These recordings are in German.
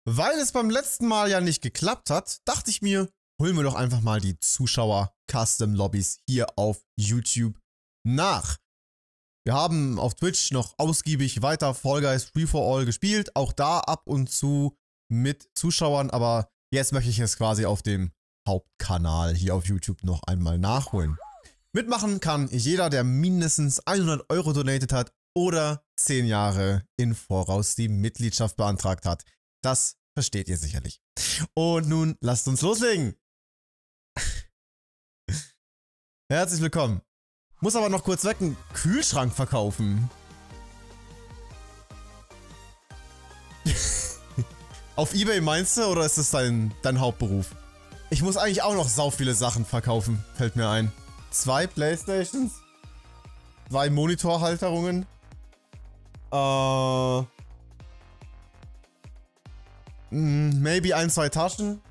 Weil es beim letzten Mal ja nicht geklappt hat, dachte ich mir, holen wir doch einfach mal die Zuschauer-Custom-Lobbys hier auf YouTube nach. Wir haben auf Twitch noch ausgiebig weiter Fall Guys Free for All gespielt, auch da ab und zu mit Zuschauern, aber jetzt möchte ich es quasi auf dem Hauptkanal hier auf YouTube noch einmal nachholen. Mitmachen kann jeder, der mindestens 100 € donated hat oder 10 Jahre in Voraus die Mitgliedschaft beantragt hat. Das versteht ihr sicherlich. Und nun lasst uns loslegen. Herzlich willkommen. Muss aber noch kurz weg einen Kühlschrank verkaufen. Auf eBay meinst du, oder ist das dein Hauptberuf? Ich muss eigentlich auch noch sau viele Sachen verkaufen, fällt mir ein. 2 Playstations, 2 Monitorhalterungen, maybe 1, 2 Taschen.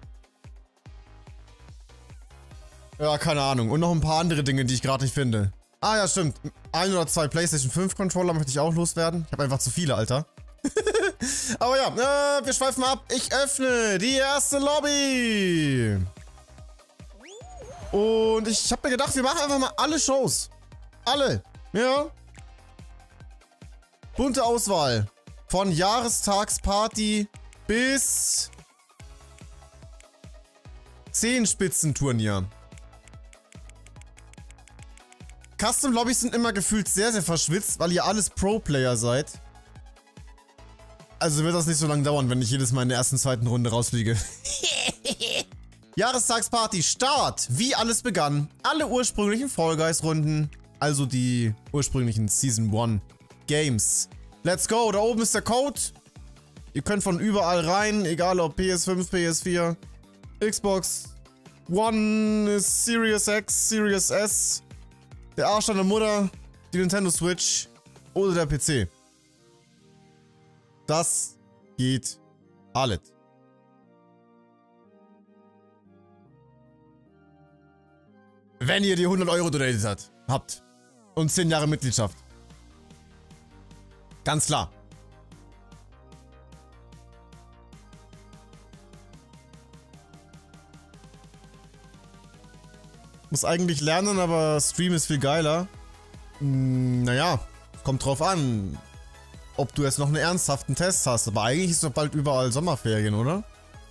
Ja, keine Ahnung. Und noch ein paar andere Dinge, die ich gerade nicht finde. Ah ja, stimmt. 1 oder 2 PlayStation 5 Controller möchte ich auch loswerden. Ich habe einfach zu viele, Alter. Aber ja, wir schweifen ab. Ich öffne die erste Lobby. Und ich habe mir gedacht, wir machen einfach mal alle Shows. Alle. Ja. Bunte Auswahl. Von Jahrestagsparty bis 10-Spitzenturnier. Custom Lobbys sind immer gefühlt sehr, sehr verschwitzt, weil ihr alles Pro-Player seid. Also wird das nicht so lange dauern, wenn ich jedes Mal in der ersten, zweiten Runde rausfliege. Jahrestagsparty, Start! Wie alles begann. Alle ursprünglichen Fall Guys Runden. Also die ursprünglichen Season 1 Games. Let's go, da oben ist der Code. Ihr könnt von überall rein, egal ob PS5, PS4, Xbox One, Series X, Series S, der Arsch deiner Mutter, die Nintendo Switch oder der PC. Das geht alles. Wenn ihr die 100 € donated habt und 10 Jahre Mitgliedschaft. Ganz klar. Muss eigentlich lernen, aber Stream ist viel geiler. Naja, kommt drauf an, ob du jetzt noch einen ernsthaften Test hast. Aber eigentlich ist doch bald überall Sommerferien, oder?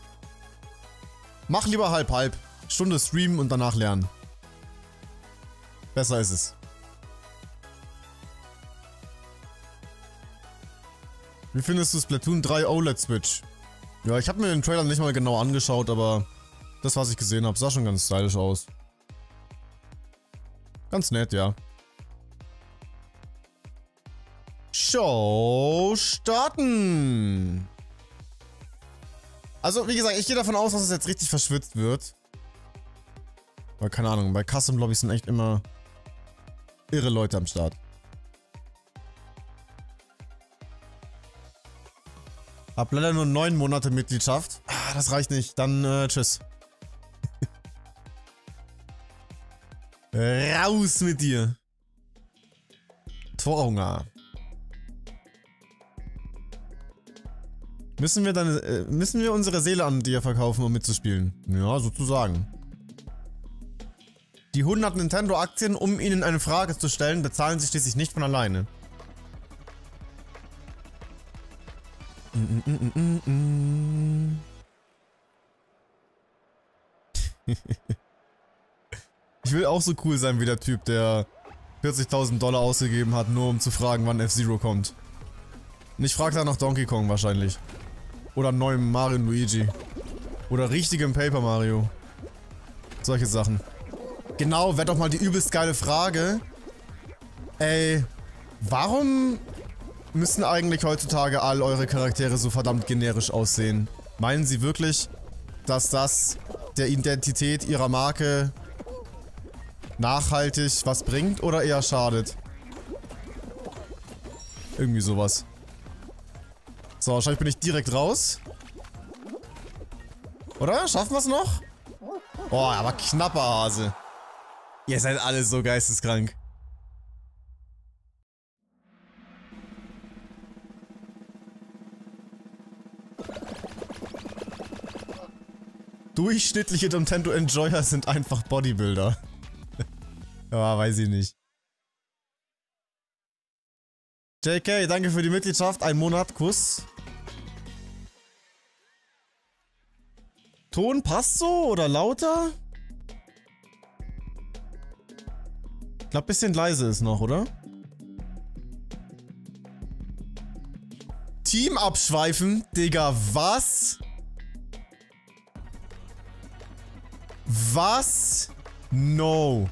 Mach lieber halb-halb. Stunde streamen und danach lernen. Besser ist es. Wie findest du Splatoon 3 OLED Switch? Ja, ich habe mir den Trailer nicht mal genau angeschaut, aber das, was ich gesehen habe, sah schon ganz stylisch aus. Ganz nett, ja. Show starten! Also, wie gesagt, ich gehe davon aus, dass es jetzt richtig verschwitzt wird. Weil, keine Ahnung, bei Custom Lobbys sind echt immer irre Leute am Start. Hab leider nur 9 Monate Mitgliedschaft. Ah, das reicht nicht. Dann, tschüss. Raus mit dir. Torhunger. Müssen wir unsere Seele an dir verkaufen, um mitzuspielen? Ja, sozusagen. Die 100 Nintendo-Aktien, um ihnen eine Frage zu stellen, bezahlen sich schließlich nicht von alleine. Ich will auch so cool sein wie der Typ, der 40.000 $ ausgegeben hat, nur um zu fragen, wann F-Zero kommt. Und ich frage da nach Donkey Kong wahrscheinlich. Oder neuem Mario und Luigi. Oder richtigem Paper Mario. Solche Sachen. Genau, wäre doch mal die übelst geile Frage. Ey, warum müssen eigentlich heutzutage all eure Charaktere so verdammt generisch aussehen? Meinen sie wirklich, dass das der Identität ihrer Marke nachhaltig was bringt oder eher schadet? Irgendwie sowas. So, wahrscheinlich bin ich direkt raus. Oder? Schaffen wir es noch? Boah, aber knapper Hase. Ihr seid alle so geisteskrank. Durchschnittliche Nintendo Enjoyer sind einfach Bodybuilder. Ja, weiß ich nicht. JK, danke für die Mitgliedschaft. Ein Monat, Kuss. Ton passt so oder lauter? Ich glaube, bisschen leise ist noch, oder? Team abschweifen? Digga, was? Was? No.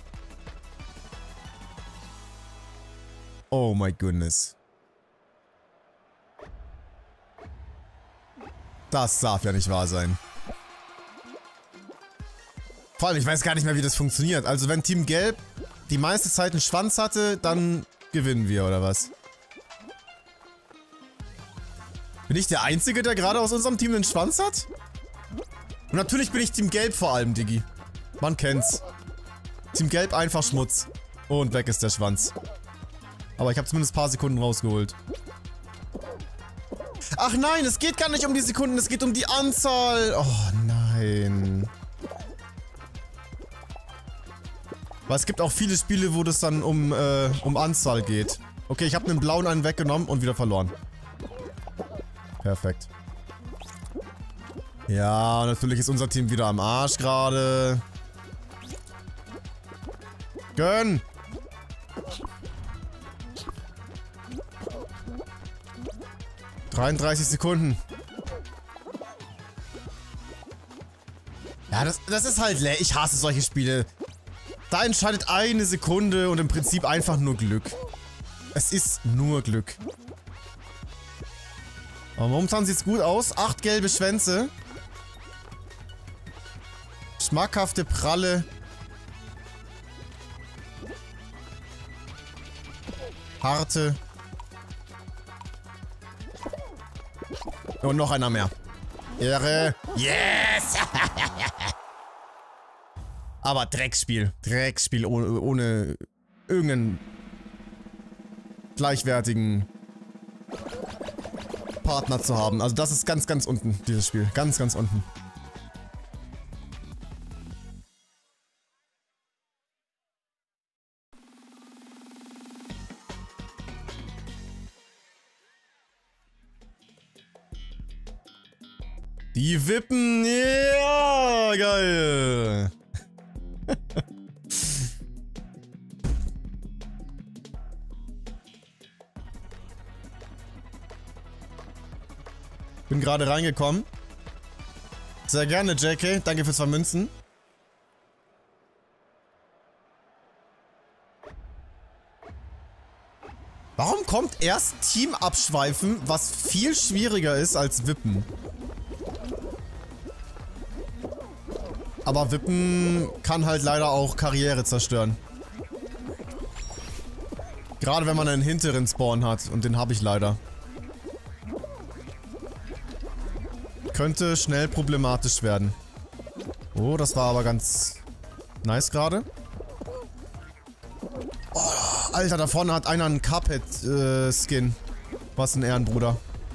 Oh my goodness. Das darf ja nicht wahr sein. Vor allem, ich weiß gar nicht mehr, wie das funktioniert. Also wenn Team Gelb die meiste Zeit einen Schwanz hatte, dann gewinnen wir, oder was? Bin ich der Einzige, der gerade aus unserem Team einen Schwanz hat? Und natürlich bin ich Team Gelb vor allem, Diggi. Man kennt's. Team Gelb einfach Schmutz. Und weg ist der Schwanz. Aber ich habe zumindest ein paar Sekunden rausgeholt. Ach nein, es geht gar nicht um die Sekunden, es geht um die Anzahl. Oh nein. Weil es gibt auch viele Spiele, wo das dann um Anzahl geht. Okay, ich habe einen blauen einen weggenommen und wieder verloren. Perfekt. Ja, natürlich ist unser Team wieder am Arsch gerade. Gönn! ...33 Sekunden. Ja, das ist halt... Ich hasse solche Spiele. Da entscheidet eine Sekunde und im Prinzip einfach nur Glück. Es ist nur Glück. Aber momentan sieht's gut aus. 8 gelbe Schwänze. Schmackhafte, pralle. Harte. Und noch einer mehr. Ehre. Yes! Aber Drecksspiel. Drecksspiel ohne irgendeinen gleichwertigen Partner zu haben. Also das ist ganz, ganz unten, dieses Spiel. Ganz, ganz unten. Die Wippen, ja, geil. Bin gerade reingekommen. Sehr gerne, JK. Danke für 2 Münzen. Warum kommt erst Team abschweifen, was viel schwieriger ist als Wippen? Aber Wippen kann halt leider auch Karriere zerstören. Gerade wenn man einen hinteren Spawn hat. Und den habe ich leider. Könnte schnell problematisch werden. Oh, das war aber ganz nice gerade. Oh, Alter, da vorne hat einer einen Cuphead-Skin. Was ein Ehrenbruder.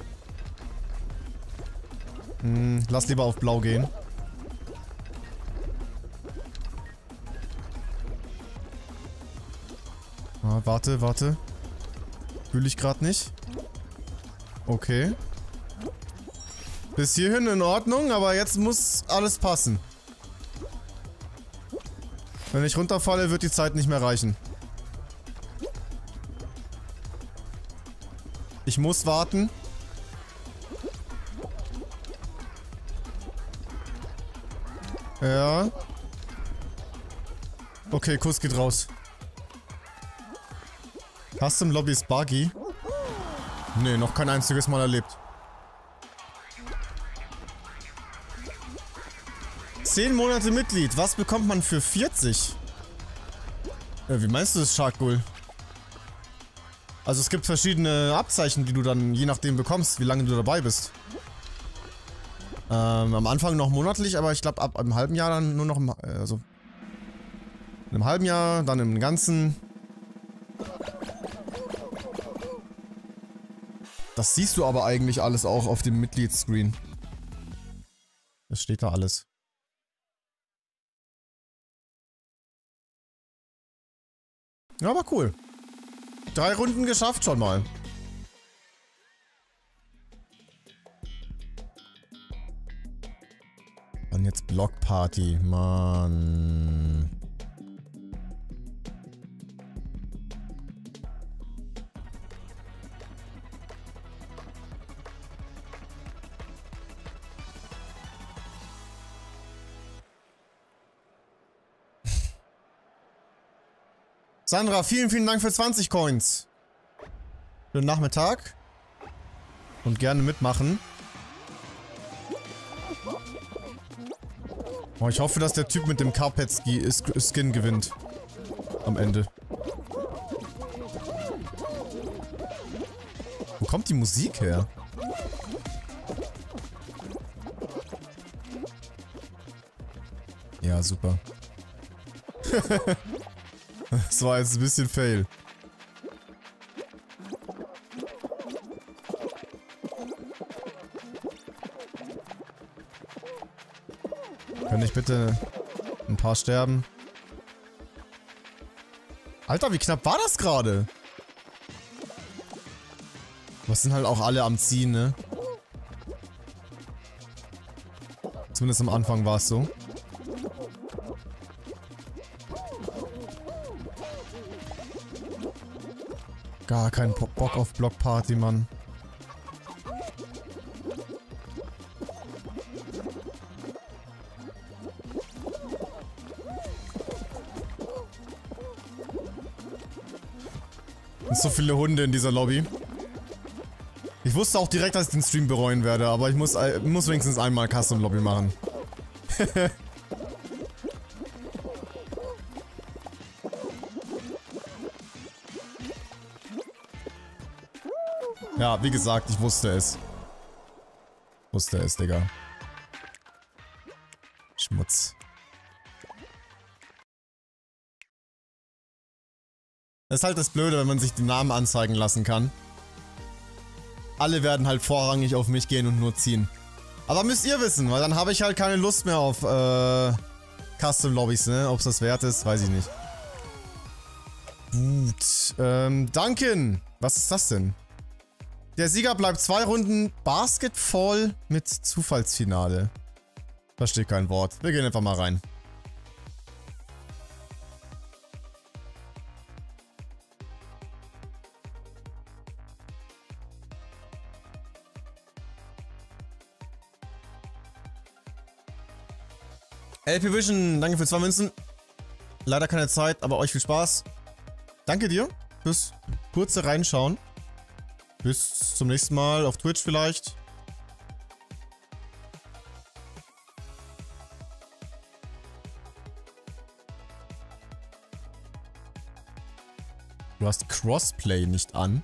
Lass lieber auf Blau gehen. Ah, warte, warte. Fühle ich gerade nicht. Okay. Bis hierhin in Ordnung, aber jetzt muss alles passen. Wenn ich runterfalle, wird die Zeit nicht mehr reichen. Ich muss warten. Ja. Okay, Kuss geht raus. Custom Lobby ist buggy? Nee, noch kein einziges Mal erlebt. 10 Monate Mitglied. Was bekommt man für 40? Wie meinst du das, Sharkbull? Also es gibt verschiedene Abzeichen, die du dann je nachdem bekommst, wie lange du dabei bist. Am Anfang noch monatlich, aber ich glaube ab einem halben Jahr dann nur noch also in einem halben Jahr, dann im ganzen. Das siehst du aber eigentlich alles auch auf dem Mitgliedsscreen. Das steht da alles. Ja, aber cool. 3 Runden geschafft schon mal. Und jetzt Blockparty, Mann. Sandra, vielen, vielen Dank für 20 Coins. Schönen Nachmittag. Und gerne mitmachen. Oh, ich hoffe, dass der Typ mit dem Carpet-Skin gewinnt. Am Ende. Wo kommt die Musik her? Ja, super. Das war jetzt ein bisschen fail. Kann ich bitte ein paar sterben? Alter, wie knapp war das gerade? Was sind halt auch alle am Ziehen, ne? Zumindest am Anfang war es so. Gar kein Bock auf Blockparty, Mann. Es sind so viele Hunde in dieser Lobby. Ich wusste auch direkt, dass ich den Stream bereuen werde, aber ich muss wenigstens einmal Custom Lobby machen. Ja, wie gesagt, ich wusste es. Wusste es, Digga. Schmutz. Das ist halt das Blöde, wenn man sich den Namen anzeigen lassen kann. Alle werden halt vorrangig auf mich gehen und nur ziehen. Aber müsst ihr wissen, weil dann habe ich halt keine Lust mehr auf Custom Lobbys, ne? Ob es das wert ist, weiß ich nicht. Gut. Duncan. Was ist das denn? Der Sieger bleibt 2 Runden Basketball mit Zufallsfinale. Verstehe kein Wort. Wir gehen einfach mal rein. LP Vision, danke für 2 Münzen. Leider keine Zeit, aber euch viel Spaß. Danke dir fürs kurze Reinschauen. Bis zum nächsten Mal auf Twitch vielleicht. Du hast Crossplay nicht an.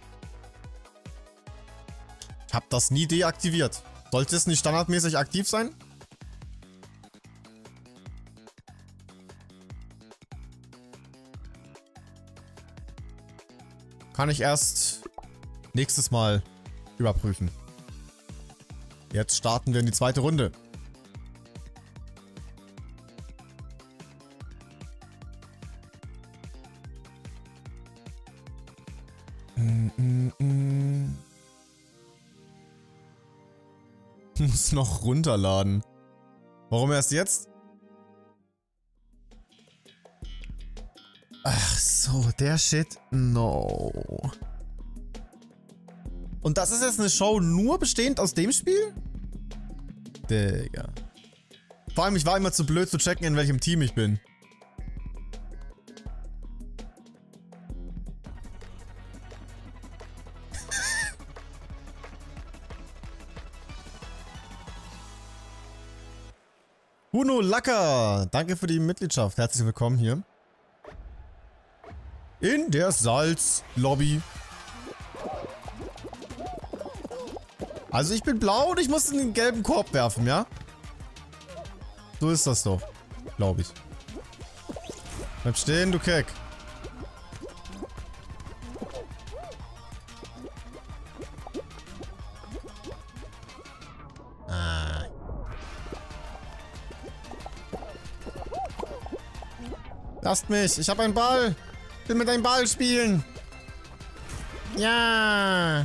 Ich hab das nie deaktiviert. Sollte es nicht standardmäßig aktiv sein? Kann ich erst nächstes Mal überprüfen. Jetzt starten wir in die zweite Runde. Muss noch runterladen. Warum erst jetzt? Ach so, der Shit. No. Und das ist jetzt eine Show nur bestehend aus dem Spiel? Digga. Vor allem, ich war immer zu blöd zu checken, in welchem Team ich bin. Huno Lacker, danke für die Mitgliedschaft. Herzlich willkommen hier. In der Salz-Lobby. Also ich bin blau und ich muss in den gelben Korb werfen, ja? So ist das doch, glaube ich. Bleib stehen, du Keck. Ah. Lasst mich, ich habe einen Ball. will mit deinem Ball spielen. Ja.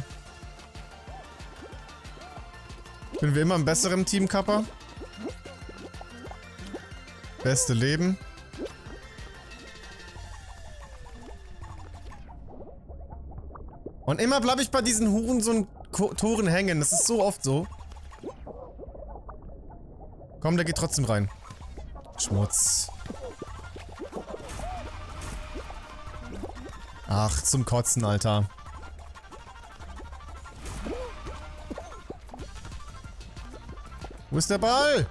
Bin wir immer im besseren Team, Kappa? Beste Leben. Und immer bleibe ich bei diesen Toren hängen. Das ist so oft so. Komm, der geht trotzdem rein. Schmutz. Ach, zum Kotzen, Alter. Wo ist der Ball?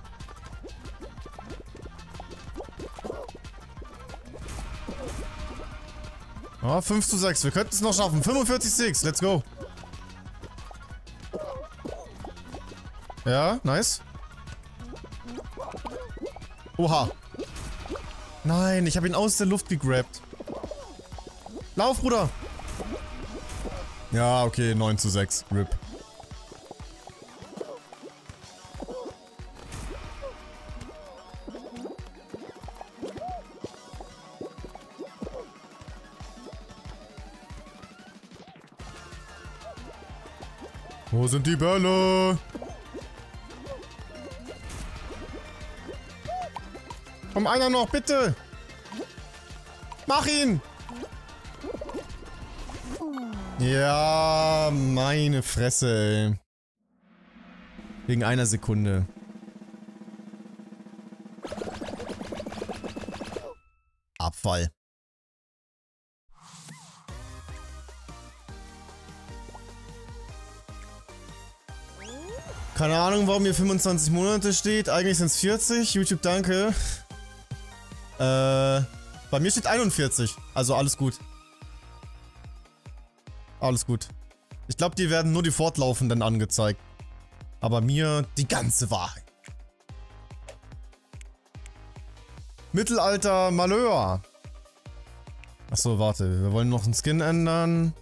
Oh, 5:6. Wir könnten es noch schaffen. 45:6. Let's go. Ja, nice. Oha. Nein, ich habe ihn aus der Luft gegrabt. Lauf, Bruder. Ja, okay, 9:6. RIP. Wo sind die Bälle? Komm, einer noch, bitte! Mach ihn! Ja, meine Fresse, ey. Wegen einer Sekunde. Abfall. Keine Ahnung, warum hier 25 Monate steht. Eigentlich sind es 40. YouTube, danke. Bei mir steht 41. Also alles gut. Alles gut. Ich glaube, die werden nur die fortlaufenden angezeigt. Aber mir die ganze Wahrheit. Mittelalter Malheur. Achso, warte. Wir wollen noch einen Skin ändern.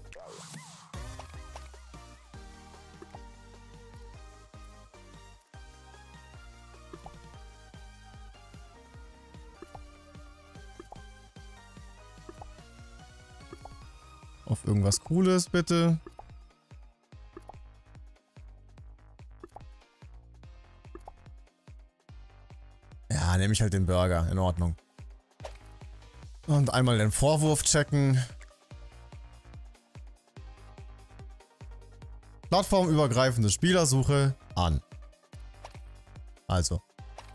Auf irgendwas Cooles, bitte. Ja, nehme ich halt den Burger. In Ordnung. Und einmal den Vorwurf checken. Plattformübergreifende Spielersuche an. Also.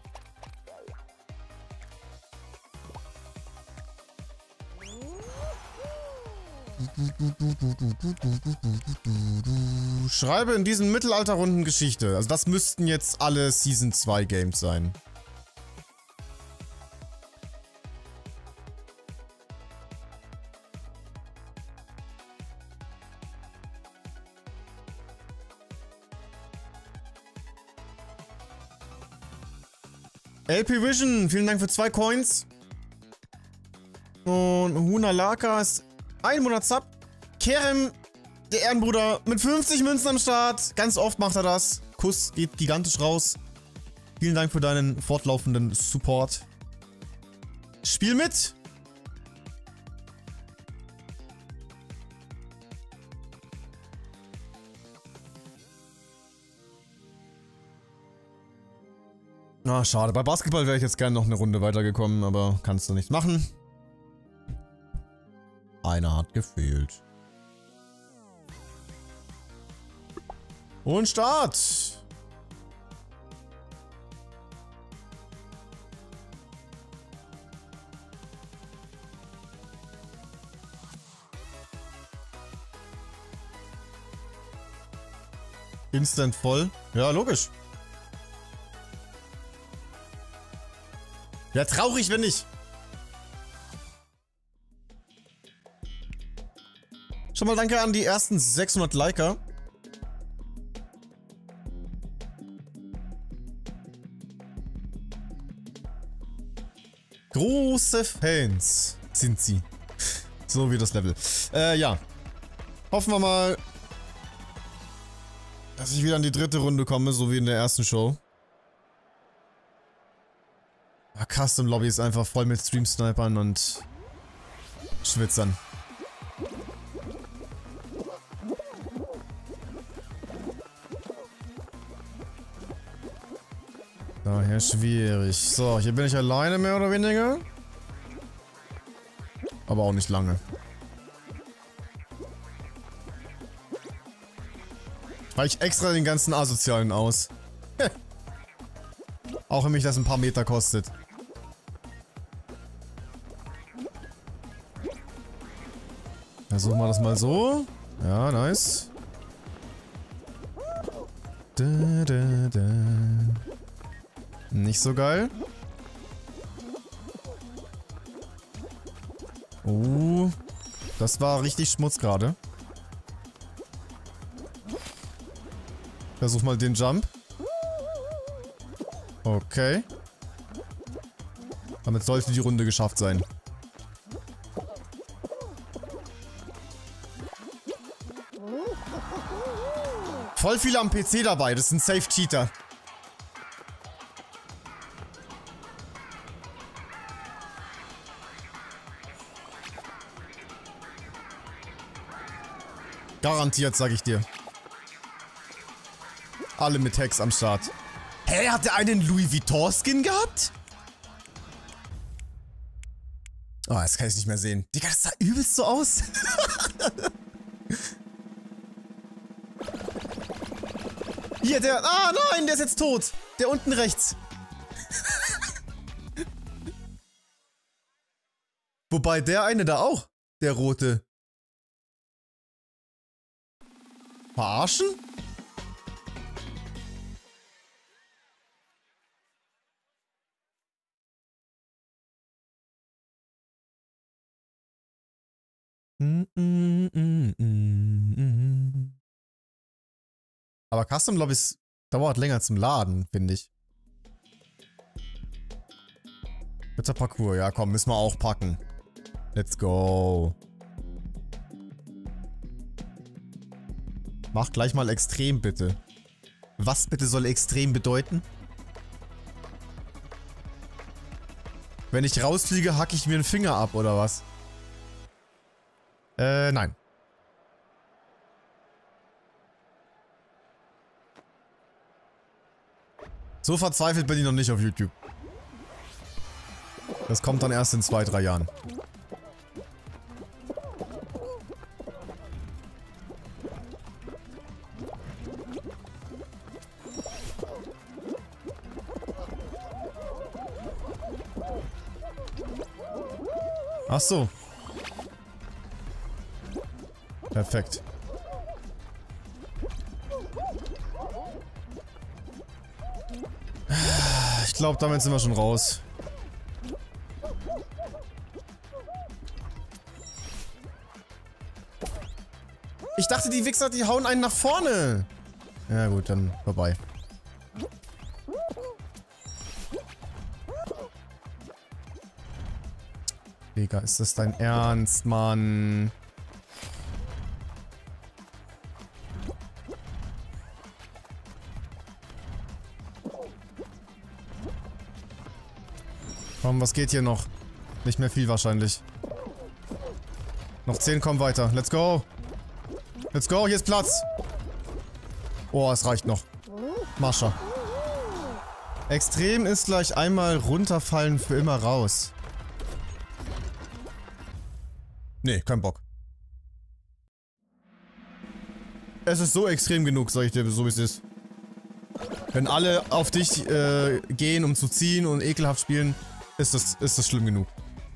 Schreibe in diesen Mittelalterrunden Geschichte. Also das müssten jetzt alle Season 2 Games sein. LP Vision, vielen Dank für 2 Coins. Und Hunalaka ist 1 Monat Sub. Kerem, der Ehrenbruder, mit 50 Münzen am Start. Ganz oft macht er das. Kuss geht gigantisch raus. Vielen Dank für deinen fortlaufenden Support. Spiel mit! Na, schade. Bei Basketball wäre ich jetzt gerne noch eine Runde weitergekommen, aber kannst du nicht machen. Einer hat gefehlt. Und Start! Instant voll. Ja, logisch. Ja, traurig, wenn nicht. Schon mal danke an die ersten 600 Liker. Große Fans sind sie. So wie das Level. Ja. Hoffen wir mal, dass ich wieder in die dritte Runde komme, so wie in der ersten Show. Ja, Custom Lobby ist einfach voll mit Stream-Snipern und Schwitzern. Daher schwierig. So, hier bin ich alleine mehr oder weniger. Aber auch nicht lange. Weiche extra den ganzen Asozialen aus. Auch wenn mich das ein paar Meter kostet. Versuchen wir das mal so. Ja, nice. Nicht so geil. Das war richtig Schmutz gerade. Versuch mal den Jump. Okay. Damit sollte die Runde geschafft sein. Voll viele am PC dabei, das sind Safe Cheater. Garantiert, sag ich dir. Alle mit Hacks am Start. Hä, hat der einen Louis Vuitton Skin gehabt? Oh, das kann ich nicht mehr sehen. Digga, das sah übelst so aus. Hier, der... Ah, nein, der ist jetzt tot. Der unten rechts. Wobei der eine da auch. Der rote. Verarschen? Aber Custom Lobbies dauert länger zum Laden, finde ich. Bitter Parcours, ja komm, müssen wir auch packen. Let's go. Mach gleich mal extrem, bitte. Was bitte soll extrem bedeuten? Wenn ich rausfliege, hacke ich mir einen Finger ab, oder was? Nein. So verzweifelt bin ich noch nicht auf YouTube. Das kommt dann erst in 2, 3 Jahren. Ach so. Perfekt. Ich glaube, damit sind wir schon raus. Ich dachte, die Wichser, die hauen einen nach vorne. Ja gut, dann vorbei. Digga, ist das dein Ernst, Mann? Komm, was geht hier noch? Nicht mehr viel wahrscheinlich. Noch 10 kommen weiter. Let's go. Let's go, hier ist Platz. Oh, es reicht noch. Mascha. Extrem ist gleich einmal runterfallen für immer raus. Nee, kein Bock. Es ist so extrem genug, sag ich dir, so wie es ist. Wenn alle auf dich gehen, um zu ziehen und ekelhaft spielen, ist das schlimm genug.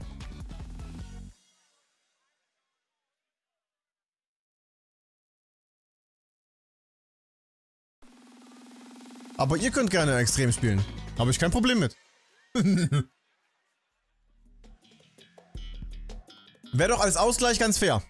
Aber ihr könnt gerne extrem spielen. Habe ich kein Problem mit. Wäre doch als Ausgleich ganz fair.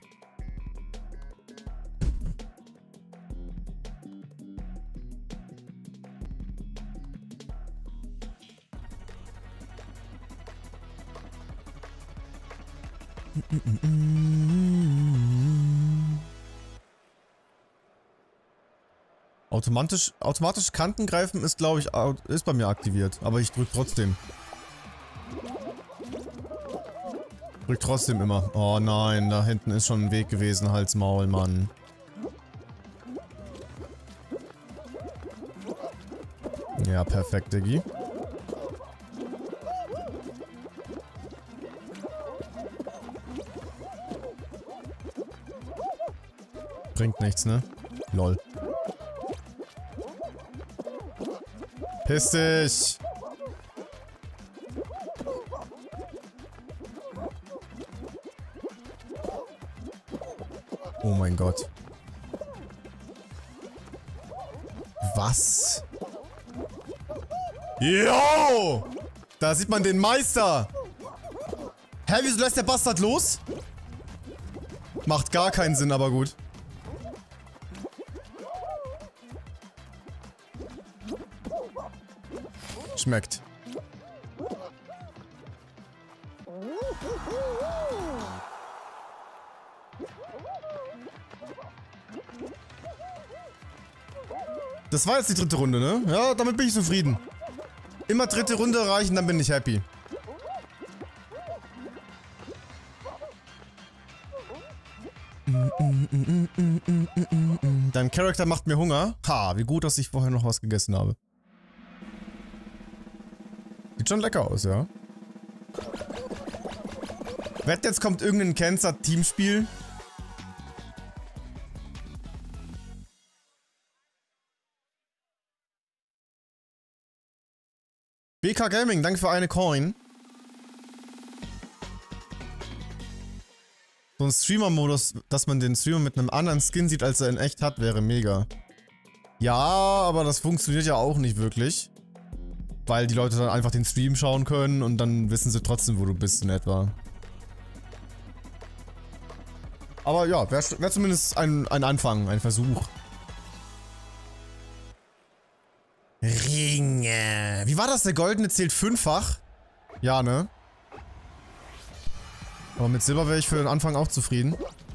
Automatisch Kanten greifen ist, glaube ich, ist bei mir aktiviert. Aber ich drück trotzdem. Drück trotzdem immer. Oh nein, da hinten ist schon ein Weg gewesen. Halt's Maul, Mann. Ja, perfekt, Diggi. Bringt nichts, ne? Lol. Piss dich! Oh mein Gott. Was? Yo! Da sieht man den Meister! Hä, wieso lässt der Bastard los? Macht gar keinen Sinn, aber gut. Schmeckt. Das war jetzt die dritte Runde, ne? Ja, damit bin ich zufrieden. Immer dritte Runde erreichen, dann bin ich happy. Dein Charakter macht mir Hunger. Ha, wie gut, dass ich vorher noch was gegessen habe. Sieht schon lecker aus, ja. Wett, jetzt kommt irgendein Cancer-Teamspiel. BK Gaming, danke für eine Coin. So ein Streamer-Modus, dass man den Streamer mit einem anderen Skin sieht, als er in echt hat, wäre mega. Ja, aber das funktioniert ja auch nicht wirklich. Weil die Leute dann einfach den Stream schauen können und dann wissen sie trotzdem, wo du bist in etwa. Aber ja, wäre zumindest ein Anfang, ein Versuch. Ringe. Wie war das? Der goldene zählt 5-fach? Ja, ne? Aber mit Silber wäre ich für den Anfang auch zufrieden.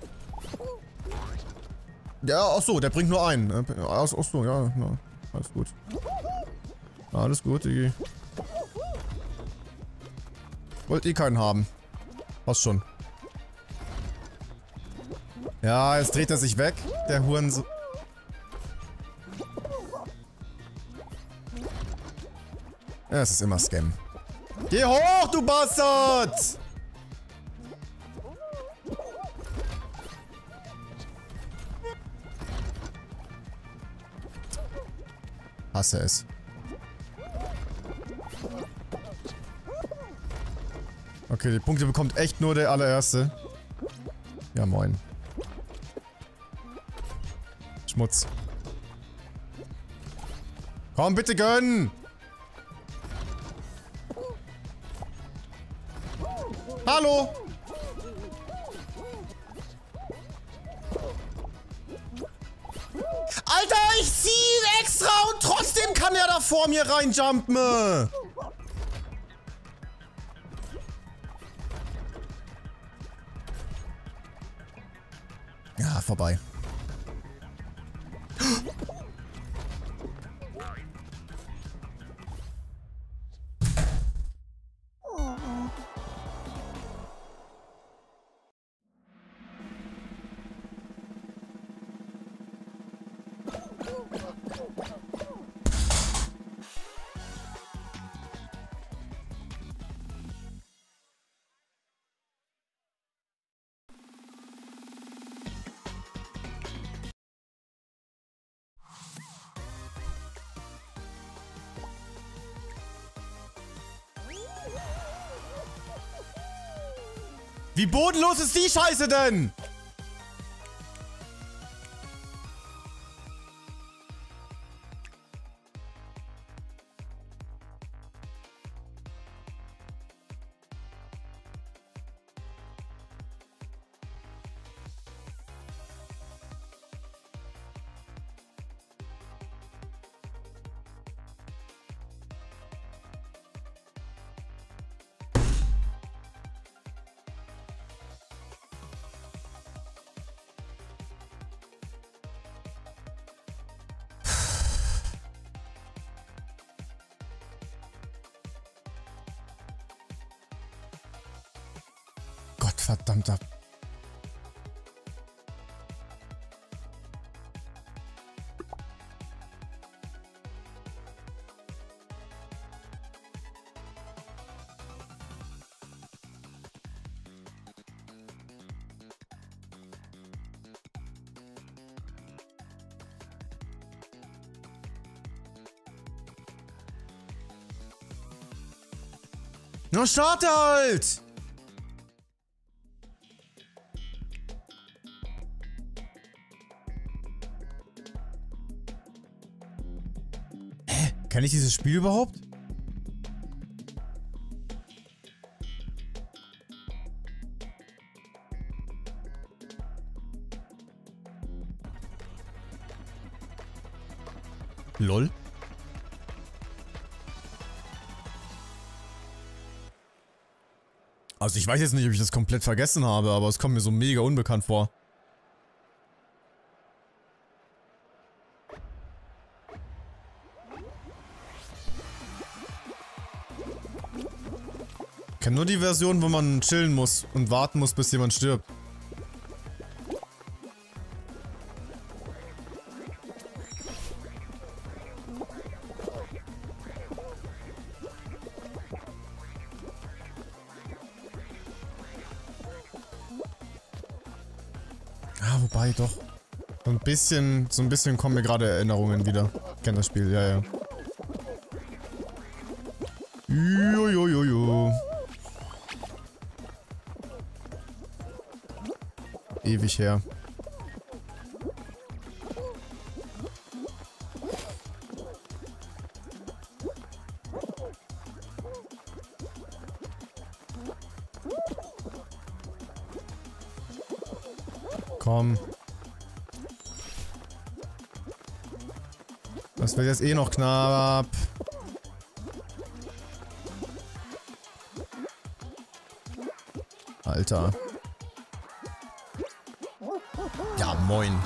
Ja, ach so, der bringt nur einen. Ach so, ja, alles gut. Alles gut, Digi. Wollt eh keinen haben. Passt schon. Ja, jetzt dreht er sich weg, der Hurensohn. Ja, es ist immer Scam. Geh hoch, du Bastard! Hasse es. Okay, die Punkte bekommt echt nur der allererste. Ja, moin. Schmutz. Komm, bitte gönnen! Hallo! Alter, ich zieh ihn extra und trotzdem kann er da vor mir reinjumpen! Ja, vorbei. Wie bodenlos ist die Scheiße denn? Verdammter. Na, starte halt! Hä? Kenn ich dieses Spiel überhaupt? Lol. Also ich weiß jetzt nicht, ob ich das komplett vergessen habe, aber es kommt mir so mega unbekannt vor. Ich kenne nur die Version, wo man chillen muss und warten muss, bis jemand stirbt. Ah, wobei doch. So ein bisschen kommen mir gerade Erinnerungen wieder. Ich kenne das Spiel, ja, ja. Jojojojo. Ewig her. Komm. Das wird jetzt eh noch knapp. Alter. Ja, moin.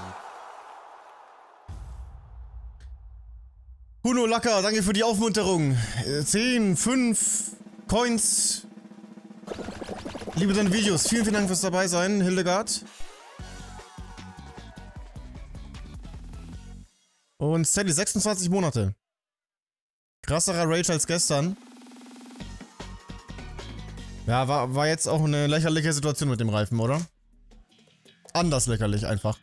Huno Lacker, danke für die Aufmunterung. 10, 5 Coins. Liebe deine Videos. Vielen, vielen Dank fürs dabei sein, Hildegard. Und Sally, 26 Monate. Krasserer Rage als gestern. Ja, war jetzt auch eine lächerliche Situation mit dem Reifen, oder? Anders lächerlich einfach.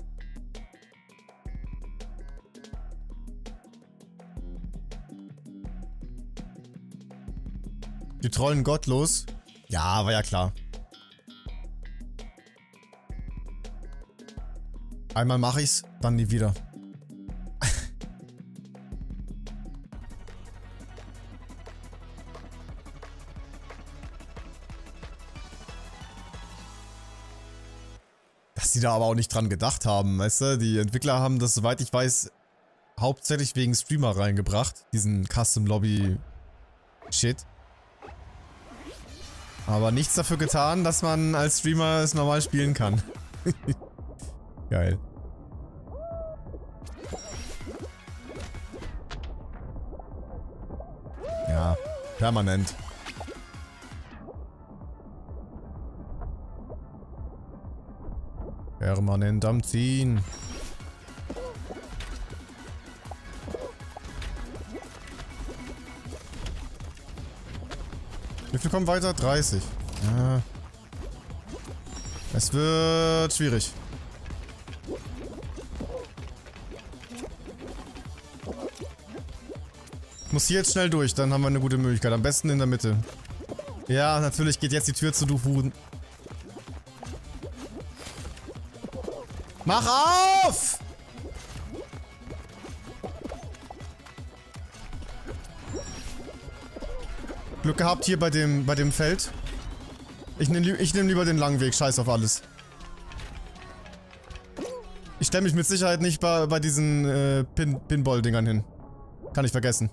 Die trollen gottlos. Ja, war ja klar. Einmal mache ich's, dann nie wieder. Dass die da aber auch nicht dran gedacht haben, weißt du? Die Entwickler haben das, soweit ich weiß, hauptsächlich wegen Streamer reingebracht. Diesen Custom Lobby Shit. Aber nichts dafür getan, dass man als Streamer es normal spielen kann. Geil. Ja, permanent. Permanent am Ziehen. Wie viel kommen weiter? 30. Ja. Es wird schwierig. Ich muss hier jetzt schnell durch, dann haben wir eine gute Möglichkeit. Am besten in der Mitte. Ja, natürlich geht jetzt die Tür zu, du Huhn. Mach auf! Glück gehabt hier bei dem Feld. Ich nehm lieber den langen Weg, scheiß auf alles. Ich stelle mich mit Sicherheit nicht bei diesen Pinball-Dingern hin. Kann ich vergessen.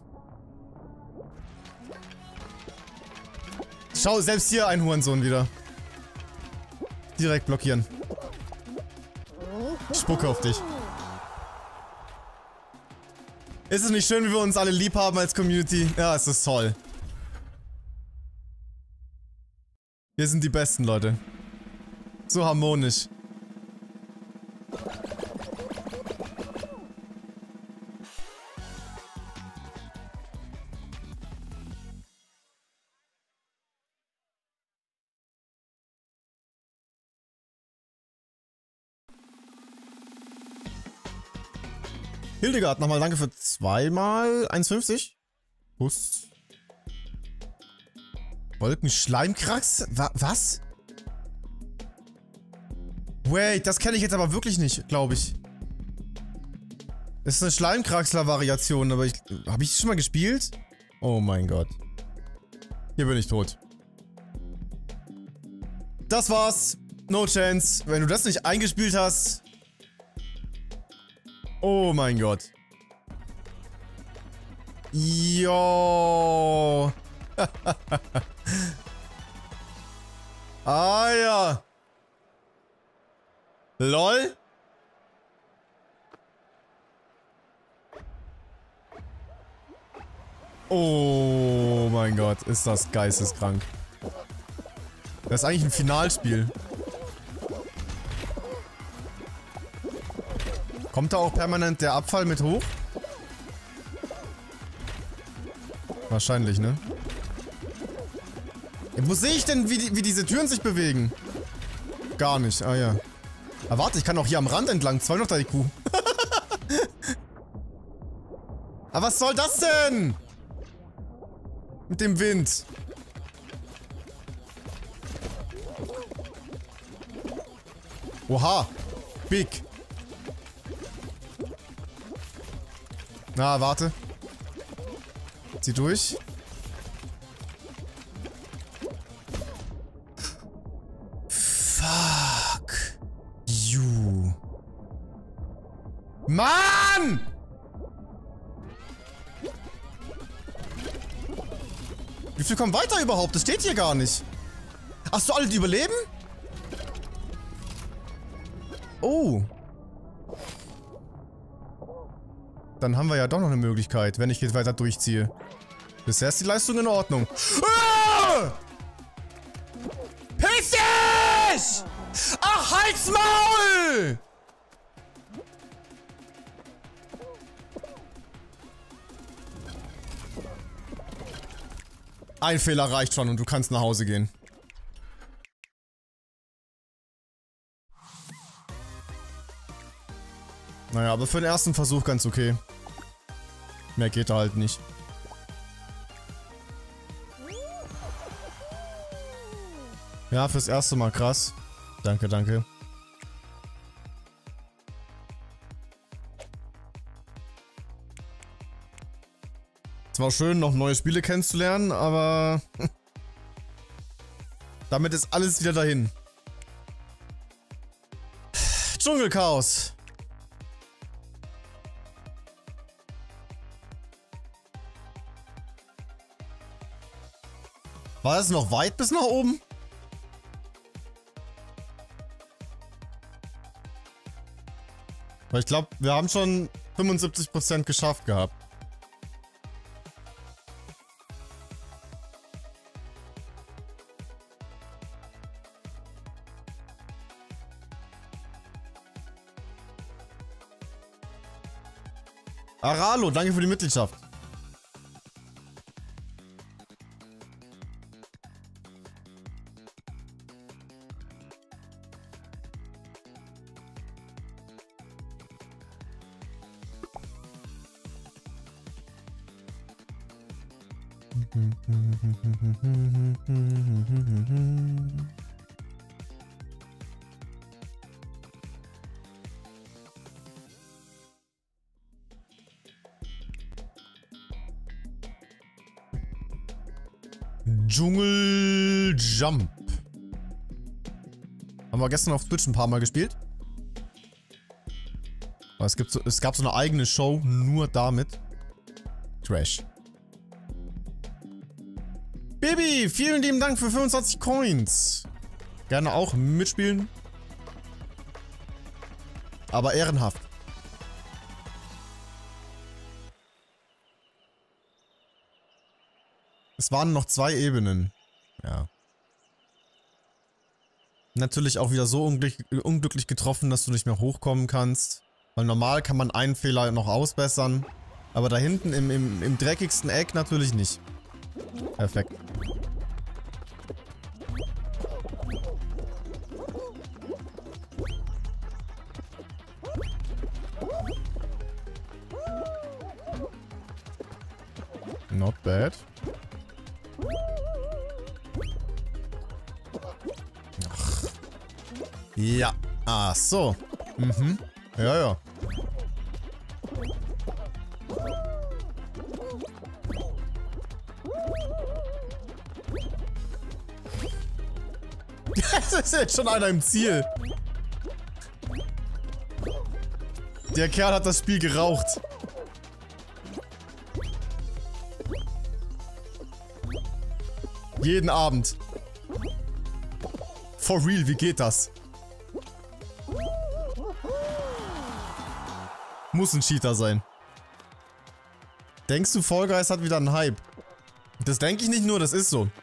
Schau, selbst hier ein Hurensohn wieder. Direkt blockieren. Ich spucke auf dich. Ist es nicht schön, wie wir uns alle lieb haben als Community? Ja, es ist toll. Wir sind die Besten, Leute. So harmonisch. Hildegard, nochmal danke für zweimal 1,50. Bus. Wolkenschleimkrax? Was? Wait, das kenne ich jetzt aber wirklich nicht, glaube ich. Das ist eine Schleimkraxler-Variation, aber habe ich schon mal gespielt? Oh mein Gott. Hier bin ich tot. Das war's. No chance. Wenn du das nicht eingespielt hast. Oh mein Gott. Jo. Ah ja. LOL. Oh mein Gott, ist das geisteskrank. Das ist eigentlich ein Finalspiel. Kommt da auch permanent der Abfall mit hoch? Wahrscheinlich, ne? Ja, wo sehe ich denn, wie diese Türen sich bewegen? Gar nicht, ah ja. Aber warte, ich kann auch hier am Rand entlang. 200 IQ. Aber was soll das denn? Mit dem Wind. Oha. Big. Na, warte. Zieh durch. Fuck. You. Mann! Wie viel kommt weiter überhaupt? Das steht hier gar nicht. Ach so, alle die überleben? Oh. Dann haben wir ja doch noch eine Möglichkeit, wenn ich jetzt weiter durchziehe. Bisher ist die Leistung in Ordnung. Ah! Piss dich! Ach, halt's Maul! Ein Fehler reicht schon und du kannst nach Hause gehen. Naja, aber für den ersten Versuch ganz okay. Mehr geht da halt nicht. Ja, fürs erste Mal krass. Danke, danke. Es war schön, noch neue Spiele kennenzulernen, aber damit ist alles wieder dahin. Dschungelchaos. War es noch weit bis nach oben? Weil ich glaube, wir haben schon 75% geschafft gehabt. Aralo, danke für die Mitgliedschaft. Dschungel Jump. Haben wir gestern auf Twitch ein paar Mal gespielt. Aber es gab so eine eigene Show nur damit. Trash. Baby, vielen lieben Dank für 25 Coins. Gerne auch mitspielen. Aber ehrenhaft. Es waren noch 2 Ebenen. Ja. Natürlich auch wieder so unglücklich getroffen, dass du nicht mehr hochkommen kannst. Weil normal kann man einen Fehler noch ausbessern. Aber da hinten im dreckigsten Eck natürlich nicht. Perfekt. Not bad. Ja. Ach so. Mhm. Ja, ja. Es ist jetzt schon einer im Ziel. Der Kerl hat das Spiel geraucht. Jeden Abend. For real, wie geht das? Muss ein Cheater sein. Denkst du, Fall Guys hat wieder einen Hype? Das denke ich nicht nur, das ist so.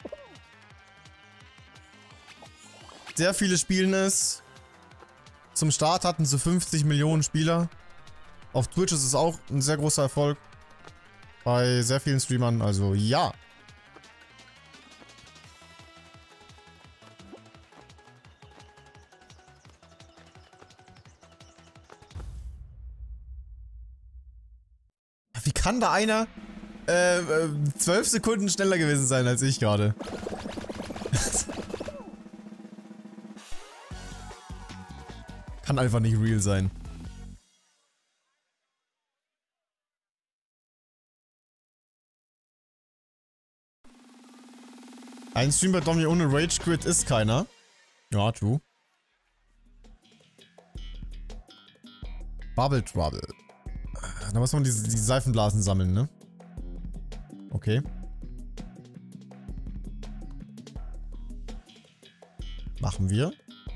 Sehr viele spielen es. Zum Start hatten sie 50 Millionen Spieler. Auf Twitch ist es auch ein sehr großer Erfolg. Bei sehr vielen Streamern, also ja. Wie kann da einer 12 Sekunden schneller gewesen sein als ich gerade? Kann einfach nicht real sein. Ein Stream bei Domi ohne Rage Quit ist keiner. Ja, true. Bubble Trouble. Da muss man die Seifenblasen sammeln, ne? Okay. Machen wir.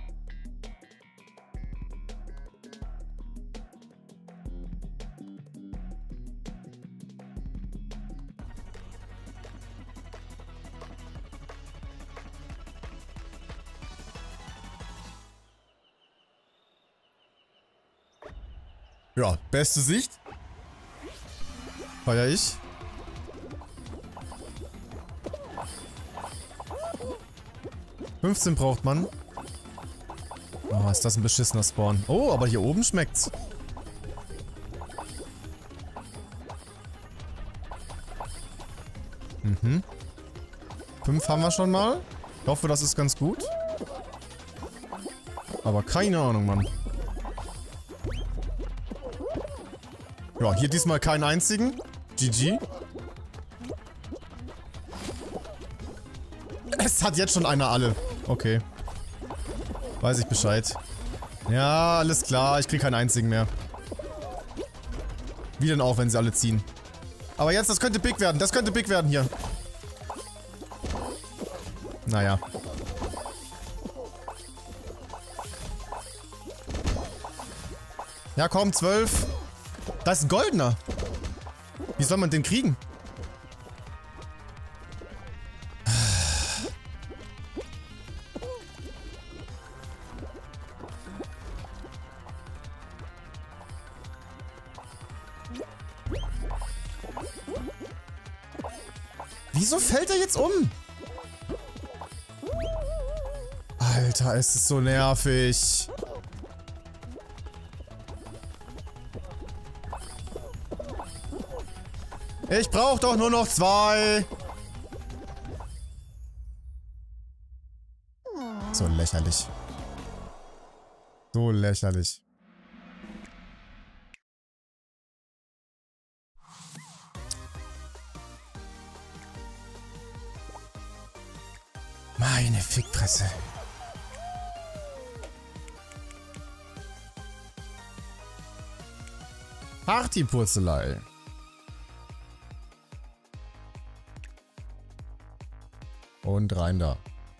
Ja, beste Sicht. Feier ich. $15 braucht man. Oh, ist das ein beschissener Spawn. Oh, aber hier oben schmeckt's. Mhm. 5 haben wir schon mal. Ich hoffe, das ist ganz gut. Aber keine Ahnung, Mann. Ja, hier diesmal keinen einzigen. GG. Es hat jetzt schon einer alle. Okay. Weiß ich Bescheid. Ja, alles klar. Ich krieg keinen einzigen mehr. Wie denn auch, wenn sie alle ziehen. Aber jetzt, das könnte big werden. Das könnte big werden hier. Naja. Ja, komm, 12. Da ist ein goldener. Wie soll man den kriegen? Wieso fällt er jetzt um? Alter, es ist so nervig. Ich brauche doch nur noch 2. So lächerlich. So lächerlich. Meine Fickfresse. Partypurzelei. Und rein da.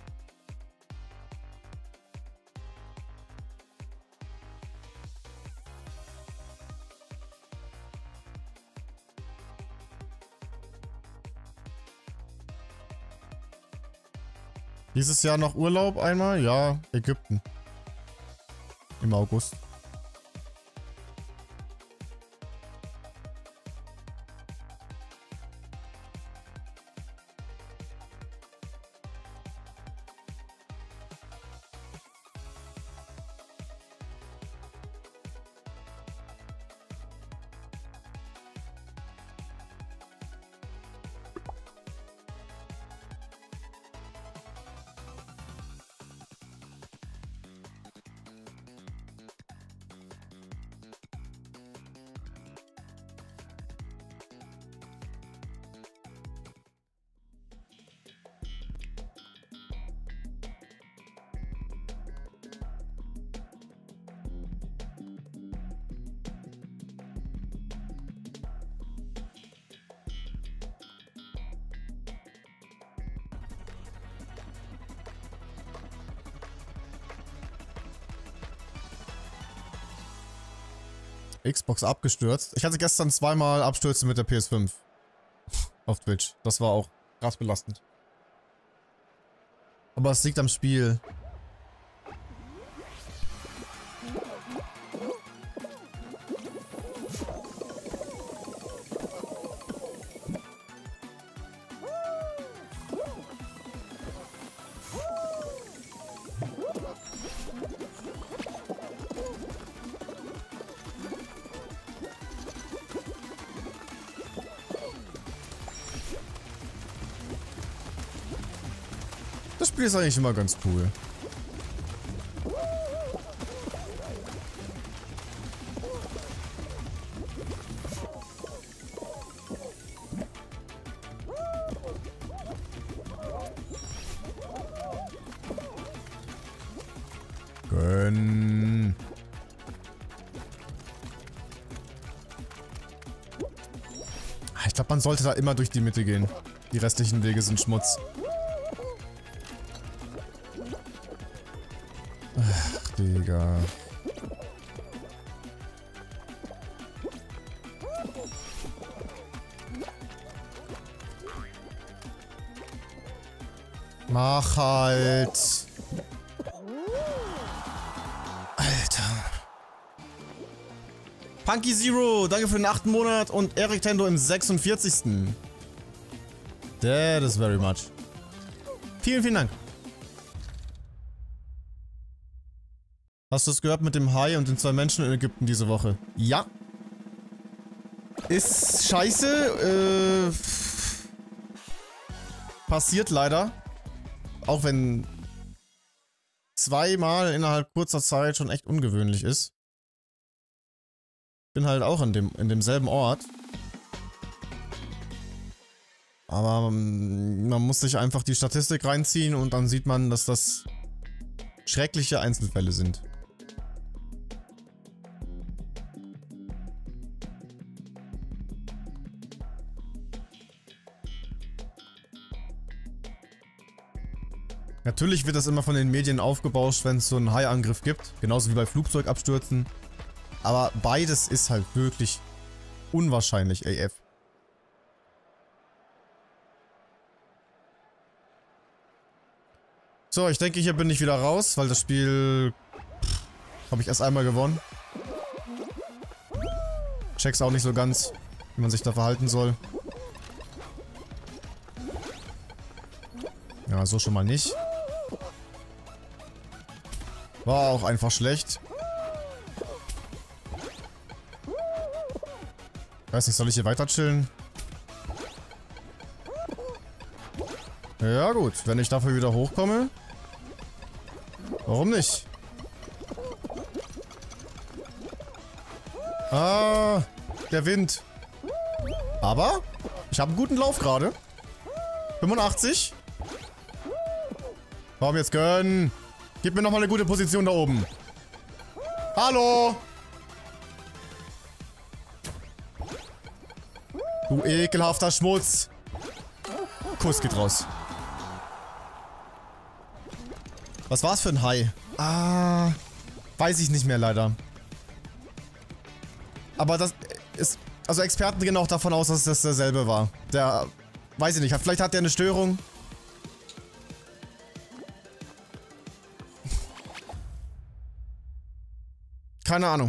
Dieses Jahr noch Urlaub einmal? Ja, Ägypten. Im August. Xbox abgestürzt. Ich hatte gestern zweimal Abstürze mit der PS5. Auf Twitch. Das war auch krass belastend. Aber es liegt am Spiel. Das Spiel ist eigentlich immer ganz cool. Gönn. Ich glaube, man sollte da immer durch die Mitte gehen. Die restlichen Wege sind Schmutz. Ach, Digga. Mach halt. Alter. Punky Zero, danke für den 8. Monat und Eric Tendo im 46. That is very much. Vielen, vielen Dank. Hast du es gehört mit dem Hai und den 2 Menschen in Ägypten diese Woche? Ja. Ist scheiße. Passiert leider. Auch wenn zweimal innerhalb kurzer Zeit schon echt ungewöhnlich ist. Bin halt auch in demselben Ort. Aber man muss sich einfach die Statistik reinziehen und dann sieht man, dass das schreckliche Einzelfälle sind. Natürlich wird das immer von den Medien aufgebauscht, wenn es so einen Haiangriff gibt. Genauso wie bei Flugzeugabstürzen. Aber beides ist halt wirklich unwahrscheinlich, AF. So, ich denke, hier bin ich wieder raus, weil das Spiel habe ich erst einmal gewonnen. Check's auch nicht so ganz, wie man sich da verhalten soll. Ja, so schon mal nicht. War auch einfach schlecht. Weiß nicht, soll ich hier weiter chillen? Ja gut, wenn ich dafür wieder hochkomme. Warum nicht? Ah, der Wind. Aber ich habe einen guten Lauf gerade. 85. Komm, jetzt gönnen. Gib mir nochmal eine gute Position da oben. Hallo! Du ekelhafter Schmutz. Kuss geht raus. Was war's für ein Hai? Ah, weiß ich nicht mehr leider. Aber das ist... Also Experten gehen auch davon aus, dass das derselbe war. Der... Weiß ich nicht, vielleicht hat der eine Störung. Keine Ahnung.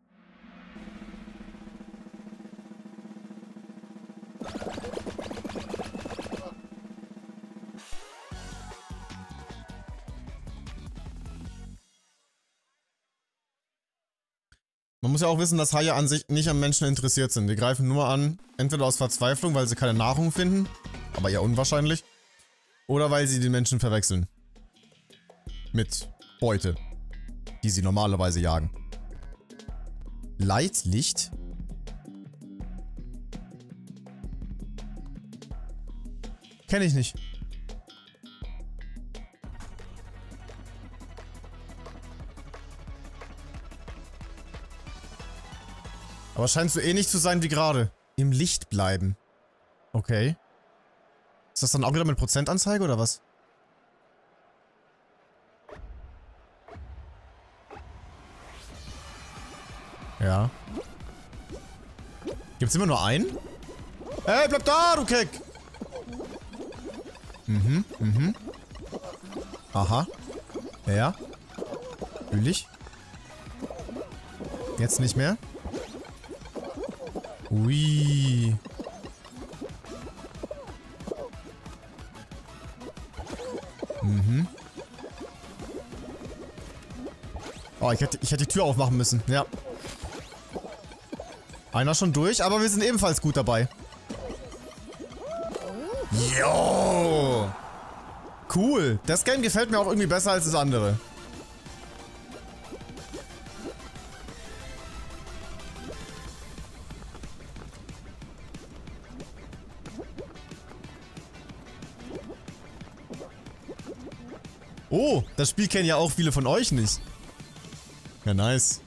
Man muss ja auch wissen, dass Haie an sich nicht am Menschen interessiert sind. Die greifen nur an, entweder aus Verzweiflung, weil sie keine Nahrung finden, aber eher unwahrscheinlich, oder weil sie den Menschen verwechseln. Mit Beute, die sie normalerweise jagen. Leitlicht? Kenne ich nicht. Aber scheint so ähnlich zu sein wie gerade. Im Licht bleiben. Okay. Ist das dann auch wieder mit Prozentanzeige oder was? Ja. Gibt's immer nur einen? Ey, bleib da, du Keck! Aha. Ja. Fühl ich. Jetzt nicht mehr. Ui. Oh, ich hätte die Tür aufmachen müssen. Ja. Einer schon durch, aber wir sind ebenfalls gut dabei. Jo! Cool. Das Game gefällt mir auch irgendwie besser als das andere. Oh, das Spiel kennen ja auch viele von euch nicht. Ja, nice.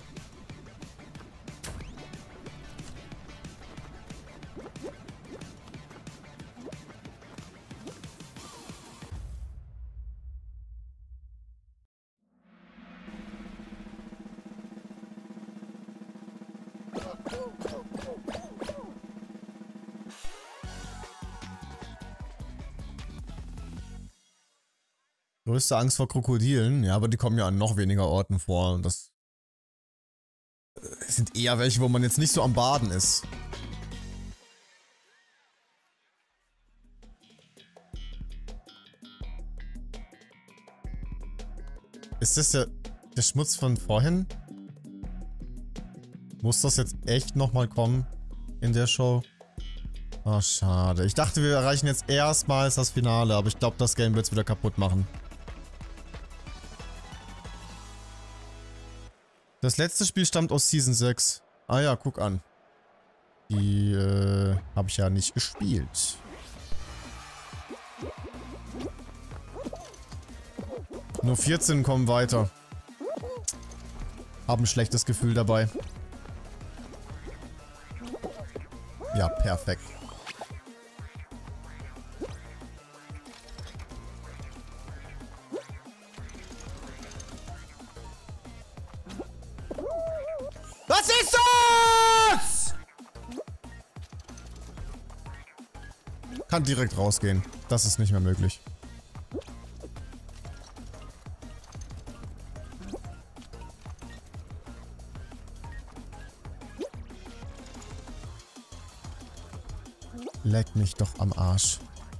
Größte Angst vor Krokodilen? Ja, aber die kommen ja an noch weniger Orten vor. Und das sind eher welche, wo man jetzt nicht so am Baden ist. Ist das der Schmutz von vorhin? Muss das jetzt echt nochmal kommen in der Show? Oh, schade. Ich dachte, wir erreichen jetzt erstmals das Finale, aber ich glaube, das Game wird es wieder kaputt machen. Das letzte Spiel stammt aus Season 6. Ah ja, guck an. Die, habe ich ja nicht gespielt. Nur 14 kommen weiter. Hab ein schlechtes Gefühl dabei. Ja, perfekt. Was ist das? Kann direkt rausgehen. Das ist nicht mehr möglich. Leck mich doch am Arsch.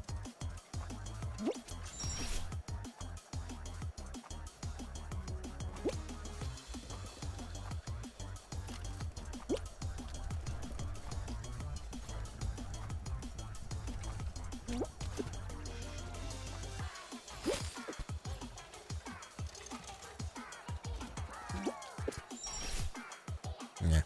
Nee.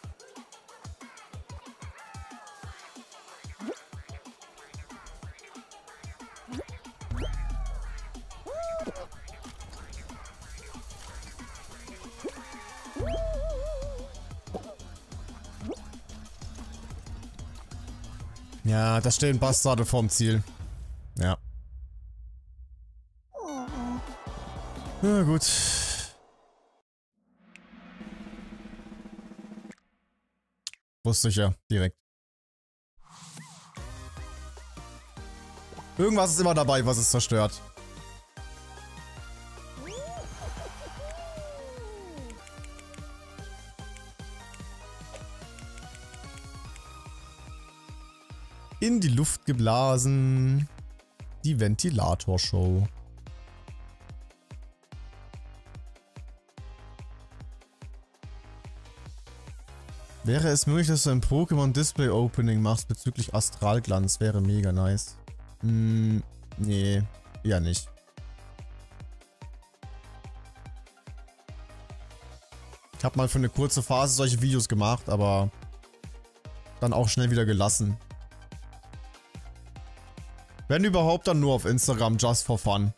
Ja, da stehen Bastarde vorm Ziel. Ja. Na gut. Wusste ich ja, direkt. Irgendwas ist immer dabei, was es zerstört. In die Luft geblasen. Die Ventilatorshow. Wäre es möglich, dass du ein Pokémon Display Opening machst bezüglich Astralglanz? Wäre mega nice. Nee, eher nicht. Ich habe mal für eine kurze Phase solche Videos gemacht, aber dann auch schnell wieder gelassen. Wenn überhaupt, dann nur auf Instagram, just for fun.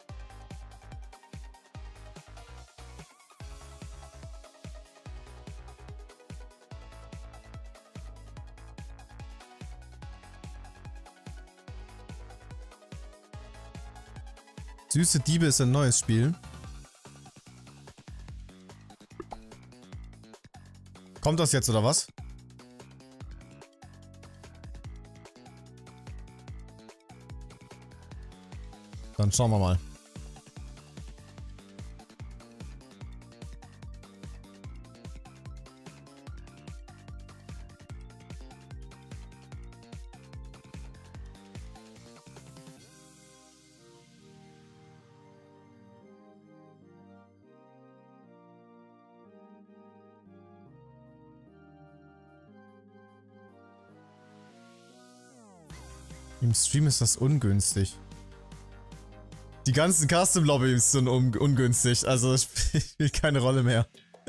Süße Diebe ist ein neues Spiel. Kommt das jetzt oder was? Dann schauen wir mal. Im Stream ist das ungünstig. Die ganzen Custom-Lobbys sind ungünstig, also das spielt keine Rolle mehr.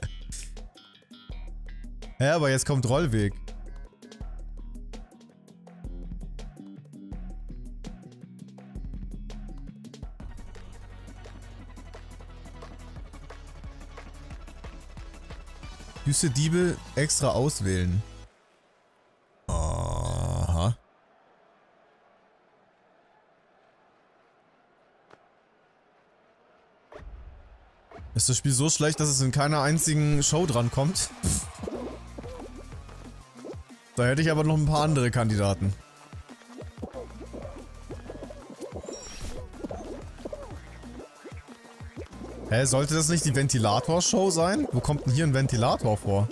Ja, aber jetzt kommt Rollweg. Süße Diebe extra auswählen. Aha. Ist das Spiel so schlecht, dass es in keiner einzigen Show drankommt? Da hätte ich aber noch ein paar andere Kandidaten. Hä, sollte das nicht die Ventilator-Show sein? Wo kommt denn hier ein Ventilator vor?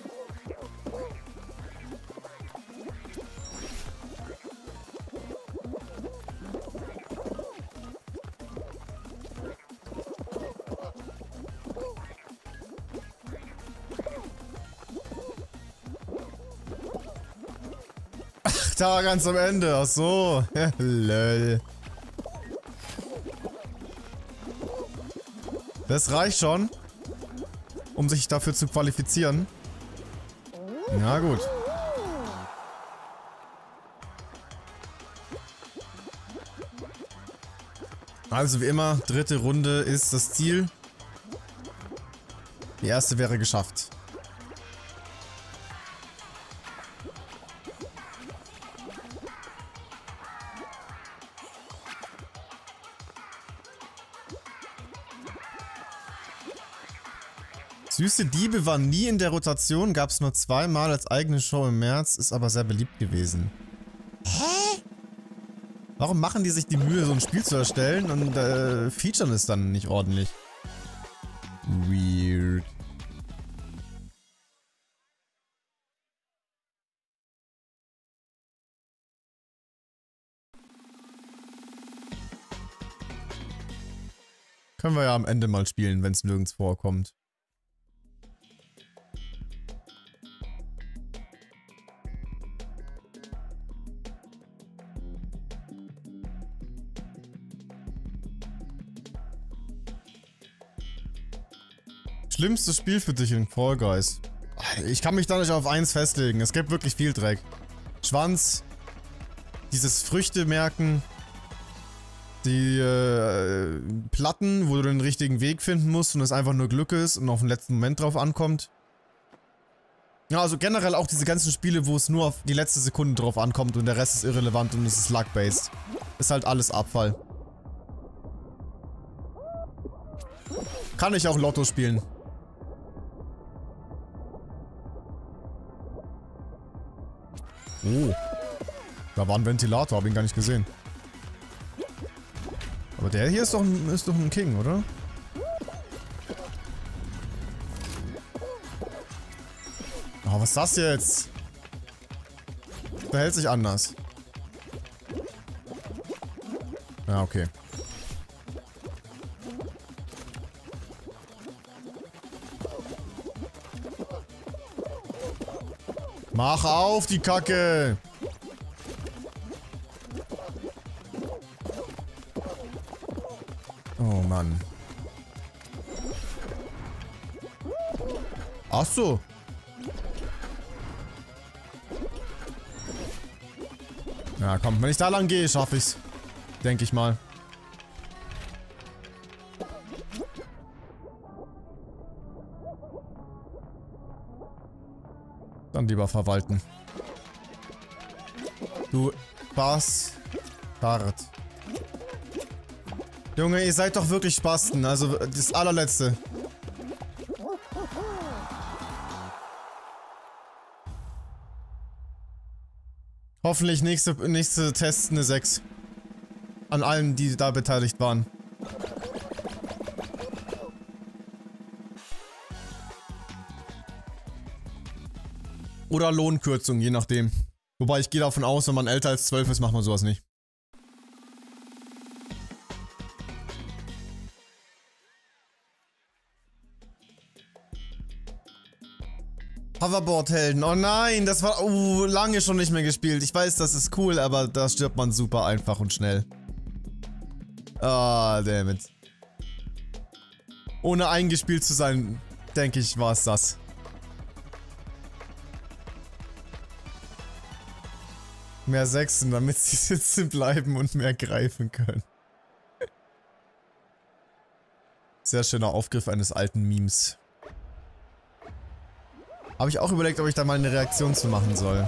Ach, da ganz am Ende, ach so. Lol. Das reicht schon, um sich dafür zu qualifizieren. Na gut. Also wie immer, dritte Runde ist das Ziel. Die erste wäre geschafft. Süße Diebe war nie in der Rotation, gab es nur zweimal als eigene Show im März, ist aber sehr beliebt gewesen. Hä? Warum machen die sich die Mühe, so ein Spiel zu erstellen und featuren es dann nicht ordentlich? Weird. Können wir ja am Ende mal spielen, wenn es nirgends vorkommt. Schlimmstes Spiel für dich in Fall Guys? Ich kann mich da nicht auf eins festlegen. Es gibt wirklich viel Dreck. Schwanz. Dieses Früchte-Merken. Die Platten, wo du den richtigen Weg finden musst und es einfach nur Glück ist und auf den letzten Moment drauf ankommt. Ja, also generell auch diese ganzen Spiele, wo es nur auf die letzte Sekunde drauf ankommt und der Rest ist irrelevant und es ist luck-based. Ist halt alles Abfall. Kann ich auch Lotto spielen. Oh. Da war ein Ventilator, hab ihn gar nicht gesehen. Aber der hier ist doch ein King, oder? Oh, was ist das jetzt? Verhält sich anders. Ja, okay. Mach auf, die Kacke! Oh Mann. Ach so. Ja, komm, wenn ich da lang gehe, schaffe ich's. Denke ich mal. Dann lieber verwalten. Du Bastard. Junge, ihr seid doch wirklich Spasten. Also das allerletzte. Hoffentlich nächste Test eine 6. an allen, die da beteiligt waren. Oder Lohnkürzung, je nachdem. Wobei ich gehe davon aus, wenn man älter als 12 ist, macht man sowas nicht. Hoverboard-Helden. Oh nein, das war lange schon nicht mehr gespielt. Ich weiß, das ist cool, aber da stirbt man super einfach und schnell. Ah, dammit. Ohne eingespielt zu sein, denke ich, war es das. Mehr Sechsen, damit sie sitzen bleiben und mehr greifen können. Sehr schöner Aufgriff eines alten Memes. Habe ich auch überlegt, ob ich da mal eine Reaktion zu machen soll.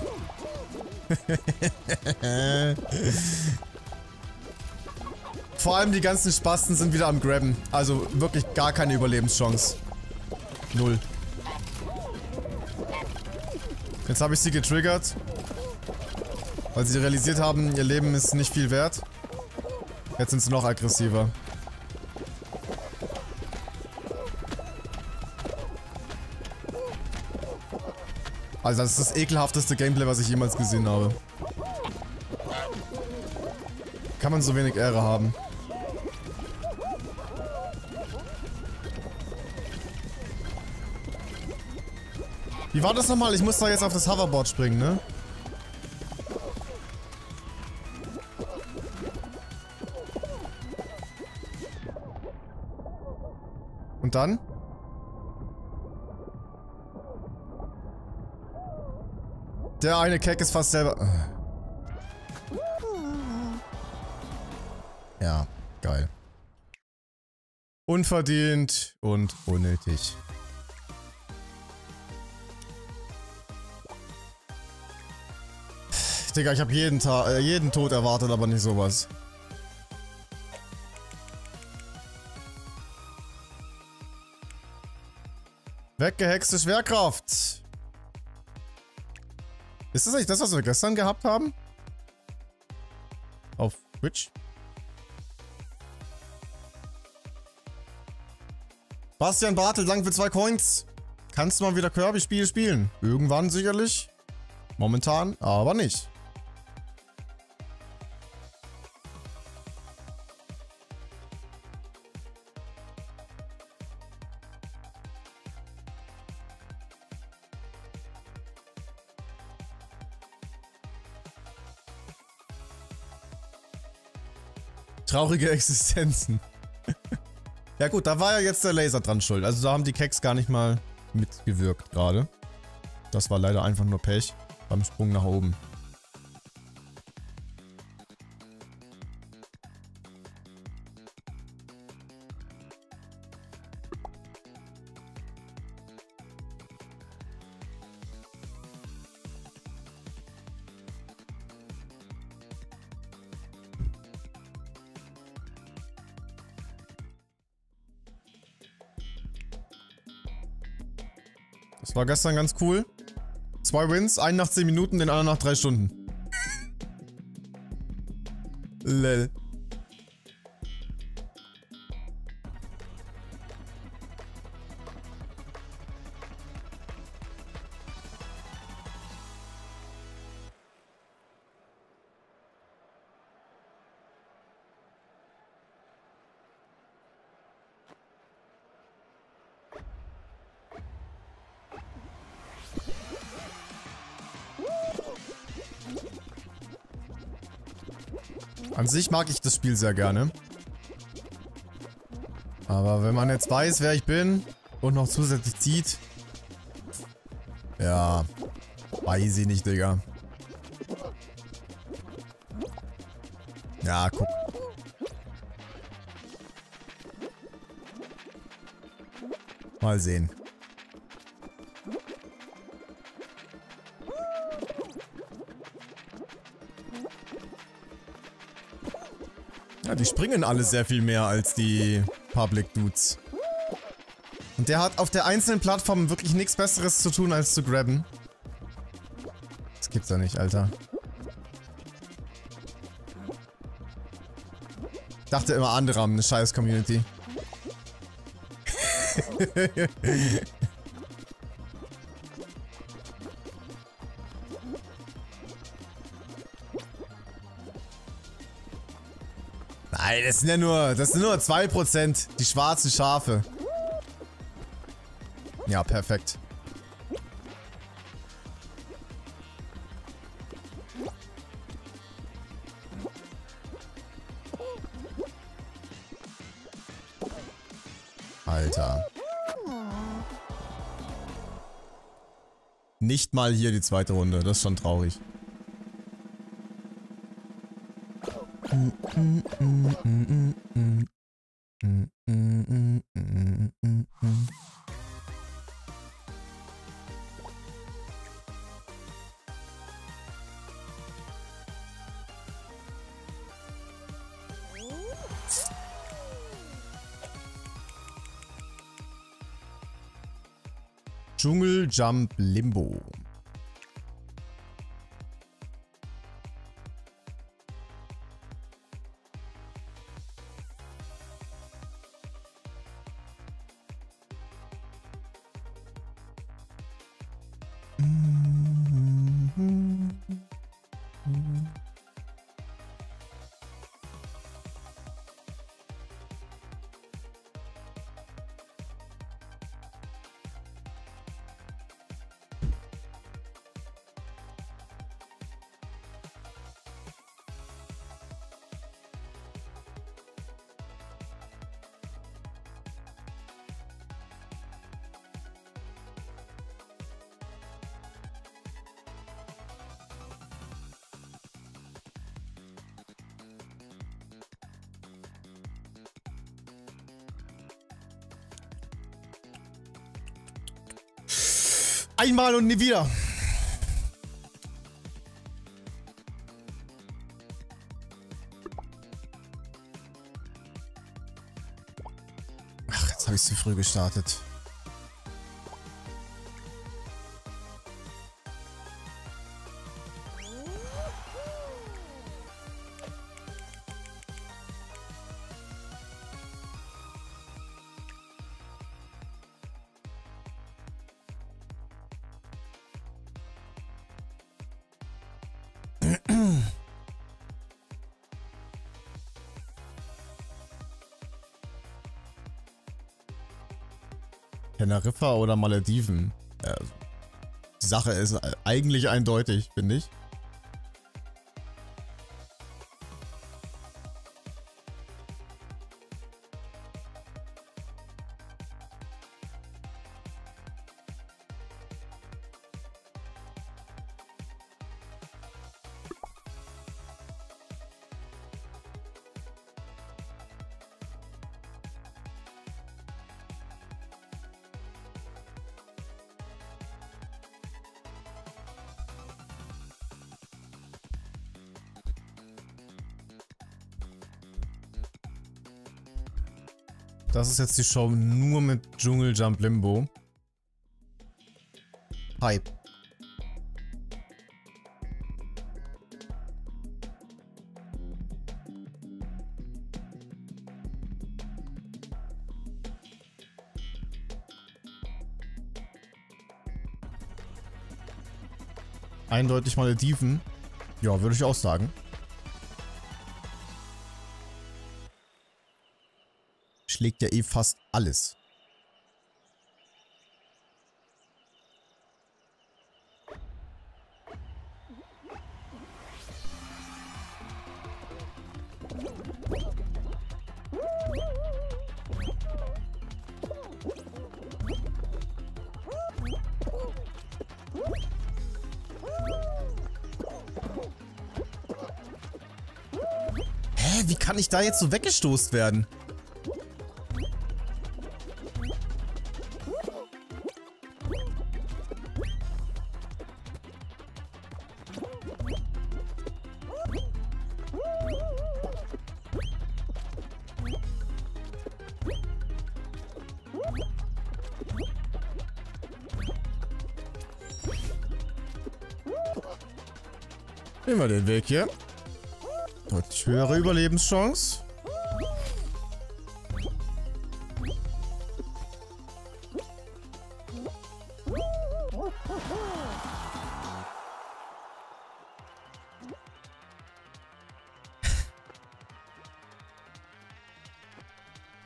Vor allem die ganzen Spasten sind wieder am Grabben. Also wirklich gar keine Überlebenschance. Null. Jetzt habe ich sie getriggert. Weil sie realisiert haben, ihr Leben ist nicht viel wert. Jetzt sind sie noch aggressiver. Also das ist das ekelhafteste Gameplay, was ich jemals gesehen habe. Kann man so wenig Ehre haben. Wie war das nochmal? Ich muss da jetzt auf das Hoverboard springen, ne? Und dann? Der eine Keck ist fast selber... Ja, geil. Unverdient und unnötig. Digga, ich habe jeden Tod erwartet, aber nicht sowas. Weggehexte Schwerkraft. Ist das nicht das, was wir gestern gehabt haben? Auf Twitch? Bastian Bartel, danke für 2 Coins. Kannst du mal wieder Kirby-Spiele spielen? Irgendwann sicherlich. Momentan aber nicht. Traurige Existenzen. Ja gut, da war ja jetzt der Laser dran schuld. Also da haben die Keks gar nicht mal mitgewirkt gerade. Das war leider einfach nur Pech beim Sprung nach oben. Das war gestern ganz cool. 2 Wins, einen nach 10 Minuten, den anderen nach 3 Stunden. Lel. An sich mag ich das Spiel sehr gerne. Aber wenn man jetzt weiß, wer ich bin und noch zusätzlich zieht... Ja, weiß ich nicht, Digga. Ja, guck. Mal sehen. Ja, die springen alle sehr viel mehr als die Public Dudes. Und der hat auf der einzelnen Plattform wirklich nichts Besseres zu tun, als zu grabben. Das gibt's ja nicht, Alter. dachte immer, andere haben eine scheiß Community. Nein, das sind nur 2%. Die schwarzen Schafe. Ja, perfekt. Alter. Nicht mal hier die zweite Runde. Das ist schon traurig. Dschungeljump Limbo. Einmal und nie wieder. Ach, jetzt habe ich zu früh gestartet. Teneriffa oder Malediven? Ja, die Sache ist eigentlich eindeutig, finde ich. Das ist jetzt die Show nur mit Dschungeljump Limbo. Hype. Eindeutig Malediven. Ja, würde ich auch sagen. Schlägt ja eh fast alles. Hä, wie kann ich da jetzt so weggestoßt werden? Nehmen wir den Weg hier. Deutlich höhere Überlebenschance.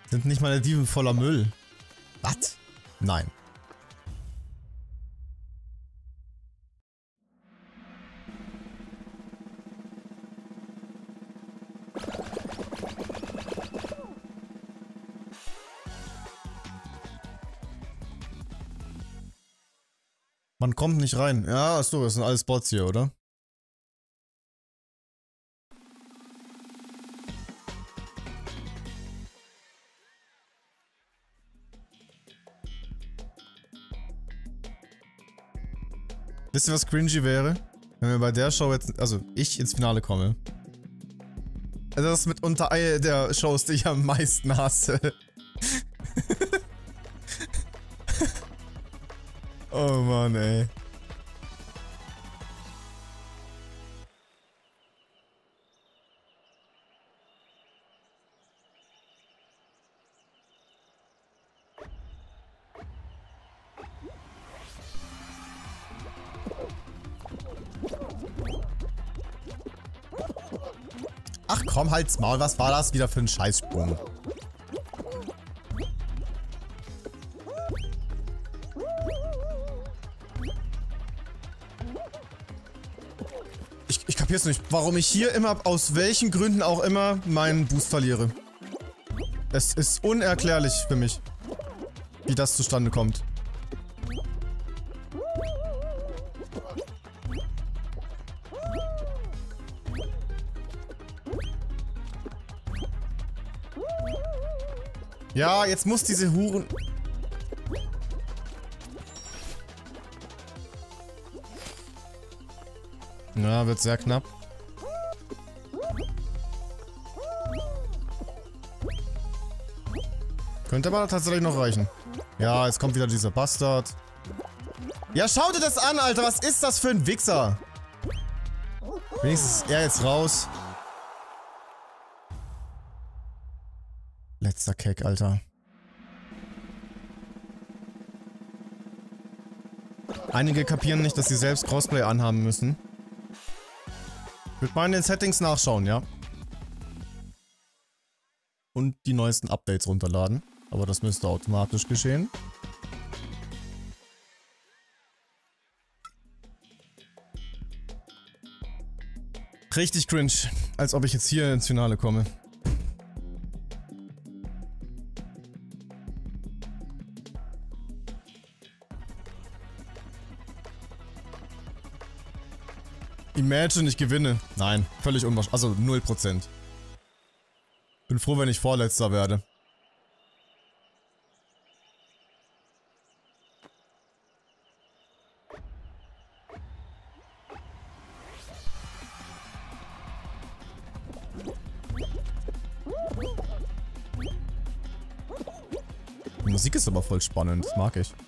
Sind nicht Malediven voller Müll? Was? Nein. Man kommt nicht rein. Ja, achso, das sind alles Bots hier, oder? Wisst ihr, was cringy wäre? Wenn wir bei der Show jetzt, also ich ins Finale komme. Also das ist mitunter eine der Shows, die ich am meisten hasse. Oh Mann, ey. Ach komm, halt's Maul, was war das wieder für ein Scheißsprung? Ich kapier's nicht, warum ich hier immer, aus welchen Gründen auch immer, meinen Boost verliere. Es ist unerklärlich für mich, wie das zustande kommt. Ja, jetzt muss diese Huren... Ja, wird sehr knapp. Könnte aber tatsächlich noch reichen. Ja, jetzt kommt wieder dieser Bastard. Ja, schau dir das an, Alter. Was ist das für ein Wichser? Wenigstens ist er jetzt raus. Letzter Keck, Alter. Einige kapieren nicht, dass sie selbst Crossplay anhaben müssen. Ich würde mal in den Settings nachschauen, ja. Und die neuesten Updates runterladen. Aber das müsste automatisch geschehen. Richtig cringe. Als ob ich jetzt hier ins Finale komme. Imagine, ich gewinne. Nein, völlig unwahrscheinlich. Also 0%. Bin froh, wenn ich Vorletzter werde. Die Musik ist aber voll spannend, das mag ich.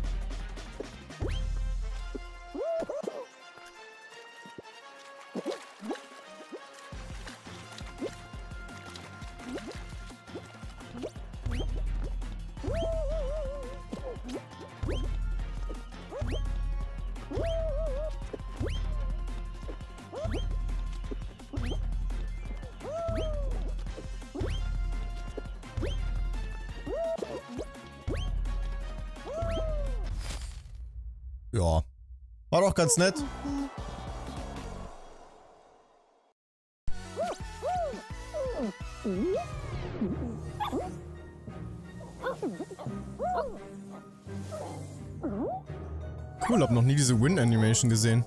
Ja. War doch ganz nett. Cool, hab noch nie diese Win-Animation gesehen.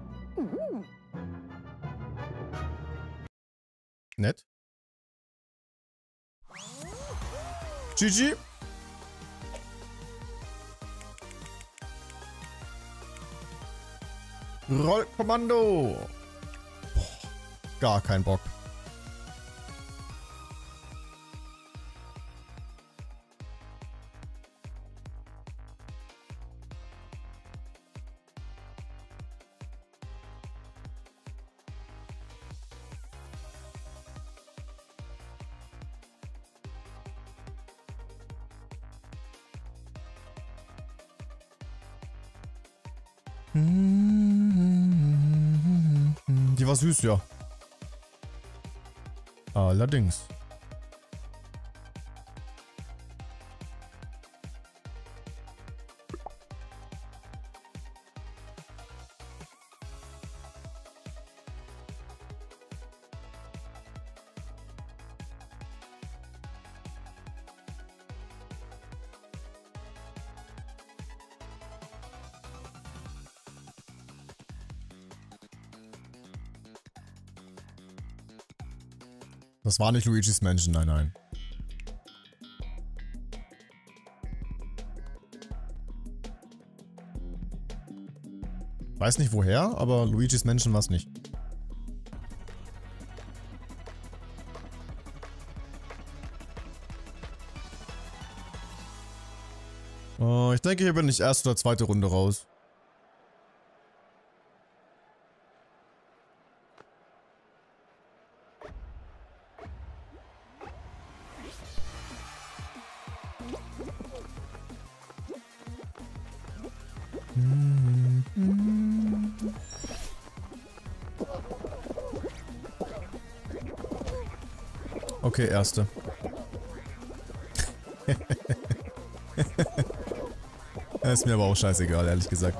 Nett. GG. Rollkommando. Boah, gar kein Bock. Die war süß, ja. Allerdings. Das war nicht Luigi's Mansion, nein, nein. Weiß nicht woher, aber Luigi's Mansion war es nicht. Oh, ich denke, hier bin ich erste oder zweite Runde raus. Okay, erste. Ist mir aber auch scheißegal, ehrlich gesagt.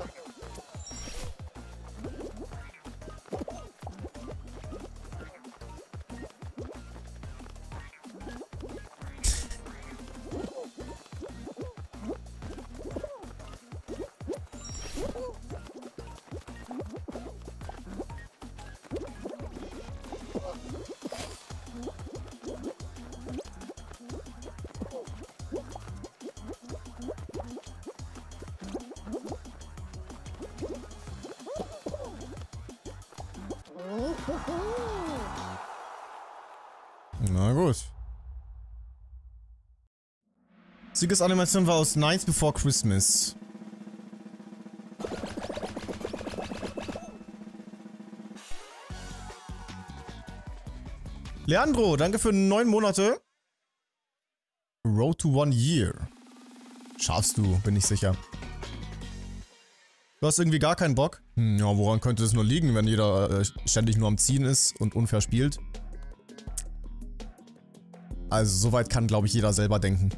Na gut. Siegesanimation war aus Night Before Christmas. Leandro, danke für 9 Monate. Road to 1 Year. Schaffst du, bin ich sicher. Du hast irgendwie gar keinen Bock? Ja, woran könnte das nur liegen, wenn jeder ständig nur am Ziehen ist und unfair spielt? Also, soweit kann, glaube ich, jeder selber denken.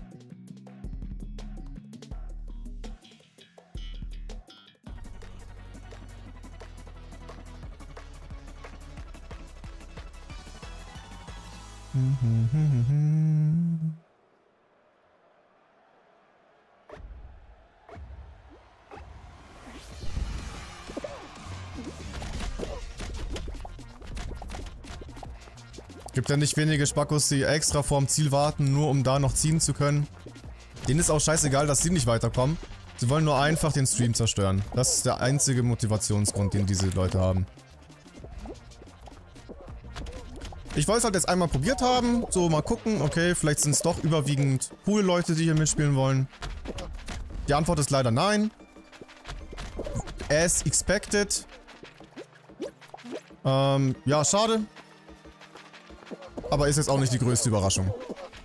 Gibt ja nicht wenige Spackos, die extra vorm Ziel warten, nur um da noch ziehen zu können. Denen ist auch scheißegal, dass sie nicht weiterkommen. Sie wollen nur einfach den Stream zerstören. Das ist der einzige Motivationsgrund, den diese Leute haben. Ich wollte es halt jetzt einmal probiert haben, so mal gucken, okay, vielleicht sind es doch überwiegend coole Leute, die hier mitspielen wollen. Die Antwort ist leider nein. As expected. Ja, schade. Aber ist jetzt auch nicht die größte Überraschung.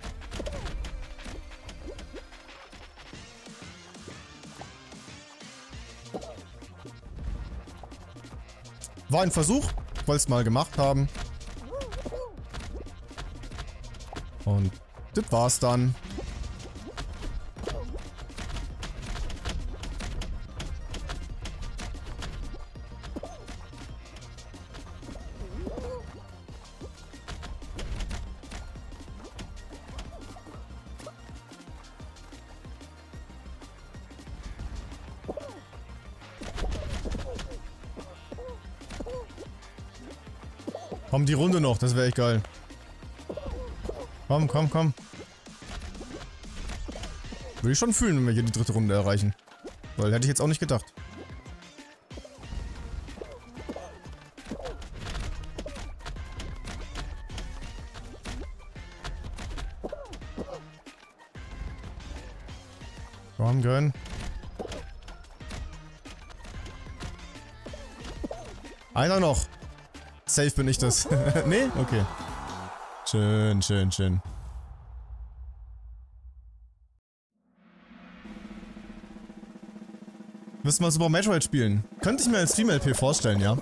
War ein Versuch, ich wollte es mal gemacht haben. Und das war's dann. Komm, die Runde noch, das wäre echt geil. Komm, komm, komm. Würde ich schon fühlen, wenn wir hier die dritte Runde erreichen. Weil hätte ich jetzt auch nicht gedacht. Komm, gönn. Einer noch. Safe bin ich das. Nee? Okay. Schön, schön, schön. Müssen wir Super Metroid spielen? Könnte ich mir als Stream-LP vorstellen, ja.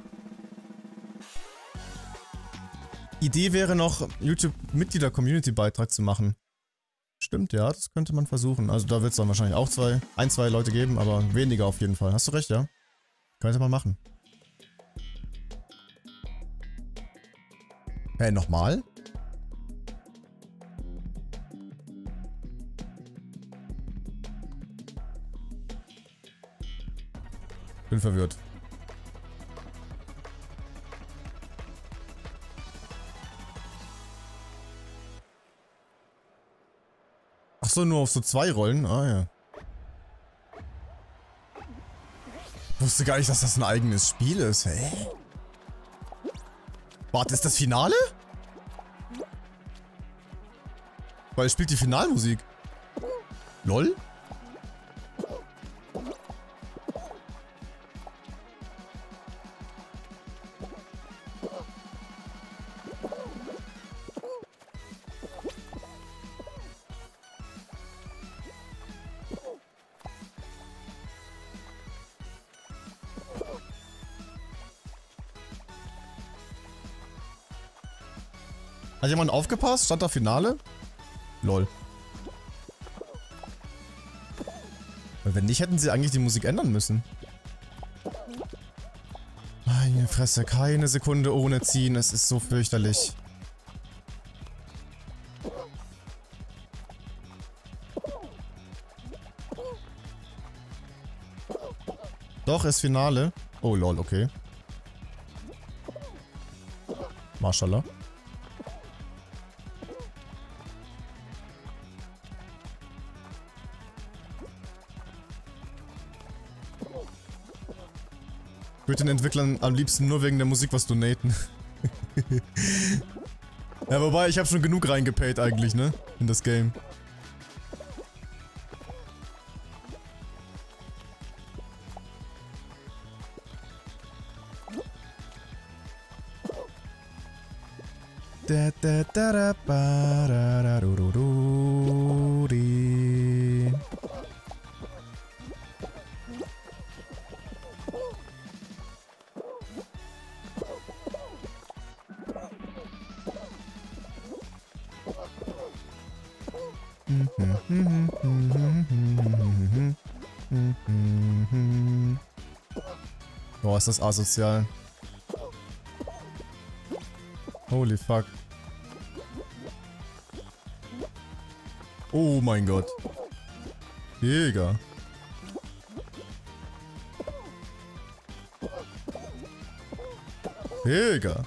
Idee wäre noch, YouTube-Mitglieder-Community-Beitrag zu machen. Stimmt, ja, das könnte man versuchen. Also da wird es dann wahrscheinlich auch ein, zwei Leute geben, aber weniger auf jeden Fall. Hast du recht, ja? Könnte man machen. Hey, nochmal? Bin verwirrt. Achso, nur auf so 2 Rollen. Ah ja. Wusste gar nicht, dass das ein eigenes Spiel ist. Hä? Warte, ist das Finale? Weil es spielt die Finalmusik. LOL? Hat jemand aufgepasst? Stand da Finale? LOL. Weil wenn nicht, hätten sie eigentlich die Musik ändern müssen. Meine Fresse, keine Sekunde ohne ziehen. Es ist so fürchterlich. Doch, ist Finale. Oh lol, okay. Mashallah. Ich würde den Entwicklern am liebsten nur wegen der Musik was donaten. Ja, wobei, ich habe schon genug reingepayt eigentlich, ne? In das Game. Da da da da ba da da du du du di. Boah, ist das asozial. Holy fuck. Oh mein Gott. Digga. Digga.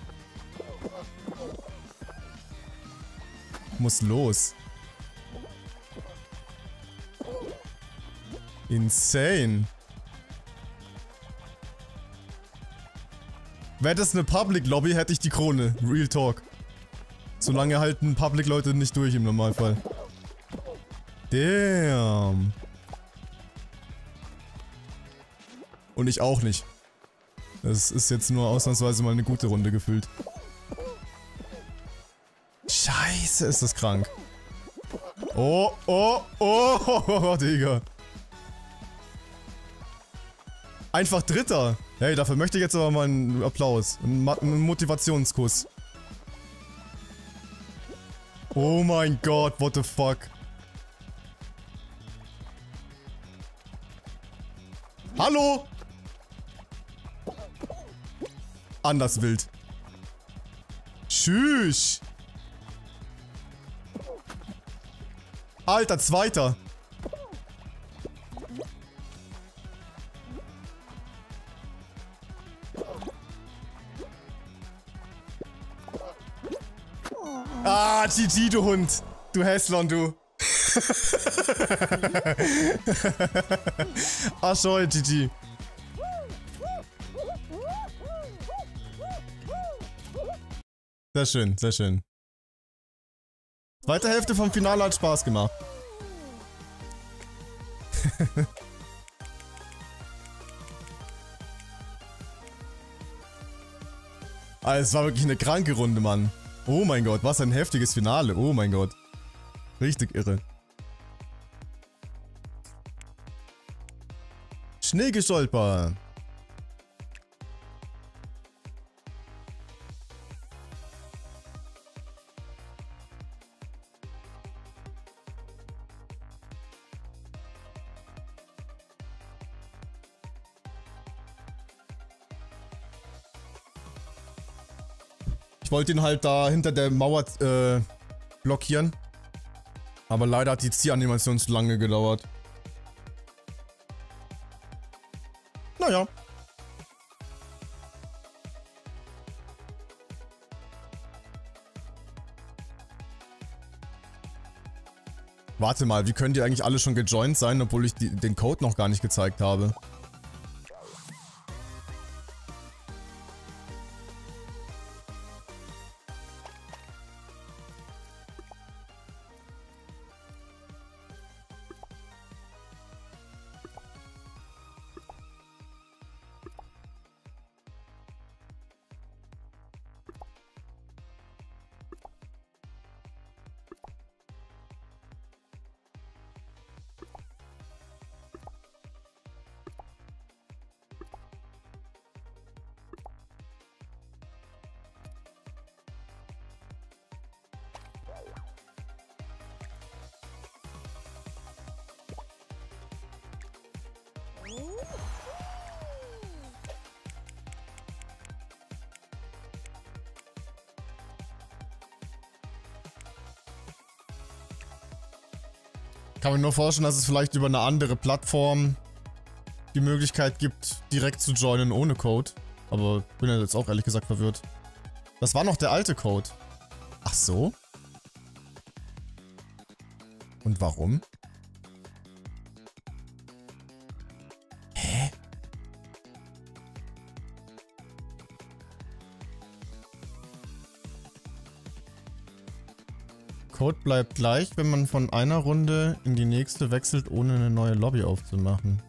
Muss los. Insane. Wäre das eine Public Lobby, hätte ich die Krone. Real Talk. Solange halten Public Leute nicht durch im Normalfall. Damn. Und ich auch nicht. Das ist jetzt nur ausnahmsweise mal eine gute Runde gefühlt. Scheiße, ist das krank. Oh, oh, oh, Digga. Einfach Dritter. Hey, dafür möchte ich jetzt aber mal einen Applaus. Einen Motivationskuss. Oh mein Gott, what the fuck. Hallo? Anders wild. Tschüss. Alter, Zweiter. Ah, GG, du Hund. Du Häslon, du. Ah, schau, GG. Sehr schön, sehr schön. Zweite Hälfte vom Finale hat Spaß gemacht. Ah, es war wirklich eine kranke Runde, Mann. Oh mein Gott, was ein heftiges Finale. Oh mein Gott. Richtig irre. Schneegestolper. Ich wollte ihn halt da hinter der Mauer blockieren. Aber leider hat die Ziehanimation zu lange gedauert. Naja. Warte mal, wie könnt ihr eigentlich alle schon gejoint sein, obwohl ich den Code noch gar nicht gezeigt habe? Kann mir nur vorstellen, dass es vielleicht über eine andere Plattform die Möglichkeit gibt, direkt zu joinen ohne Code. Aber bin ja jetzt auch ehrlich gesagt verwirrt. Das war noch der alte Code. Ach so? Und warum? Hä? Code bleibt gleich, wenn man von einer Runde in die nächste wechselt, ohne eine neue Lobby aufzumachen.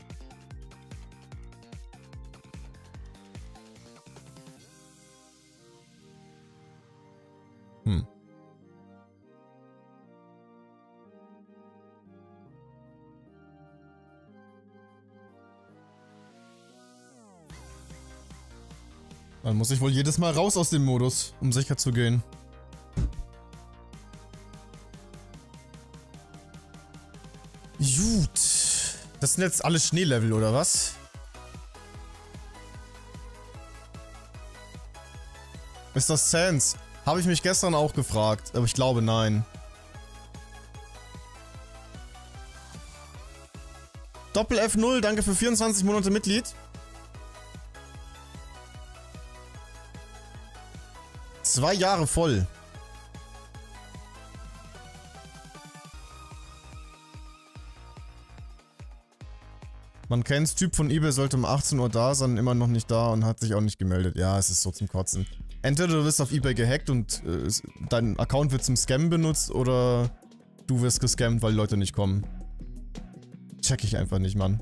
Dann muss ich wohl jedes Mal raus aus dem Modus, um sicher zu gehen. Gut. Das sind jetzt alle Schneelevel, oder was? Ist das Sans? Habe ich mich gestern auch gefragt, aber ich glaube nein. Doppel F0, danke für 24 Monate Mitglied. 2 Jahre voll. Man kennt's, Typ von eBay sollte um 18 Uhr da sein, immer noch nicht da und hat sich auch nicht gemeldet. Ja, es ist so zum Kotzen. Entweder du wirst auf eBay gehackt und dein Account wird zum Scammen benutzt oder du wirst gescammt, weil Leute nicht kommen. Check ich einfach nicht, Mann.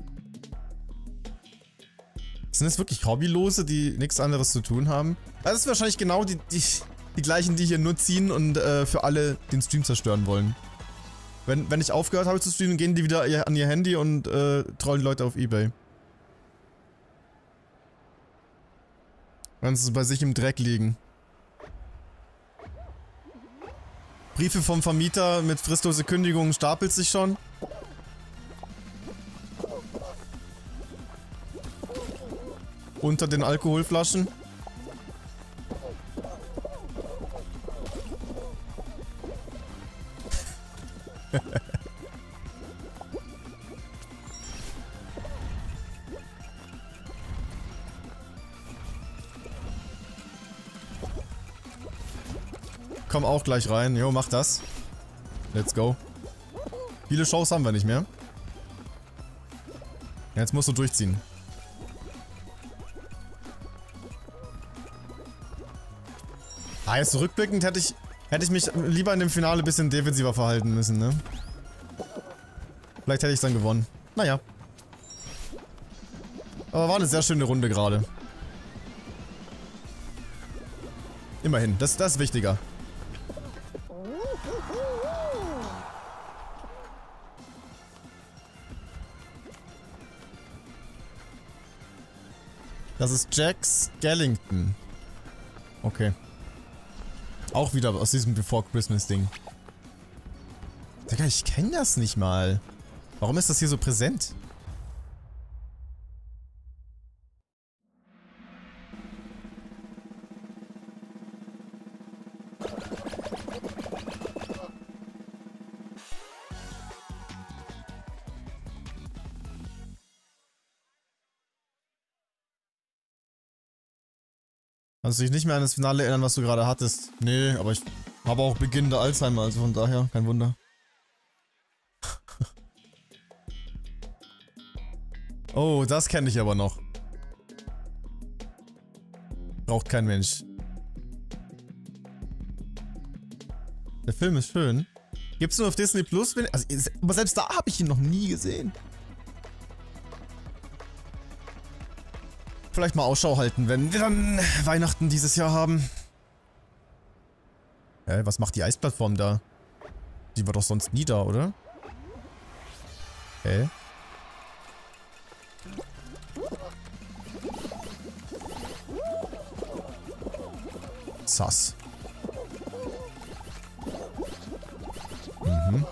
Sind es wirklich Hobbylose, die nichts anderes zu tun haben? Das ist wahrscheinlich genau die gleichen, die hier nur ziehen und für alle den Stream zerstören wollen. Wenn ich aufgehört habe zu streamen, gehen die wieder an ihr Handy und trollen Leute auf eBay. Wenn sie bei sich im Dreck liegen. Briefe vom Vermieter mit fristlose Kündigungen stapelt sich schon. Unter den Alkoholflaschen. Komm auch gleich rein. Jo, mach das. Let's go. Viele Shows haben wir nicht mehr. Jetzt musst du durchziehen. Ah, jetzt rückblickend hätte ich mich lieber in dem Finale ein bisschen defensiver verhalten müssen, ne? Vielleicht hätte ich dann gewonnen. Naja. Aber war eine sehr schöne Runde gerade. Immerhin, das ist wichtiger. Das ist Jack Skellington. Okay. Auch wieder aus diesem Before Christmas Ding. Digga, ich kenne das nicht mal. Warum ist das hier so präsent? Kannst du dich nicht mehr an das Finale erinnern, was du gerade hattest? Nee, aber ich habe auch beginnende Alzheimer, also von daher, kein Wunder. Oh, das kenne ich aber noch. Braucht kein Mensch. Der Film ist schön. Gibt's nur auf Disney Plus? Also, aber selbst da habe ich ihn noch nie gesehen. Vielleicht mal Ausschau halten, wenn wir dann Weihnachten dieses Jahr haben. Was macht die Eisplattform da? Die war doch sonst nie da, oder? Sass. Mhm.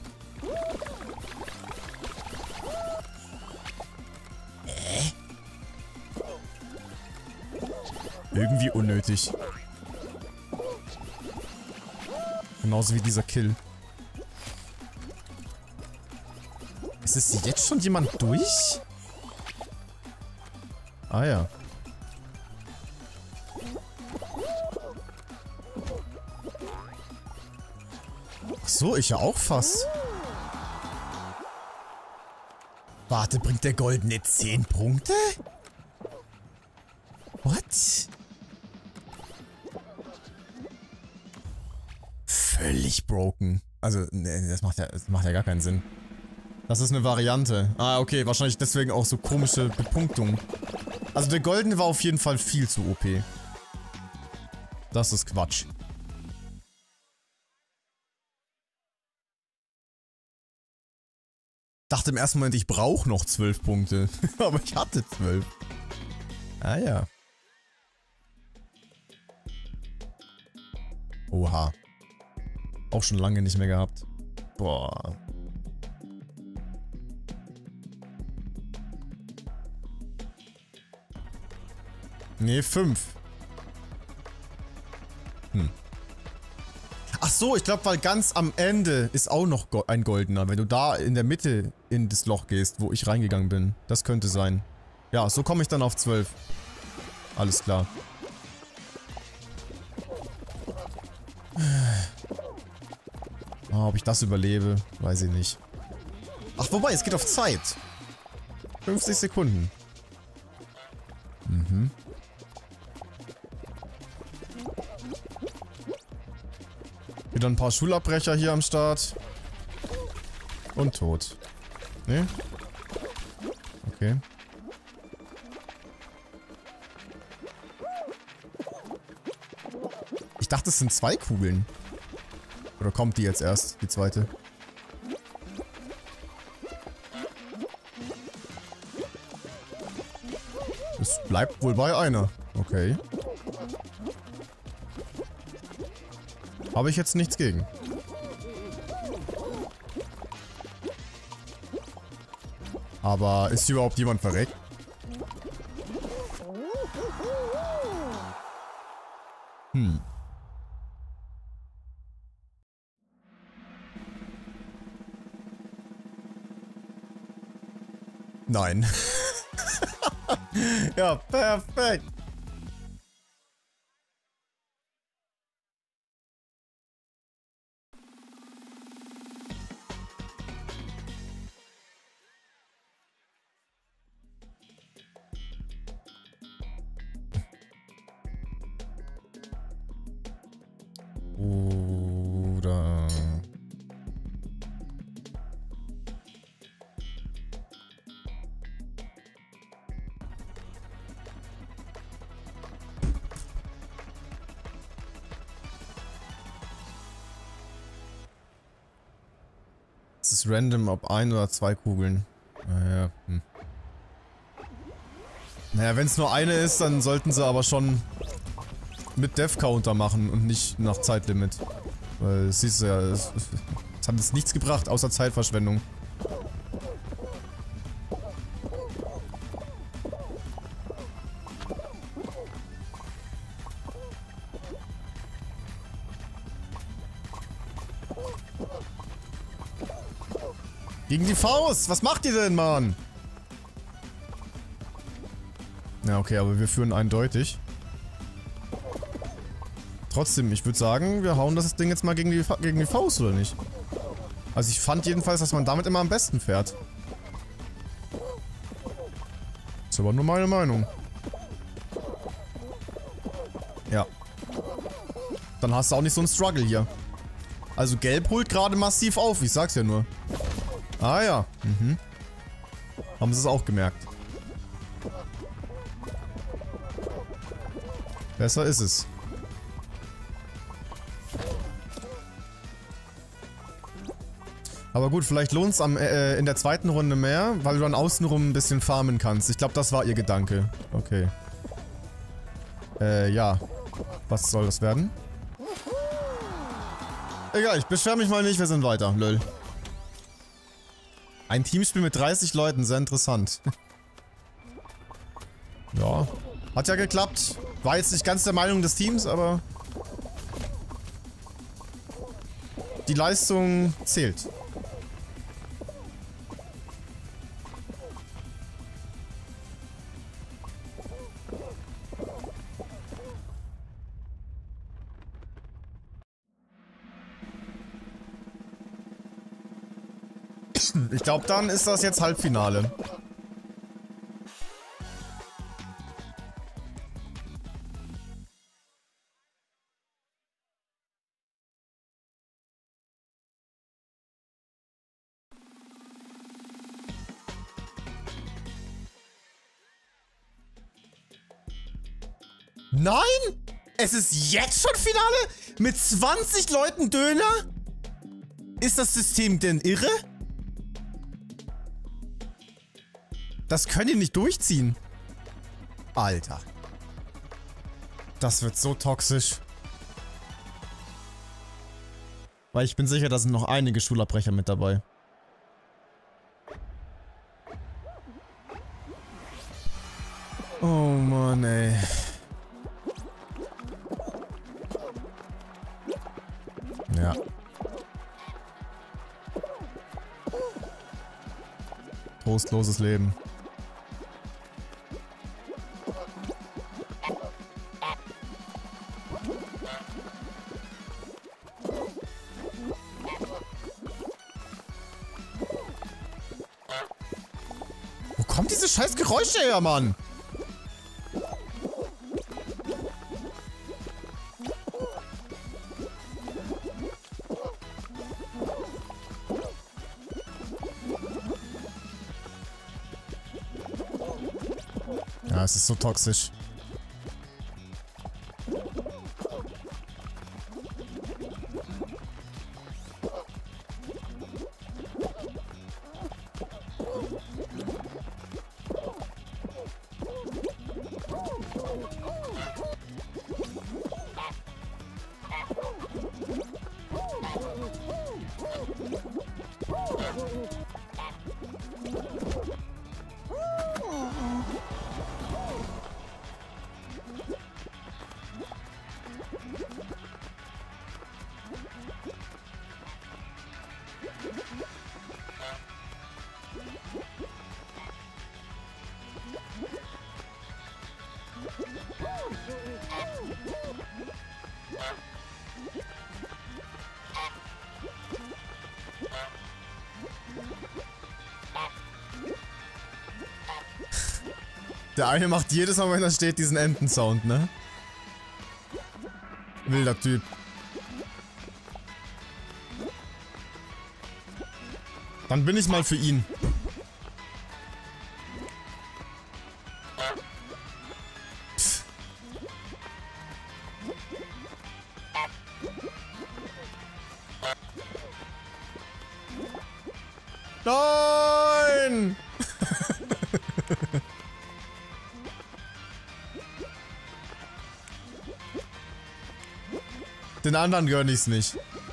Irgendwie unnötig. Genauso wie dieser Kill. Ist es jetzt schon jemand durch? Ah ja. Ach so, ich ja auch fast. Warte, bringt der Goldene 10 Punkte? What? Völlig broken. Also, nee, das macht ja gar keinen Sinn. Das ist eine Variante. Ah, okay, wahrscheinlich deswegen auch so komische Bepunktung. Also der Goldene war auf jeden Fall viel zu OP. Das ist Quatsch. Dachte im ersten Moment, ich brauche noch 12 Punkte. Aber ich hatte 12. Ah ja. Oha. Auch schon lange nicht mehr gehabt. Boah. Nee, 5. Ach so, ich glaube, weil ganz am Ende ist auch noch ein goldener. Wenn du da in der Mitte in das Loch gehst, wo ich reingegangen bin. Das könnte sein. Ja, so komme ich dann auf 12. Alles klar. Oh, ob ich das überlebe, weiß ich nicht. Ach, wobei, es geht auf Zeit. 50 Sekunden. Mhm. Wieder ein paar Schulabbrecher hier am Start. Und tot. Ne? Okay. Ich dachte, es sind 2 Kugeln. Oder kommt die jetzt erst, die zweite? Es bleibt wohl bei einer. Okay. Habe ich jetzt nichts gegen. Aber ist hier überhaupt jemand verreckt? Nein. Ja, perfekt. Oder... Es ist random, ob 1 oder 2 Kugeln. Naja, Naja, wenn es nur eine ist, dann sollten sie aber schon mit Death-Counter machen und nicht nach Zeitlimit. Weil, siehst du ja, es hat jetzt nichts gebracht, außer Zeitverschwendung. Gegen die Faust! Was macht ihr denn, Mann? Ja, okay, aber wir führen eindeutig. Trotzdem, ich würde sagen, wir hauen das Ding jetzt mal gegen die Faust, oder nicht? Also ich fand jedenfalls, dass man damit immer am besten fährt. Ist aber nur meine Meinung. Ja. Dann hast du auch nicht so einen Struggle hier. Also Gelb holt gerade massiv auf, ich sag's ja nur. Ah ja. Mhm. Haben sie es auch gemerkt. Besser ist es. Aber gut, vielleicht lohnt es in der zweiten Runde mehr, weil du dann außenrum ein bisschen farmen kannst. Ich glaube, das war ihr Gedanke. Okay. Ja. Was soll das werden? Egal, ich beschwere mich mal nicht, wir sind weiter. Lol. Ein Teamspiel mit 30 Leuten, sehr interessant. Ja. Hat ja geklappt. War jetzt nicht ganz der Meinung des Teams, aber... die Leistung zählt. Ich glaube, dann ist das jetzt Halbfinale. Nein! Es ist jetzt schon Finale? Mit 20 Leuten Döner? Ist das System denn irre? Das können die nicht durchziehen. Alter. Das wird so toxisch. Weil ich bin sicher, da sind noch einige Schulabbrecher mit dabei. Oh Mann, ey. Ja. Trostloses Leben. Wo kommt diese scheiß Geräusche her, Mann? Ja, es ist so toxisch. Der eine macht jedes Mal, wenn er steht, diesen Entensound, ne? Wilder Typ. Dann bin ich mal für ihn. Pff. Nein! Den anderen gönn ich's nicht.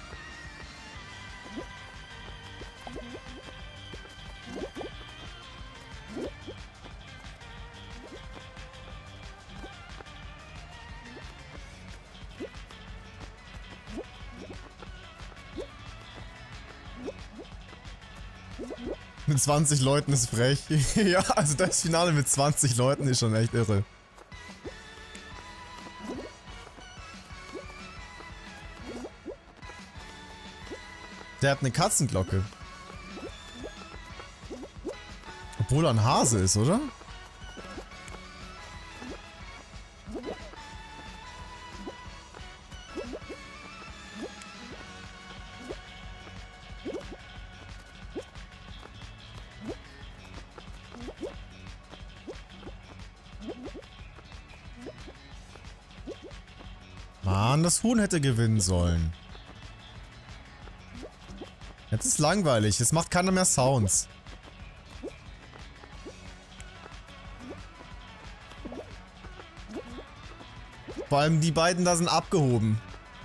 Mit 20 Leuten ist frech. Ja, also das Finale mit 20 Leuten ist schon echt irre. Der hat eine Katzenglocke. Obwohl er ein Hase ist, oder? Mann, das Huhn hätte gewinnen sollen. Jetzt ist langweilig. Es macht keiner mehr Sounds. Vor allem die beiden da sind abgehoben.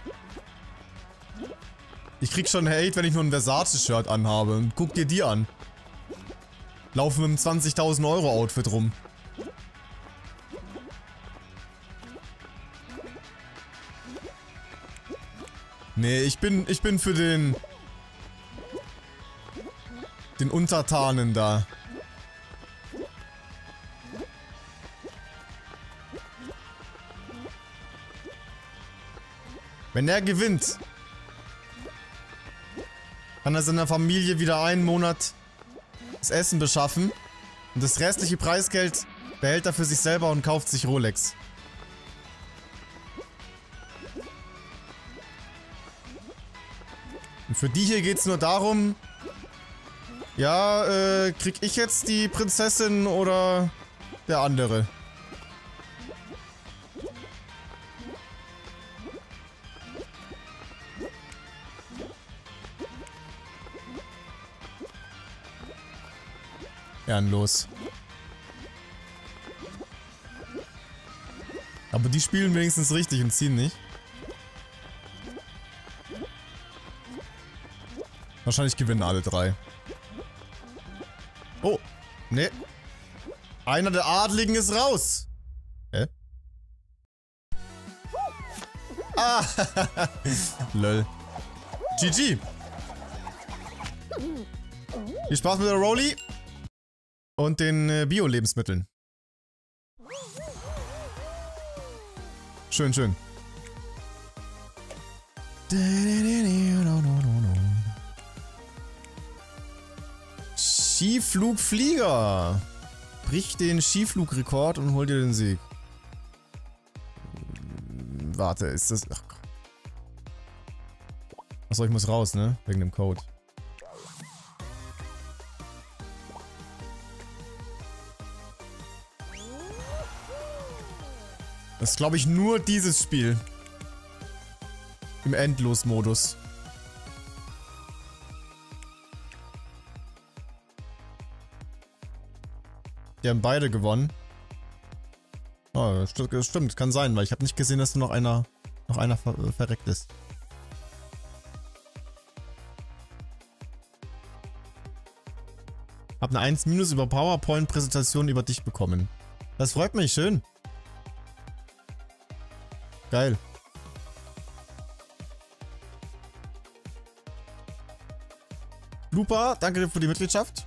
Ich krieg schon Hate, wenn ich nur ein Versace-Shirt anhabe. Und guck dir die an. Laufen mit einem 20.000 Euro Outfit rum. Nee, ich bin für den Untertanen da. Wenn er gewinnt, kann er seiner Familie wieder einen Monat das Essen beschaffen und das restliche Preisgeld behält er für sich selber und kauft sich Rolex. Und für die hier geht's nur darum, ja, krieg ich jetzt die Prinzessin oder der andere? Ehrenlos. Aber die spielen wenigstens richtig und ziehen nicht. Wahrscheinlich gewinnen alle drei. Oh, ne. Einer der Adligen ist raus. Hä? Ah, lol. GG. Viel Spaß mit der Rolli. Und den Bio-Lebensmitteln. Schön, schön. Skiflugflieger. Brich den Skiflugrekord und hol dir den Sieg. Warte, ist das... Ach Gott. Achso, ich muss raus, ne? Wegen dem Code. Das ist, glaube ich, nur dieses Spiel. Im Endlos-Modus. Die haben beide gewonnen. Oh, das stimmt, kann sein, weil ich habe nicht gesehen, dass nur noch einer verreckt ist. Hab eine 1- über PowerPoint-Präsentation über dich bekommen. Das freut mich, schön. Geil. Lupa, danke dir für die Mitgliedschaft.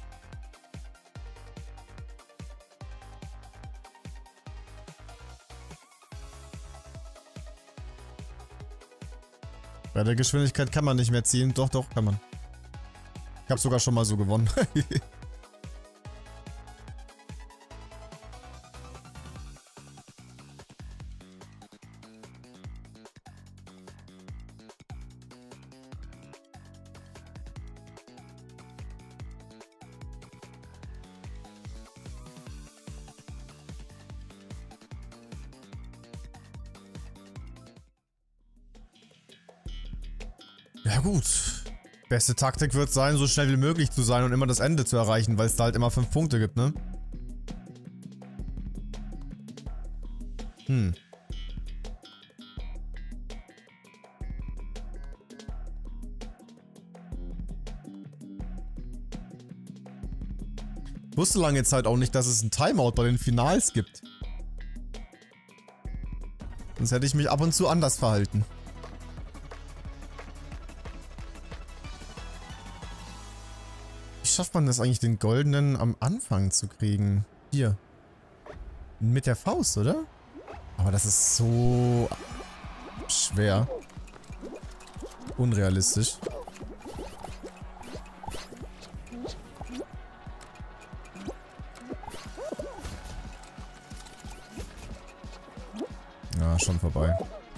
Bei der Geschwindigkeit kann man nicht mehr ziehen. Doch, doch, kann man. Ich habe sogar schon mal so gewonnen. Ja gut. Beste Taktik wird sein, so schnell wie möglich zu sein und immer das Ende zu erreichen, weil es da halt immer 5 Punkte gibt, ne? Ich wusste lange Zeit auch nicht, dass es ein Timeout bei den Finals gibt. Sonst hätte ich mich ab und zu anders verhalten. Wie schafft man das eigentlich, den goldenen am Anfang zu kriegen? Hier. Mit der Faust, oder? Aber das ist so schwer. Unrealistisch. Ja, schon vorbei.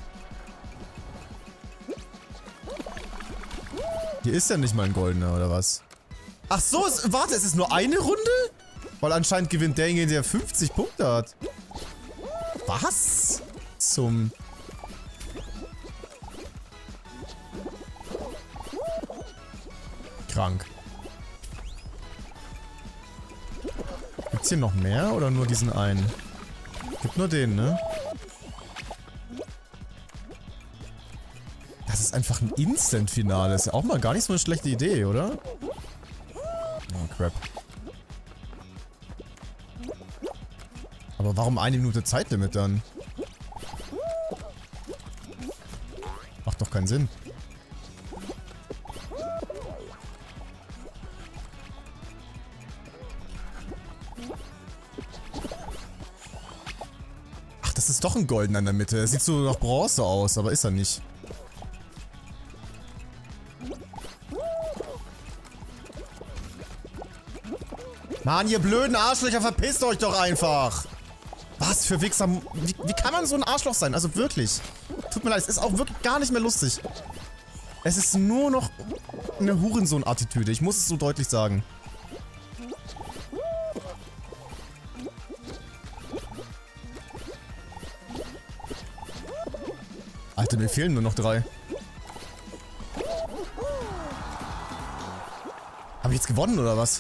Hier ist ja nicht mal ein goldener, oder was? Ach so, warte, es ist nur eine Runde? Weil anscheinend gewinnt derjenige, der 50 Punkte hat. Was? Krank. Gibt's hier noch mehr oder nur diesen einen? Gibt nur den, ne? Das ist einfach ein Instant-Finale. Ist ja auch mal gar nicht so eine schlechte Idee, oder? Oh, crap. Aber warum 1 Minute Zeitlimit dann? Macht doch keinen Sinn. Ach, das ist doch ein Golden in der Mitte. Er sieht so nach Bronze aus, aber ist er nicht. Mann, ihr blöden Arschlöcher, verpisst euch doch einfach! Was für Wichser... Wie kann man so ein Arschloch sein? Also wirklich. Tut mir leid, es ist auch wirklich gar nicht mehr lustig. Es ist nur noch eine Hurensohn-Attitüde. Ich muss es so deutlich sagen. Alter, mir fehlen nur noch 3. Habe ich jetzt gewonnen, oder was?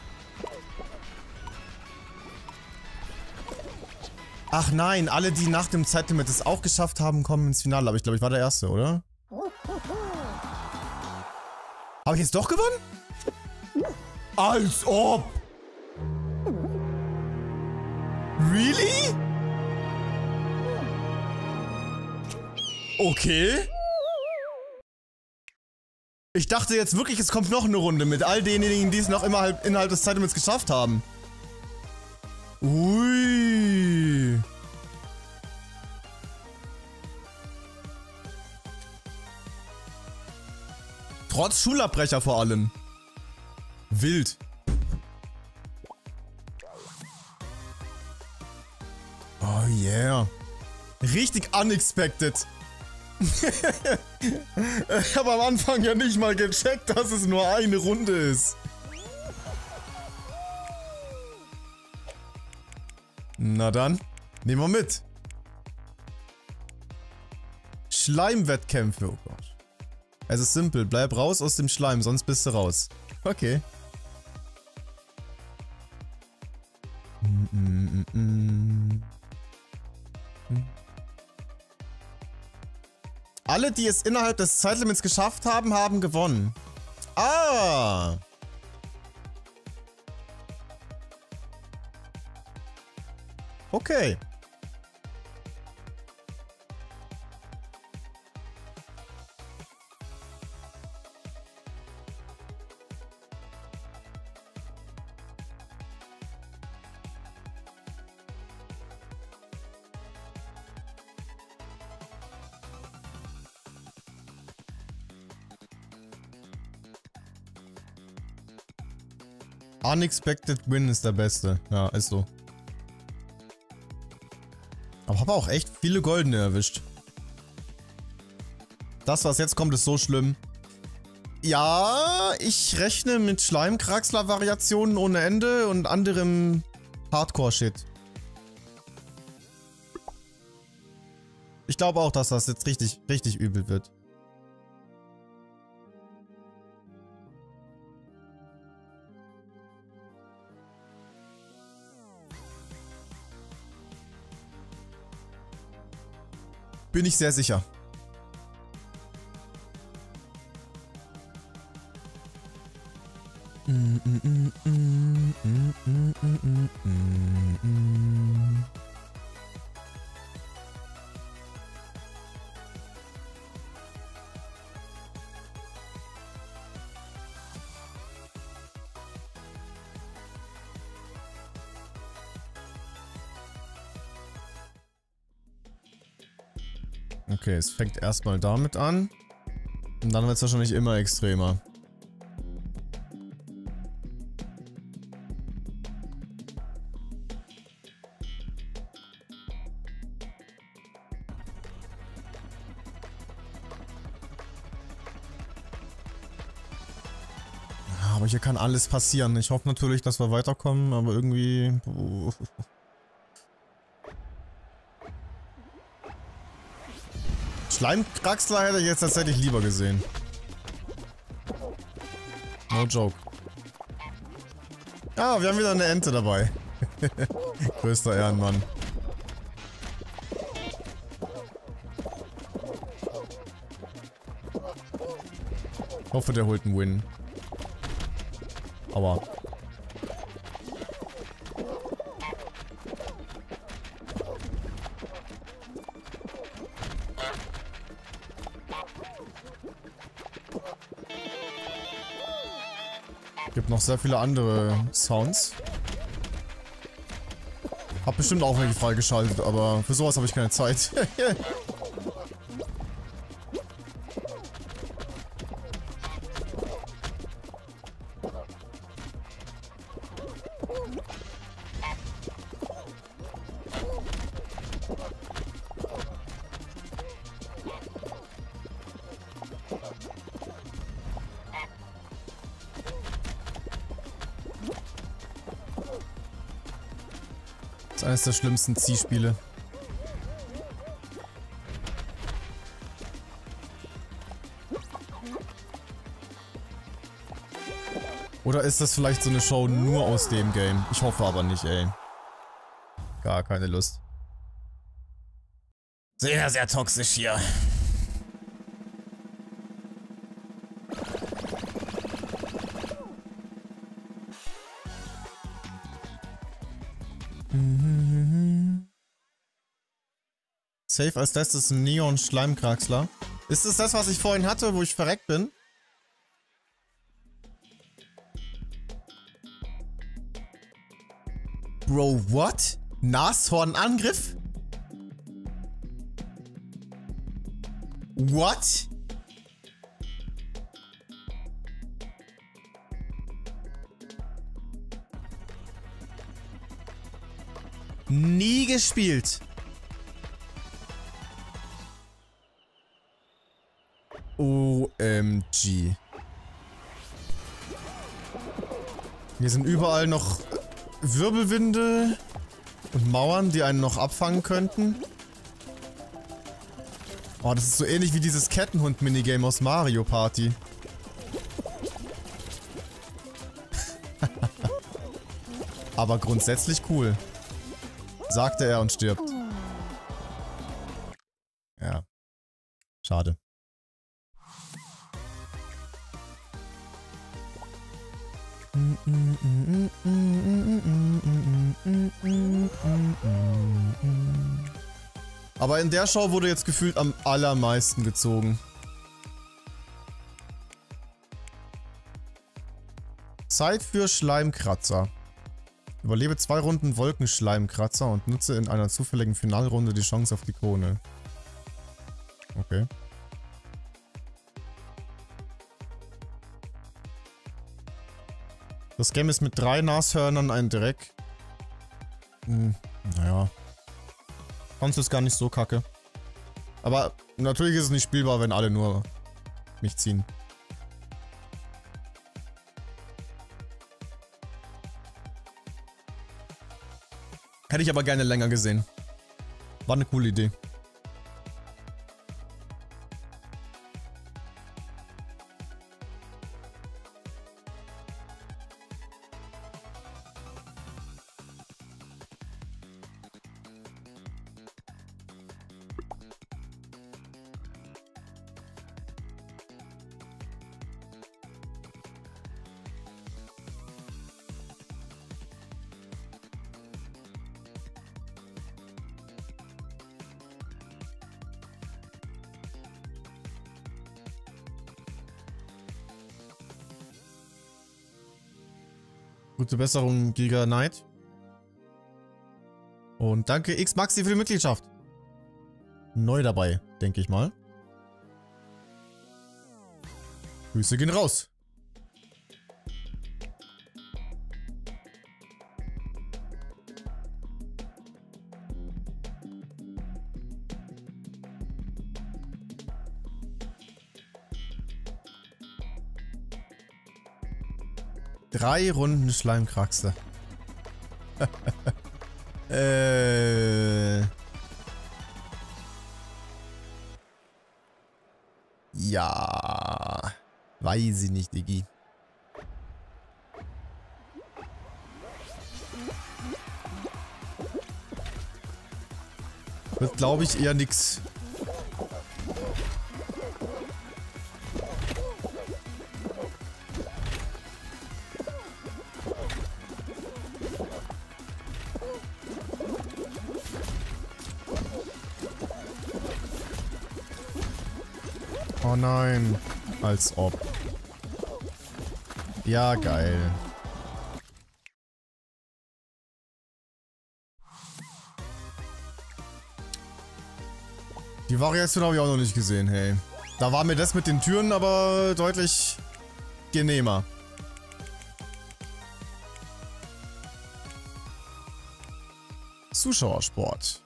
Ach nein, alle, die nach dem Zeitlimit es auch geschafft haben, kommen ins Finale. Aber ich glaube, ich war der Erste, oder? Habe ich jetzt doch gewonnen? Als ob! Really? Okay. Ich dachte jetzt wirklich, es kommt noch eine Runde mit all denjenigen, die es noch immer innerhalb des Zeitlimits geschafft haben. Ui. Trotz Schulabbrecher vor allem. Wild. Oh yeah. Richtig unexpected. Ich habe am Anfang ja nicht mal gecheckt, dass es nur eine Runde ist. Na dann, nehmen wir mit. Schleimwettkämpfe, oh Gott. Es ist simpel, bleib raus aus dem Schleim, sonst bist du raus. Okay. Alle, die es innerhalb des Zeitlimits geschafft haben, haben gewonnen. Ah! Okay. Unexpected Win ist der beste. Ja, ist so. Aber habe auch echt viele Goldene erwischt. Das, was jetzt kommt, ist so schlimm. Ja, ich rechne mit Schleimkraxler-Variationen ohne Ende und anderem Hardcore-Shit. Ich glaube auch, dass das jetzt richtig übel wird. Bin ich sehr sicher. Okay, es fängt erstmal damit an. Und dann wird es wahrscheinlich immer extremer. Ja, aber hier kann alles passieren. Ich hoffe natürlich, dass wir weiterkommen, aber irgendwie... Schleimkraxler hätte ich jetzt tatsächlich lieber gesehen. No joke. Ah, wir haben wieder eine Ente dabei. Größter Ehrenmann. Hoffe, der holt einen Win. Aua. Gibt noch sehr viele andere Sounds. Hab bestimmt auch welche freigeschaltet, aber für sowas habe ich keine Zeit. Das ist eines der schlimmsten Ziehspiele. Oder ist das vielleicht so eine Show nur aus dem Game? Ich hoffe aber nicht, ey. Gar keine Lust. Sehr, sehr toxisch hier. Safe als letztes ein Neon-Schleimkraxler. Ist es das, was ich vorhin hatte, wo ich verreckt bin? Bro, what? Nashornangriff? What? Nie gespielt. OMG. Hier sind überall noch Wirbelwinde und Mauern, die einen noch abfangen könnten. Oh, das ist so ähnlich wie dieses Kettenhund-Minigame aus Mario Party. Aber grundsätzlich cool. Sagte er und stirbt. Ja. Schade. Aber in der Show wurde jetzt gefühlt am allermeisten gezogen. Zeit für Schleimkratzer. Überlebe 2 Runden Wolkenschleimkratzer und nutze in einer zufälligen Finalrunde die Chance auf die Krone. Okay. Das Game ist mit 3 Nashörnern ein Dreck. Naja. Sonst ist gar nicht so kacke. Aber natürlich ist es nicht spielbar, wenn alle nur mich ziehen. Hätte ich aber gerne länger gesehen. War eine coole Idee. Gute Besserung, Giga Knight. Und danke X-Maxi für die Mitgliedschaft. Neu dabei, denke ich mal. Grüße gehen raus. Drei Runden Schleimkraxe. Ja. Weiß ich nicht, Diggi. Wird, glaube ich, eher nix. Oh nein. Als ob. Ja, geil. Die Variation habe ich auch noch nicht gesehen, hey. Da war mir das mit den Türen aber deutlich genehmer. Zuschauersport.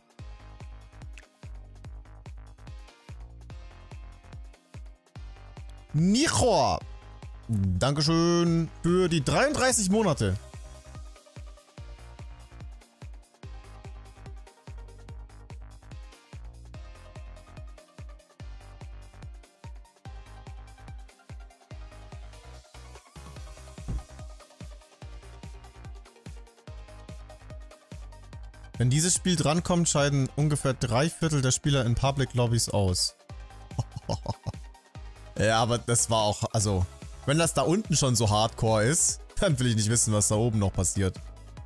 Nichor. Dankeschön für die 33 Monate. Wenn dieses Spiel drankommt, scheiden ungefähr 3/4 der Spieler in Public Lobbys aus. Ja, aber das war auch, also, wenn das da unten schon so hardcore ist, dann will ich nicht wissen, was da oben noch passiert.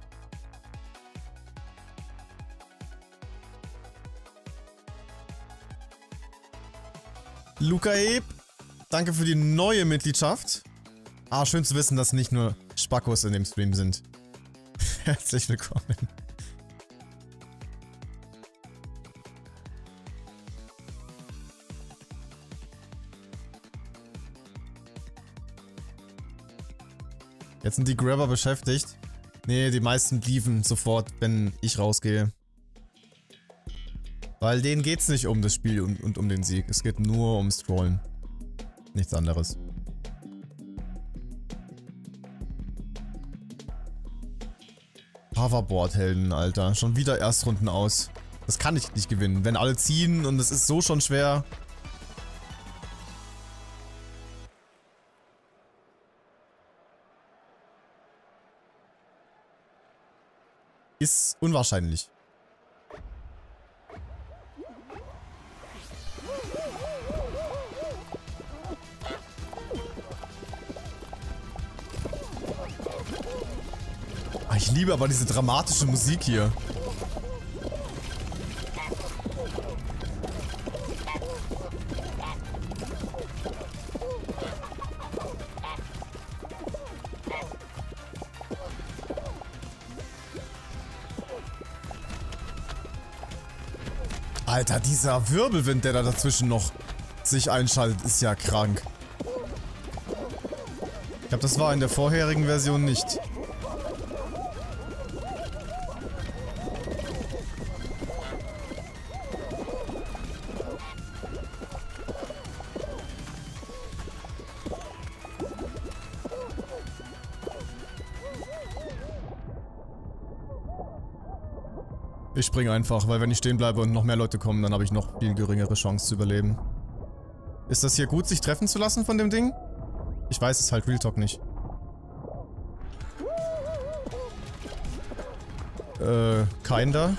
Luca Heb, danke für die neue Mitgliedschaft. Ah, schön zu wissen, dass nicht nur Spackos in dem Stream sind. Herzlich willkommen. Jetzt sind die Grabber beschäftigt. Nee, die meisten liefen sofort, wenn ich rausgehe. Weil denen geht's nicht um das Spiel und um den Sieg. Es geht nur ums Trollen. Nichts anderes. Hoverboard-Helden, Alter. Schon wieder Erstrunden aus. Das kann ich nicht gewinnen. Wenn alle ziehen und es ist so schon schwer. Ist unwahrscheinlich. Ah, ich liebe aber diese dramatische Musik hier. Alter, dieser Wirbelwind, der da dazwischen noch sich einschaltet, ist ja krank. Ich glaube, das war in der vorherigen Version nicht. Ich springe einfach, weil wenn ich stehen bleibe und noch mehr Leute kommen, dann habe ich noch viel geringere Chance zu überleben. Ist das hier gut, sich treffen zu lassen von dem Ding? Ich weiß es halt Real Talk nicht. Kinder.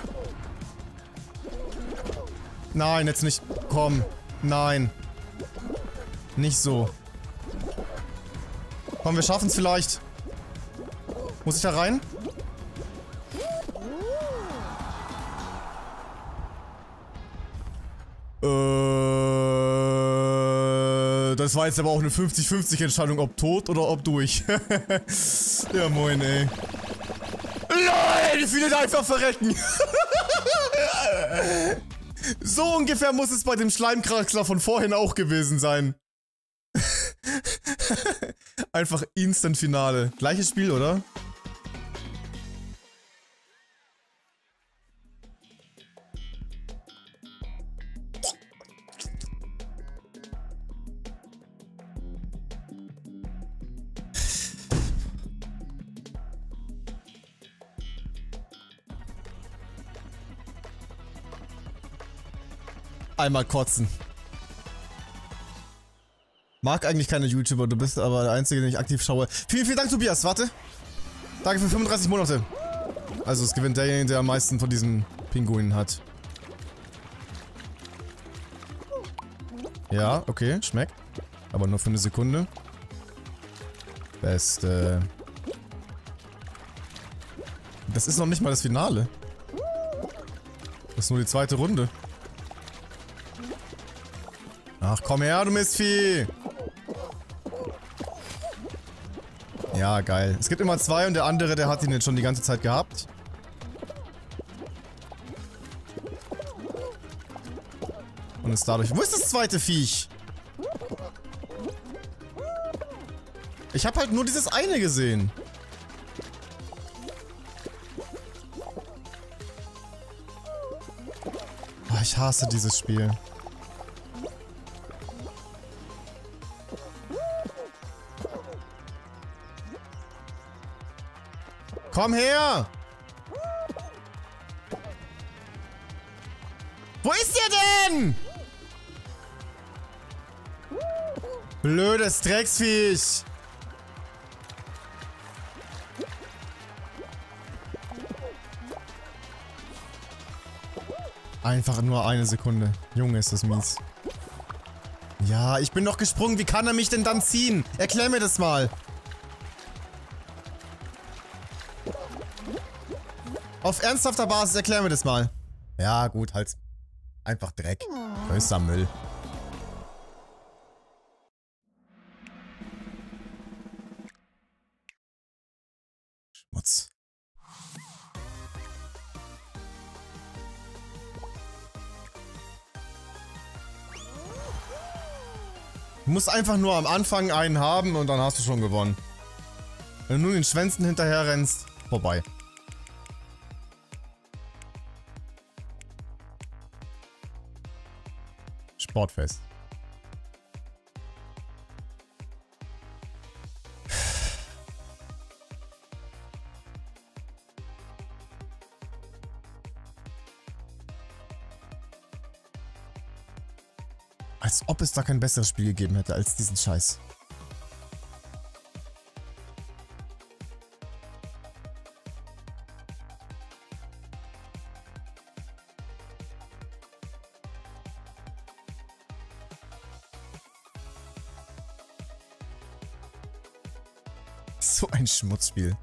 Nein, jetzt nicht. Komm. Nein. Nicht so. Komm, wir schaffen es vielleicht. Muss ich da rein? Das war jetzt aber auch eine 50-50 Entscheidung, ob tot oder ob durch. Ja, moin, ey. LOL, wie viele da einfach verrecken. So ungefähr muss es bei dem Schleimkraxler von vorhin auch gewesen sein. Einfach Instant Finale. Gleiches Spiel, oder? Einmal kotzen. Mag eigentlich keine YouTuber, du bist aber der Einzige, den ich aktiv schaue. Vielen, vielen Dank, Tobias. Warte. Danke für 35 Monate. Also es gewinnt derjenige, der am meisten von diesen Pinguinen hat. Ja, okay, schmeckt. Aber nur für eine Sekunde. Beste. Das ist noch nicht mal das Finale. Das ist nur die zweite Runde. Ach, komm her, du Mistvieh! Ja, geil. Es gibt immer zwei und der andere, der hat ihn jetzt schon die ganze Zeit gehabt. Und ist dadurch... Wo ist das zweite Viech? Ich habe halt nur dieses eine gesehen. Oh, ich hasse dieses Spiel. Komm her! Wo ist der denn? Blödes Drecksviech. Einfach nur eine Sekunde. Junge, ist das mies. Ja, ich bin doch gesprungen. Wie kann er mich denn dann ziehen? Erklär mir das mal. Auf ernsthafter Basis, erklär mir das mal. Ja, gut, halt. Einfach Dreck. Größter Müll. Schmutz. Du musst einfach nur am Anfang einen haben und dann hast du schon gewonnen. Wenn du nur den Schwänzen hinterher rennst, vorbei. Sportfest. Als ob es da kein besseres Spiel gegeben hätte als diesen Scheiß. So ein Schmutzspiel.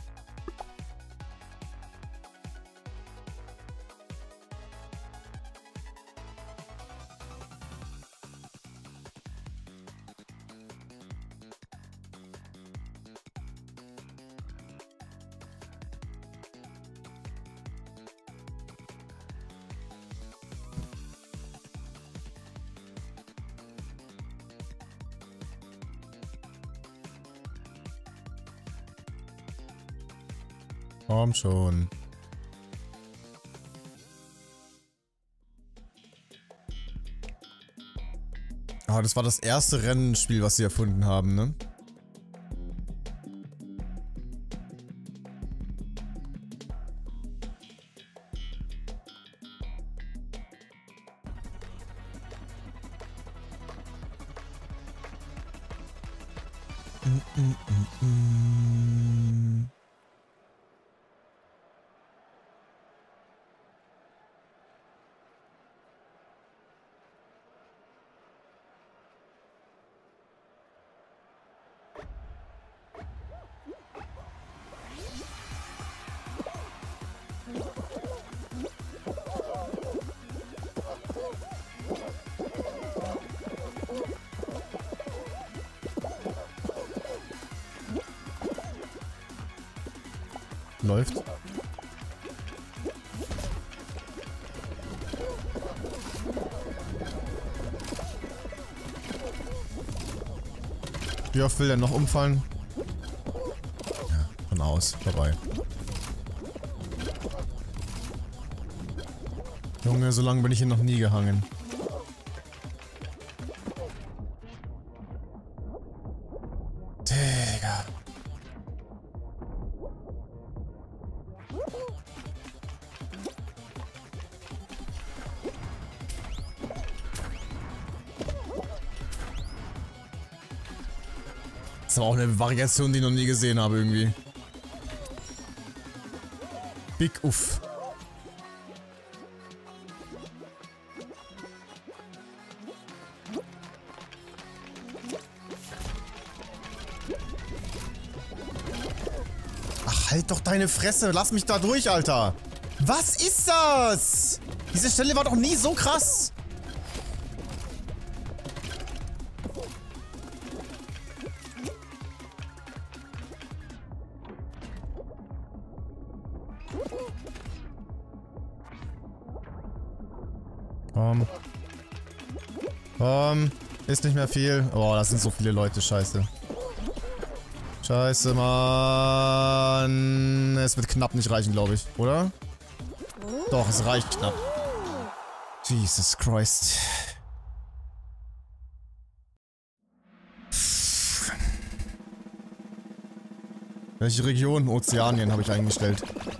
Komm schon. Ah, das war das erste Rennspiel, was sie erfunden haben, ne? Läuft. Wie oft will der noch umfallen? Ja, von aus. Vorbei. Junge, so lange bin ich hier noch nie gehangen. Digga. Das ist aber auch eine Variation, die ich noch nie gesehen habe irgendwie. Big Uff. Halt doch deine Fresse. Lass mich da durch, Alter. Was ist das? Diese Stelle war doch nie so krass. Komm. Komm. Ist nicht mehr viel. Oh, das sind so viele Leute. Scheiße. Scheiße, Mann. Es wird knapp nicht reichen, glaube ich. Oder? Doch, es reicht knapp. Jesus Christ. Welche Region? Ozeanien habe ich eingestellt.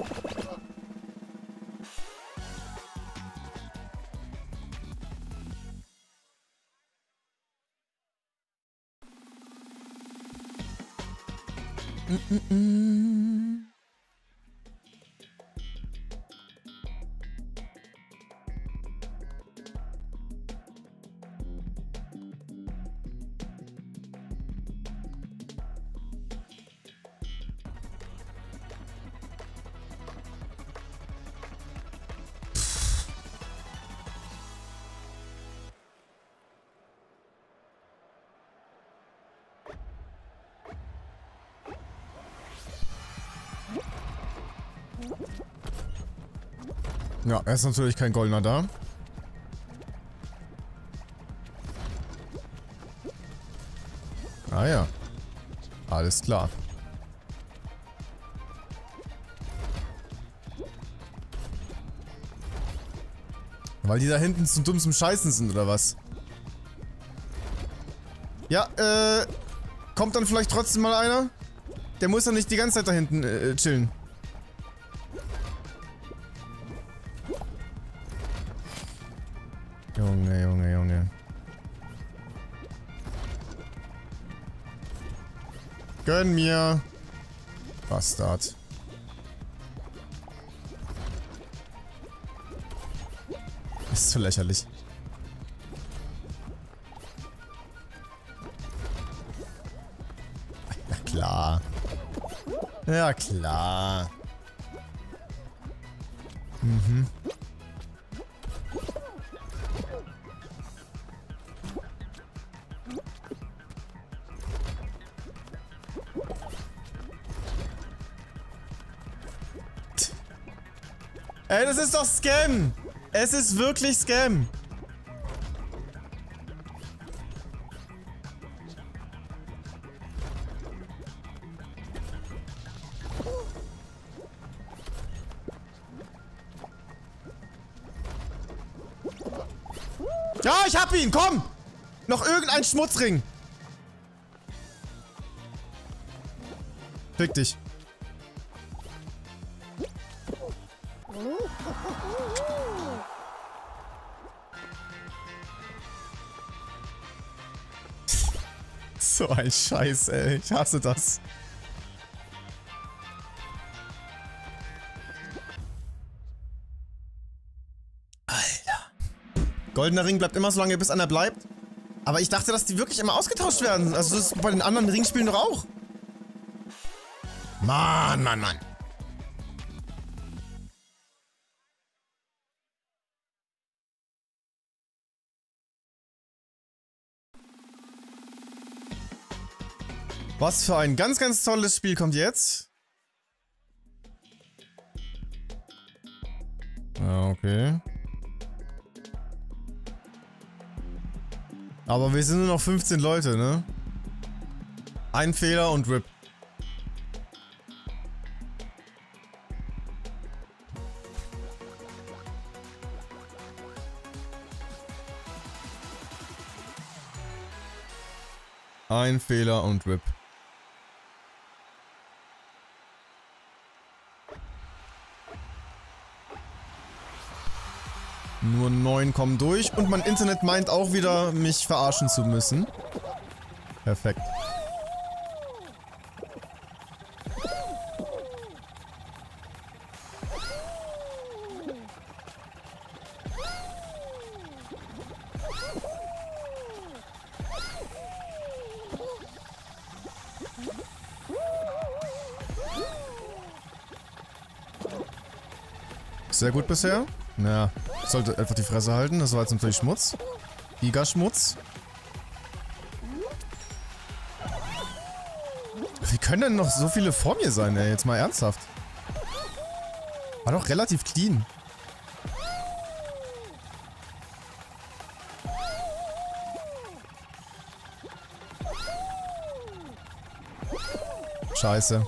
Ja, er ist natürlich kein Goldener da. Ah ja. Alles klar. Weil die da hinten zu dumm zum Scheißen sind, oder was? Ja, kommt dann vielleicht trotzdem mal einer? Der muss ja nicht die ganze Zeit da hinten chillen. Junge, Junge, Junge. Gönn mir. Bastard. Ist zu lächerlich. Ja klar. Ja klar. Mhm. Ey, das ist doch Scam! Es ist wirklich Scam! Ja, ich hab ihn! Komm! Noch irgendein Schmutzring! Fick dich. So ein Scheiß, ey. Ich hasse das. Alter. Goldener Ring bleibt immer so lange, bis einer bleibt. Aber ich dachte, dass die wirklich immer ausgetauscht werden. Also das ist bei den anderen Ringspielen doch auch. Mann, Mann, Mann. Was für ein ganz, ganz tolles Spiel kommt jetzt. Ja, okay. Aber wir sind nur noch 15 Leute, ne? Ein Fehler und RIP. Ein Fehler und RIP. Nur 9 kommen durch und mein Internet meint auch wieder, mich verarschen zu müssen. Perfekt. Sehr gut bisher. Naja, sollte einfach die Fresse halten. Das war jetzt natürlich Schmutz. Gigaschmutz. Wie können denn noch so viele vor mir sein, ey? Jetzt mal ernsthaft. War doch relativ clean. Scheiße.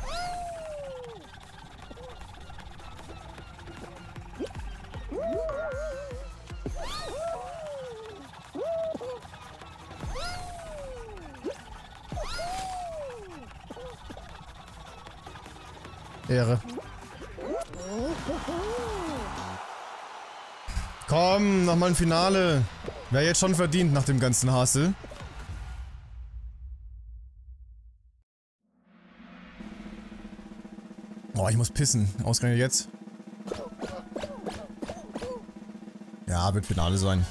Ehre. Komm, nochmal ein Finale. Wäre jetzt schon verdient nach dem ganzen Hassel. Oh, ich muss pissen. Ausgerechnet jetzt. Ja, wird Finale sein.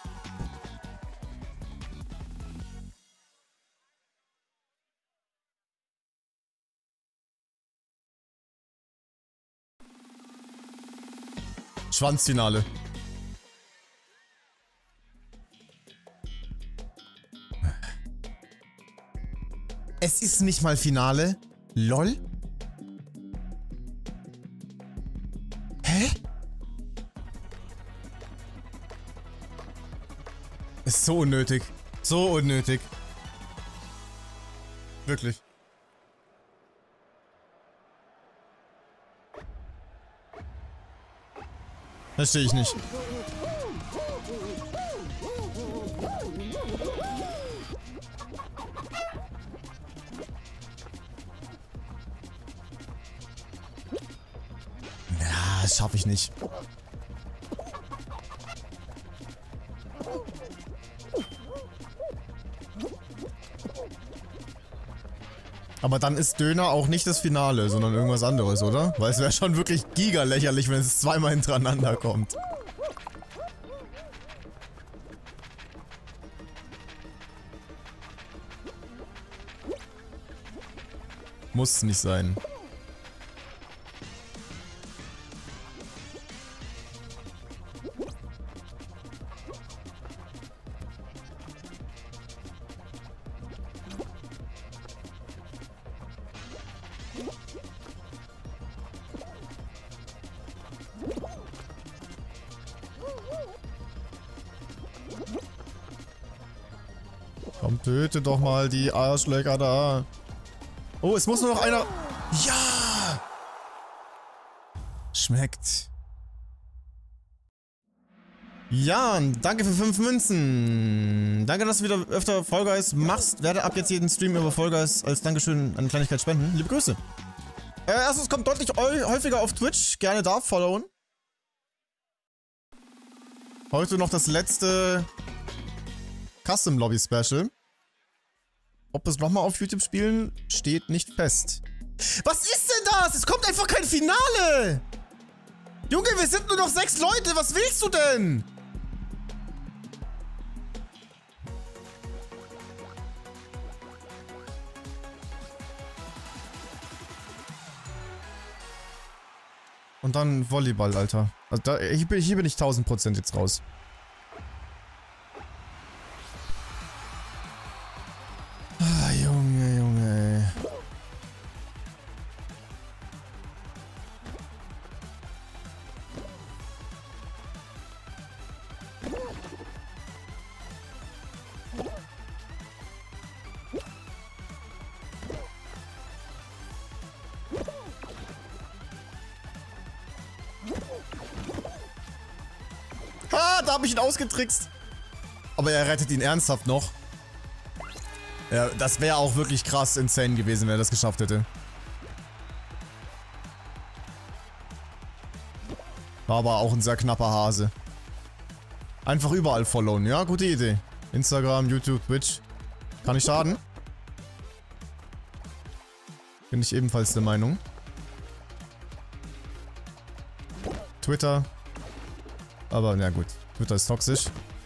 Schwanzfinale. Es ist nicht mal Finale. LOL? Hä? Ist so unnötig. So unnötig. Wirklich. Verstehe ich nicht. Ja, das schaffe ich nicht. Aber dann ist Döner auch nicht das Finale, sondern irgendwas anderes, oder? Weil es wäre schon wirklich giga lächerlich, wenn es zweimal hintereinander kommt. Muss nicht sein. Komm, töte doch mal die Arschlöcher da. Oh, es muss nur noch einer... Ja! Schmeckt. Ja, danke für 5 Münzen. Danke, dass du wieder öfter Fall Guys machst. Werde ab jetzt jeden Stream über Fall Guys als Dankeschön eine Kleinigkeit spenden. Liebe Grüße. Erstens kommt deutlich häufiger auf Twitch. Gerne da followen. Heute noch das letzte Custom Lobby Special. Ob wir es nochmal auf YouTube spielen, steht nicht fest. Was ist denn das? Es kommt einfach kein Finale! Junge, wir sind nur noch 6 Leute. Was willst du denn? Und dann Volleyball, Alter. Also da, hier bin ich 1000% jetzt raus. Ah, Junge, Junge. Ha, da habe ich ihn ausgetrickst. Aber er rettet ihn ernsthaft noch. Ja, das wäre auch wirklich krass insane gewesen, wenn er das geschafft hätte. War aber auch ein sehr knapper Hase. Einfach überall followen, ja? Gute Idee. Instagram, YouTube, Twitch. Kann nicht schaden. Bin ich ebenfalls der Meinung. Twitter. Aber, na gut. Twitter ist toxisch.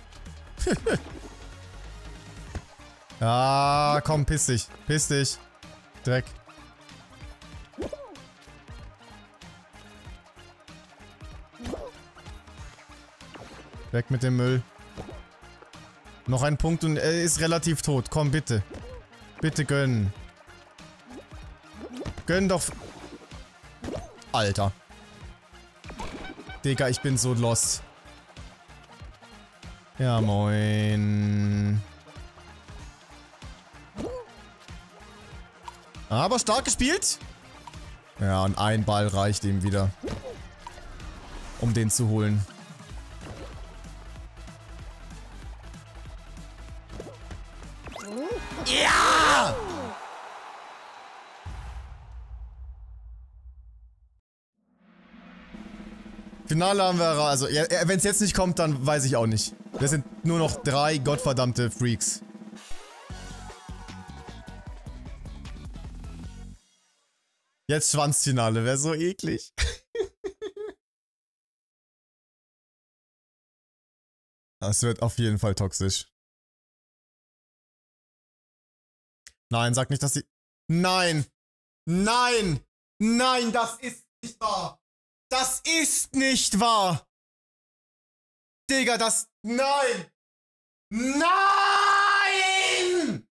Ja, komm, piss dich. Piss dich. Dreck. Weg mit dem Müll. Noch ein Punkt und er ist relativ tot. Komm, bitte. Bitte gönn. Gönn doch. Alter. Digga, ich bin so lost. Ja, moin. Aber stark gespielt. Ja, und ein Ball reicht ihm wieder. Um den zu holen. Ja! Finale haben wir, also, ja, wenn es jetzt nicht kommt, dann weiß ich auch nicht. Das sind nur noch 3 gottverdammte Freaks. Jetzt Schwanzfinale, wäre so eklig. Das wird auf jeden Fall toxisch. Nein, sag nicht, dass sie... Nein! Nein! Nein, das ist nicht wahr! Das ist nicht wahr! Digga, das... Nein! Nein!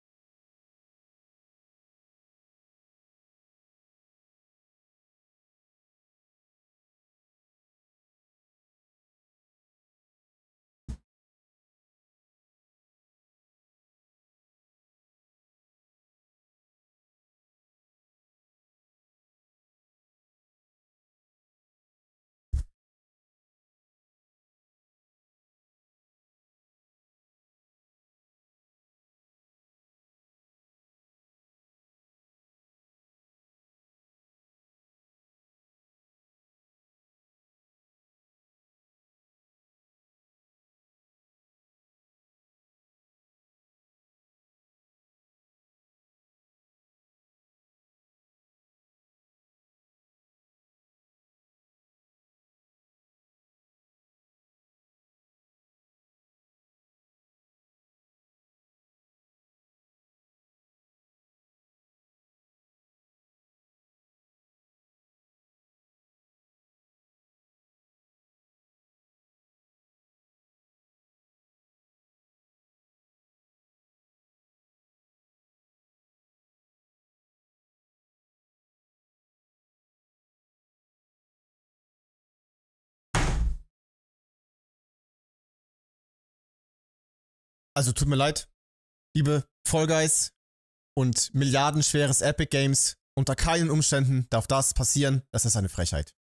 Also tut mir leid, liebe Fall Guys und milliardenschweres Epic Games. Unter keinen Umständen darf das passieren. Das ist eine Frechheit.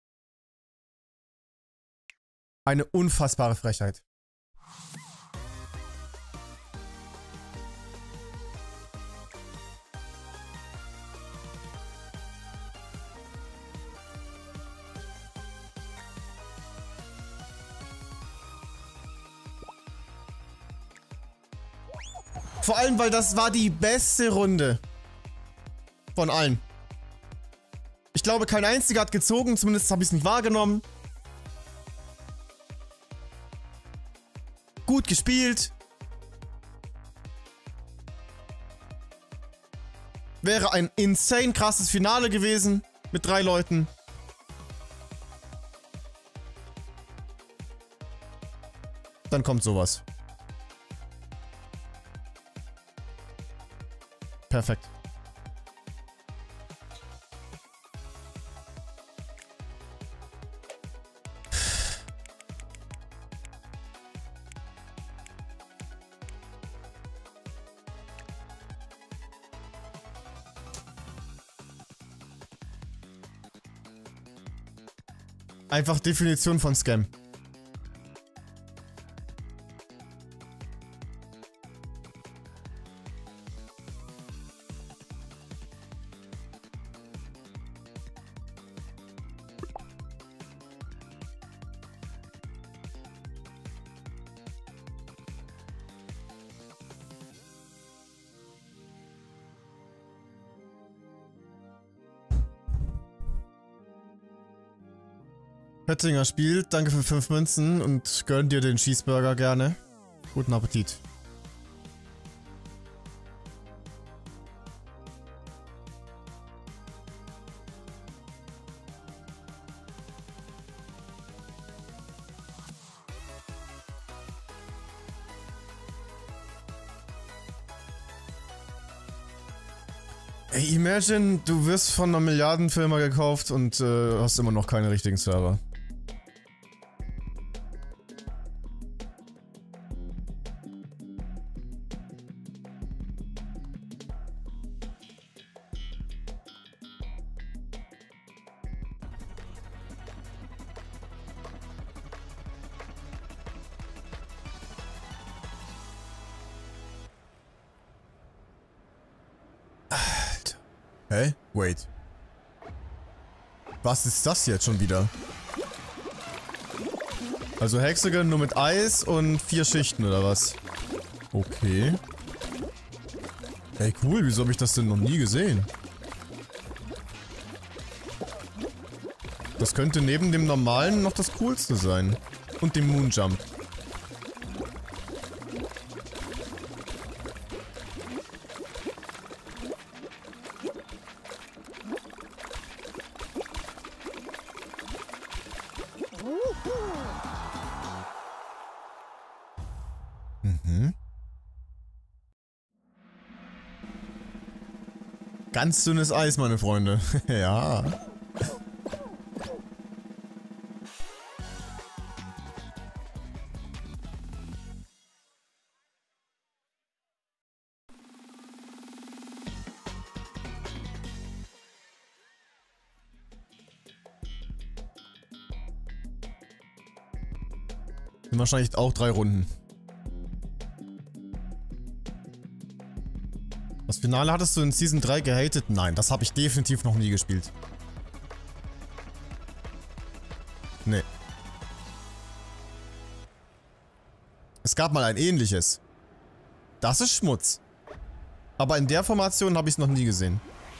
Eine unfassbare Frechheit. Vor allem, weil das war die beste Runde. Von allen. Ich glaube, kein einziger hat gezogen. Zumindest habe ich es nicht wahrgenommen. Gut gespielt. Wäre ein insane krasses Finale gewesen. Mit 3 Leuten. Dann kommt sowas. Perfekt. Einfach Definition von Scam. Höttinger spielt, danke für 5 Münzen und gönn dir den Cheeseburger gerne. Guten Appetit. Ey, imagine, du wirst von einer Milliardenfirma gekauft und hast immer noch keine richtigen Server. Hä? Wait. Was ist das jetzt schon wieder? Also Hexagon nur mit Eis und 4 Schichten oder was? Okay. Ey, cool. Wieso habe ich das denn noch nie gesehen? Das könnte neben dem normalen noch das coolste sein. Und dem Moonjump. Mhm. Ganz dünnes Eis, meine Freunde. Ja. Sind wahrscheinlich auch 3 Runden. Das Finale hattest du in Season 3 gehatet? Nein, das habe ich definitiv noch nie gespielt. Nee. Es gab mal ein ähnliches. Das ist Schmutz. Aber in der Formation habe ich es noch nie gesehen.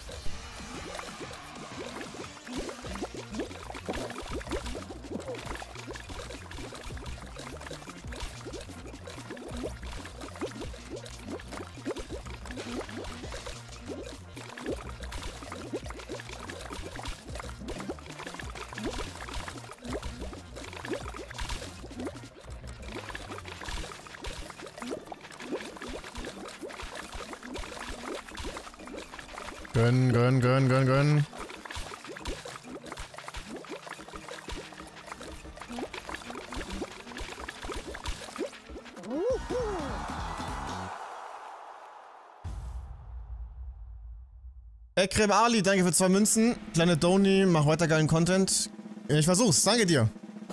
Gönn. Ekrem Ali, danke für 2 Münzen. Kleine Doni, mach weiter geilen Content. Ich versuch's, danke dir.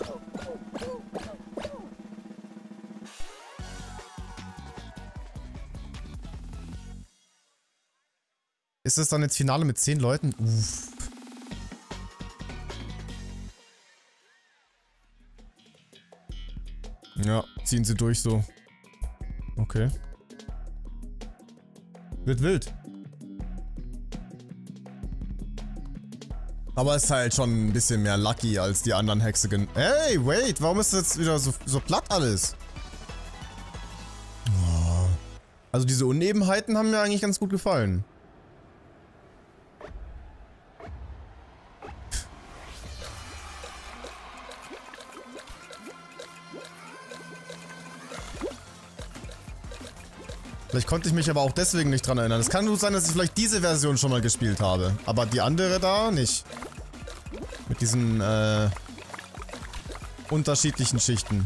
Ist es dann jetzt Finale mit 10 Leuten? Uff. Ja, ziehen sie durch so. Okay. Wird wild. Aber ist halt schon ein bisschen mehr lucky als die anderen Hexagon. Hey, wait, warum ist das jetzt wieder so platt alles? Oh. Also diese Unebenheiten haben mir eigentlich ganz gut gefallen. Vielleicht konnte ich mich aber auch deswegen nicht dran erinnern. Es kann gut sein, dass ich vielleicht diese Version schon mal gespielt habe. Aber die andere da nicht. Mit diesen, unterschiedlichen Schichten.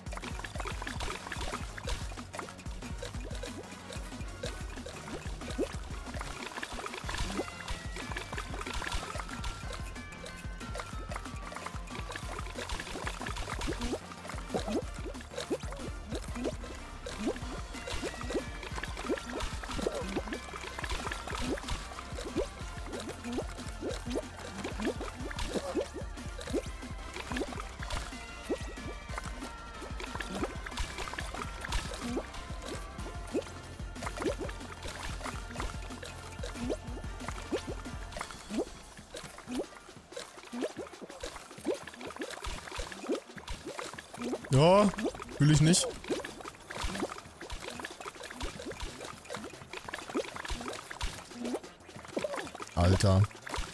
Ja, fühle ich nicht. Alter.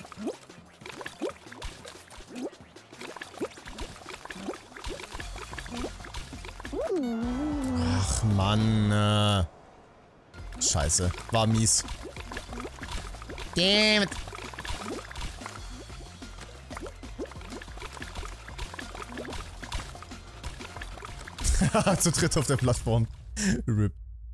Ach Mann. Scheiße. War mies. Damn it. Zu dritt auf der Plattform. RIP.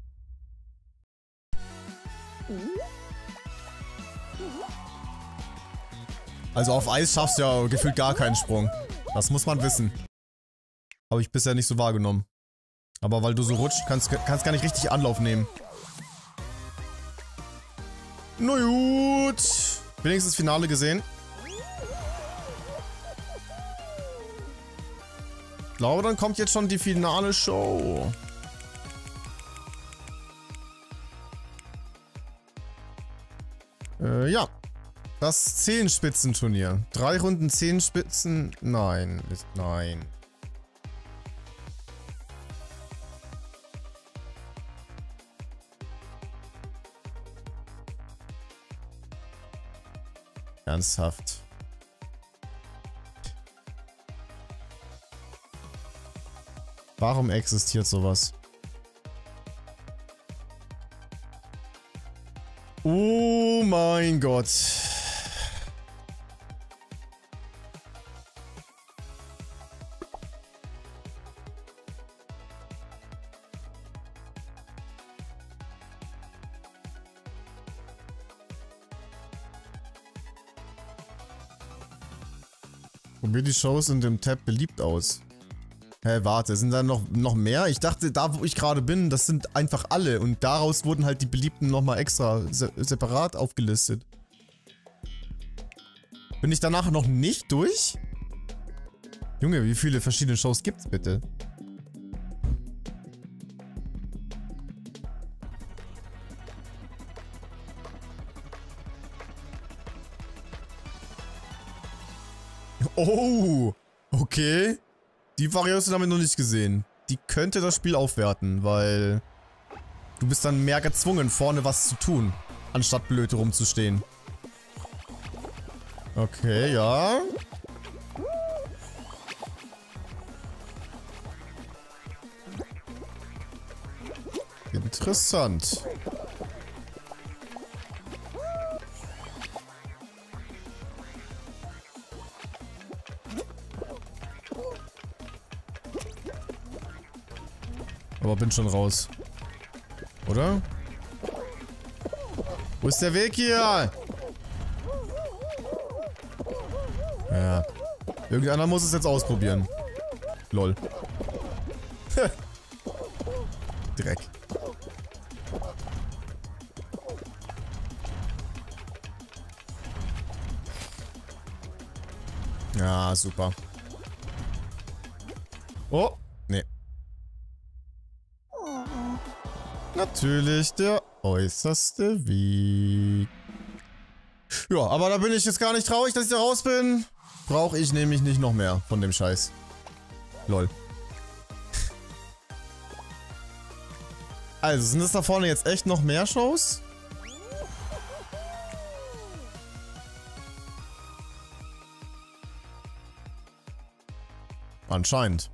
Also auf Eis schaffst du ja gefühlt gar keinen Sprung. Das muss man wissen. Habe ich bisher nicht so wahrgenommen. Aber weil du so rutscht, kannst gar nicht richtig Anlauf nehmen. Na gut. Wenigstens Finale gesehen. Ich glaube, dann kommt jetzt schon die finale Show. Ja. Das Zehenspitzenturnier. 3 Runden Zehenspitzen. Nein. Nein. Ernsthaft. Warum existiert sowas? Oh mein Gott. Probiert die Shows in dem Tab beliebt aus. Hä, warte, sind da noch mehr? Ich dachte, da wo ich gerade bin, das sind einfach alle. Und daraus wurden halt die beliebten nochmal extra separat aufgelistet. Bin ich danach noch nicht durch? Junge, wie viele verschiedene Shows gibt's bitte? Oh, okay. Die Variante haben wir noch nicht gesehen. Die könnte das Spiel aufwerten, weil du bist dann mehr gezwungen, vorne was zu tun, anstatt blöd rumzustehen. Okay, ja. Interessant. Aber bin schon raus. Oder? Wo ist der Weg hier? Ja. Irgendeiner muss es jetzt ausprobieren. Lol. Dreck. Ja, super. Oh, nee. Natürlich der äußerste Weg. Ja, aber da bin ich jetzt gar nicht traurig, dass ich da raus bin. Brauche ich nämlich nicht noch mehr von dem Scheiß. Lol. Also, sind es da vorne jetzt echt noch mehr Shows? Anscheinend.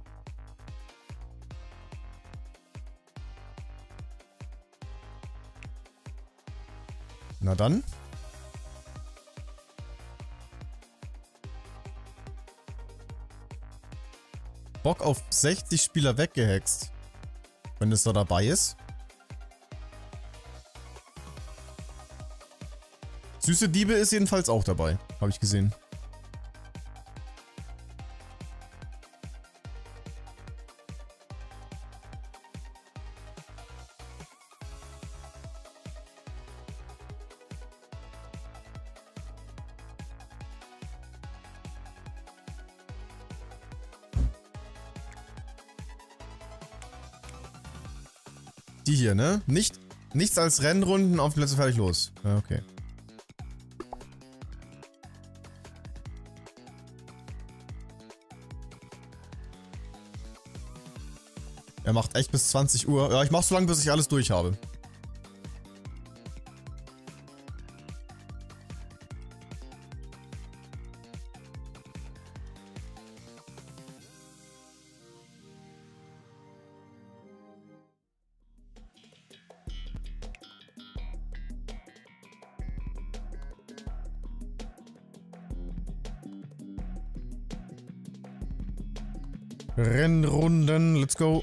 Na dann. Bock auf 60 Spieler weggehext. Wenn es da dabei ist. Süße Diebe ist jedenfalls auch dabei. Habe ich gesehen. Die hier, ne? Nichts als Rennrunden auf Plätze fertig los. Ja, okay. Er macht echt bis 20 Uhr. Ja, ich mach so lange, bis ich alles durch habe. Rennrunden, let's go.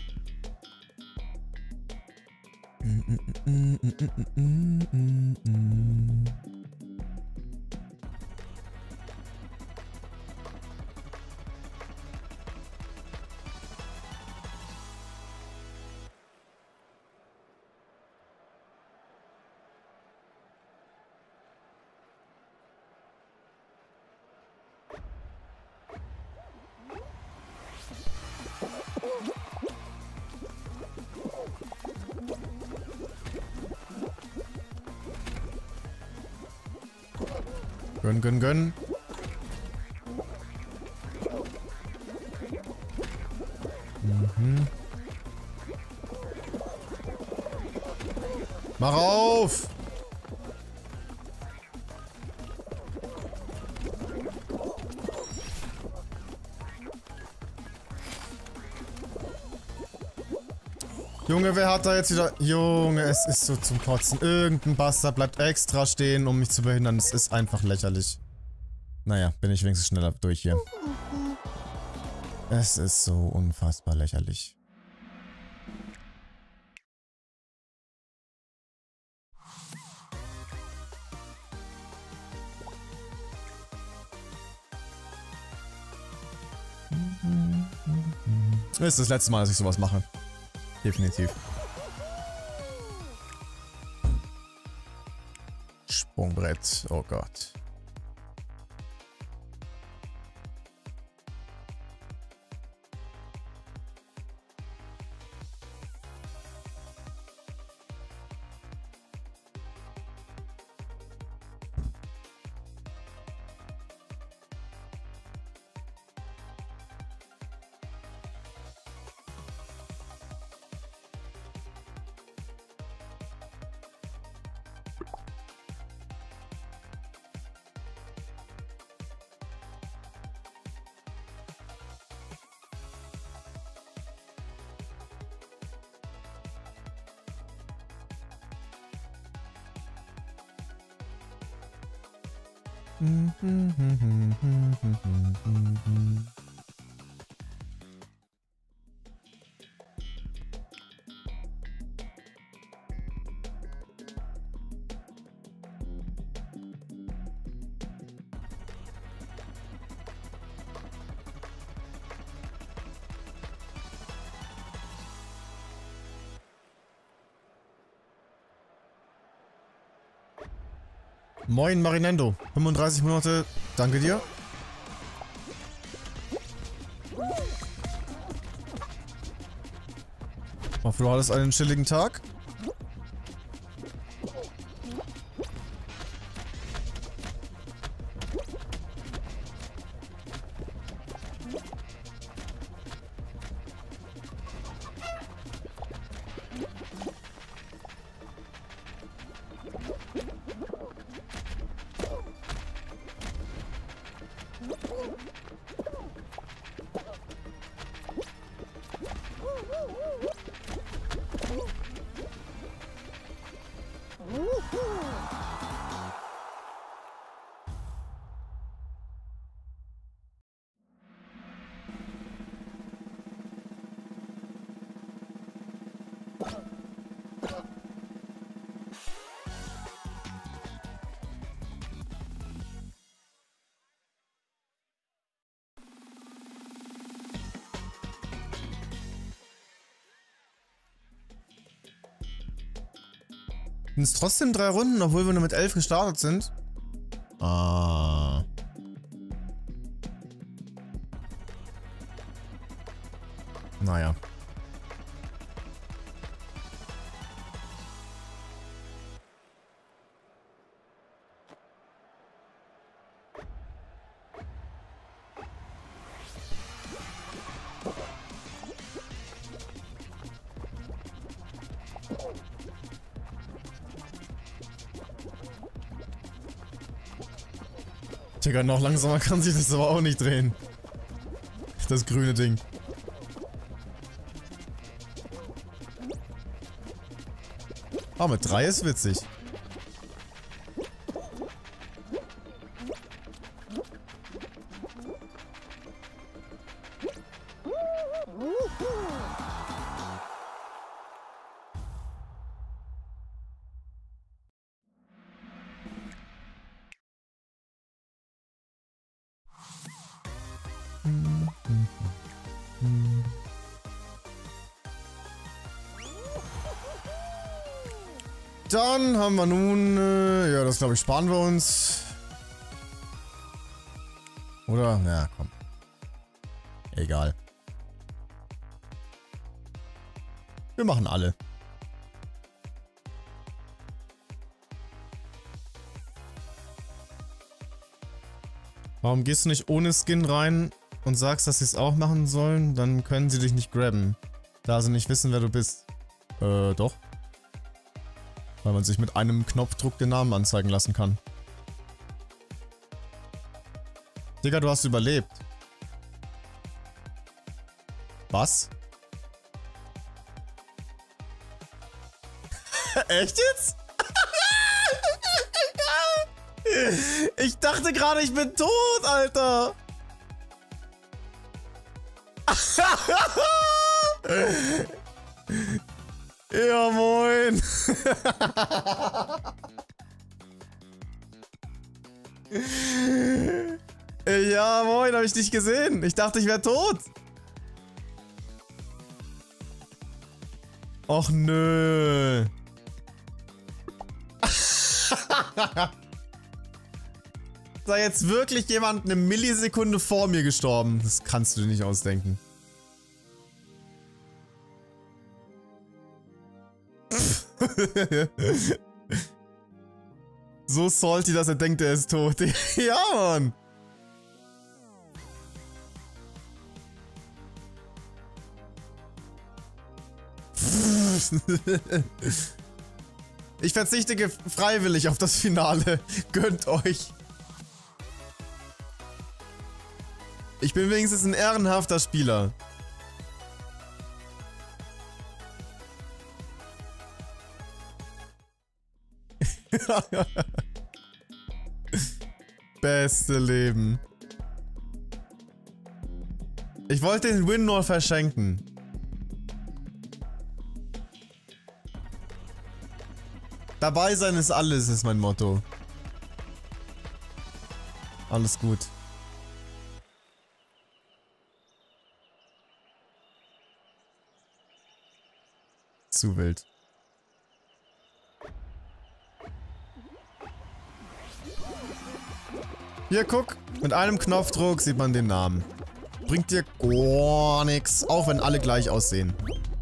Gönn, gönn, gönn. Mhm. Mach auf! Junge, wer hat da jetzt wieder... Junge, es ist so zum Kotzen. Irgendein Bastard bleibt extra stehen, um mich zu behindern. Es ist einfach lächerlich. Naja, bin ich wenigstens schneller durch hier. Es ist so unfassbar lächerlich. Das ist das letzte Mal, dass ich sowas mache. Definitiv. Sprungbrett. Oh Gott. Moin Marinendo, 35 Monate, danke dir. Hoffe, du hattest einen chilligen Tag. Sind es trotzdem 3 Runden, obwohl wir nur mit 11 gestartet sind? Ah. Naja. Digga, noch langsamer kann sich das aber auch nicht drehen. Das grüne Ding. Ah, mit 3 ist witzig. Dann haben wir nun, ja, das glaube ich sparen wir uns. Oder? Ja, komm. Egal. Wir machen alle. Warum gehst du nicht ohne Skin rein und sagst, dass sie es auch machen sollen? Dann können sie dich nicht grabben. Da sie nicht wissen, wer du bist. Doch. Weil man sich mit einem Knopfdruck den Namen anzeigen lassen kann. Digga, du hast überlebt. Was? Echt jetzt? Ich dachte gerade, ich bin tot, Alter. Ja, moin. Ja, moin, hab ich nicht gesehen. Ich dachte, ich wäre tot. Och, nö. Sei jetzt wirklich jemand eine Millisekunde vor mir gestorben. Das kannst du dir nicht ausdenken. So salty, dass er denkt, er ist tot. Ja, Mann. Ich verzichte freiwillig auf das Finale. Gönnt euch. Ich bin wenigstens ein ehrenhafter Spieler. Beste Leben. Ich wollte den Win nur verschenken. Dabei sein ist alles, ist mein Motto. Alles gut. Zu wild. Hier, guck. Mit einem Knopfdruck sieht man den Namen. Bringt dir gar nichts, auch wenn alle gleich aussehen.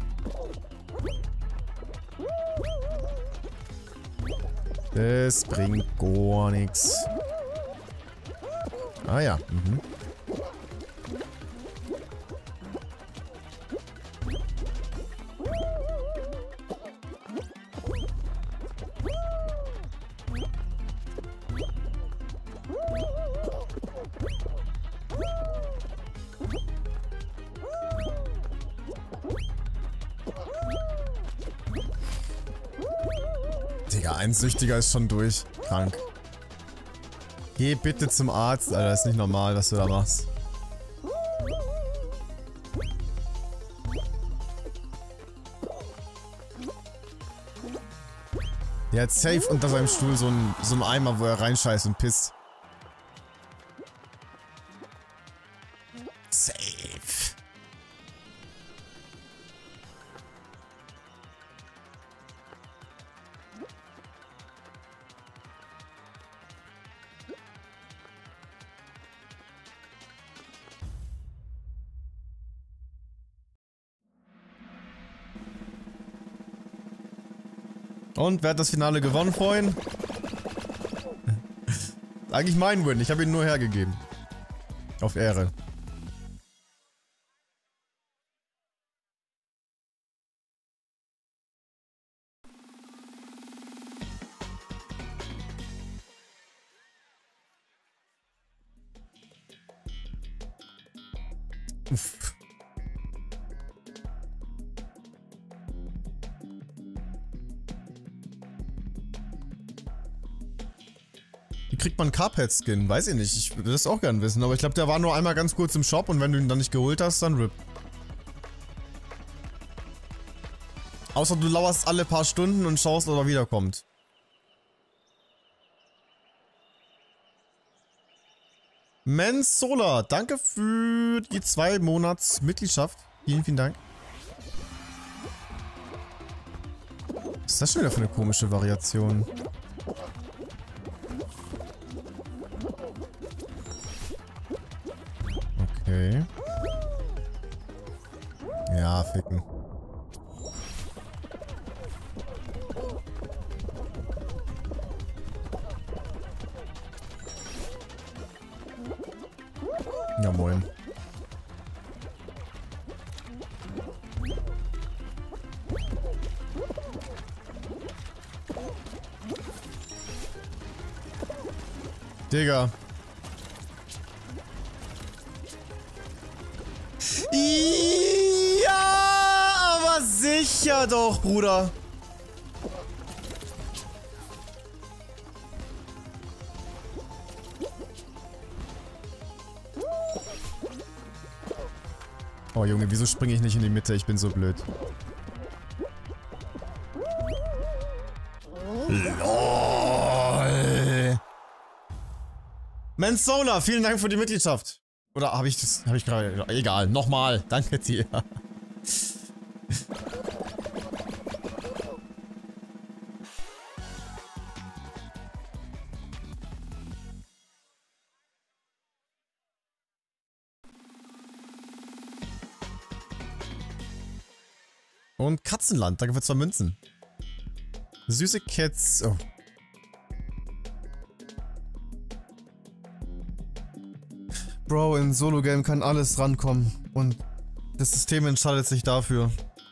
Das bringt gar nichts. Ah ja. Mhm. Digga, ein Süchtiger ist schon durch. Krank. Geh bitte zum Arzt, Alter. Das ist nicht normal, was du da machst. Der hat safe unter seinem Stuhl so einen Eimer, wo er reinscheißt und pisst. Safe. Und, wer hat das Finale gewonnen vorhin? Eigentlich mein Win, ich habe ihn nur hergegeben. Auf Ehre. Uff. Wie kriegt man Cuphead-Skin? Weiß ich nicht. Ich würde das auch gern wissen. Aber ich glaube, der war nur einmal ganz kurz im Shop und wenn du ihn dann nicht geholt hast, dann RIP. Außer du lauerst alle paar Stunden und schaust, ob er wiederkommt. Mens Solar, danke für die 2 Monats Mitgliedschaft. Vielen, vielen Dank. Was ist das schon wieder für eine komische Variation? Okay. Ja, ficken. Ja, moin. Digga. Ja, aber sicher doch, Bruder. Oh Junge, wieso springe ich nicht in die Mitte? Ich bin so blöd. LOL. Mansola, vielen Dank für die Mitgliedschaft. Oder habe ich das? Habe ich gerade. Egal, nochmal. Danke dir. Und Katzenland, danke für 2 Münzen. Süße Cats. Oh. Bro, in Solo-Game kann alles rankommen. Und das System entscheidet sich dafür.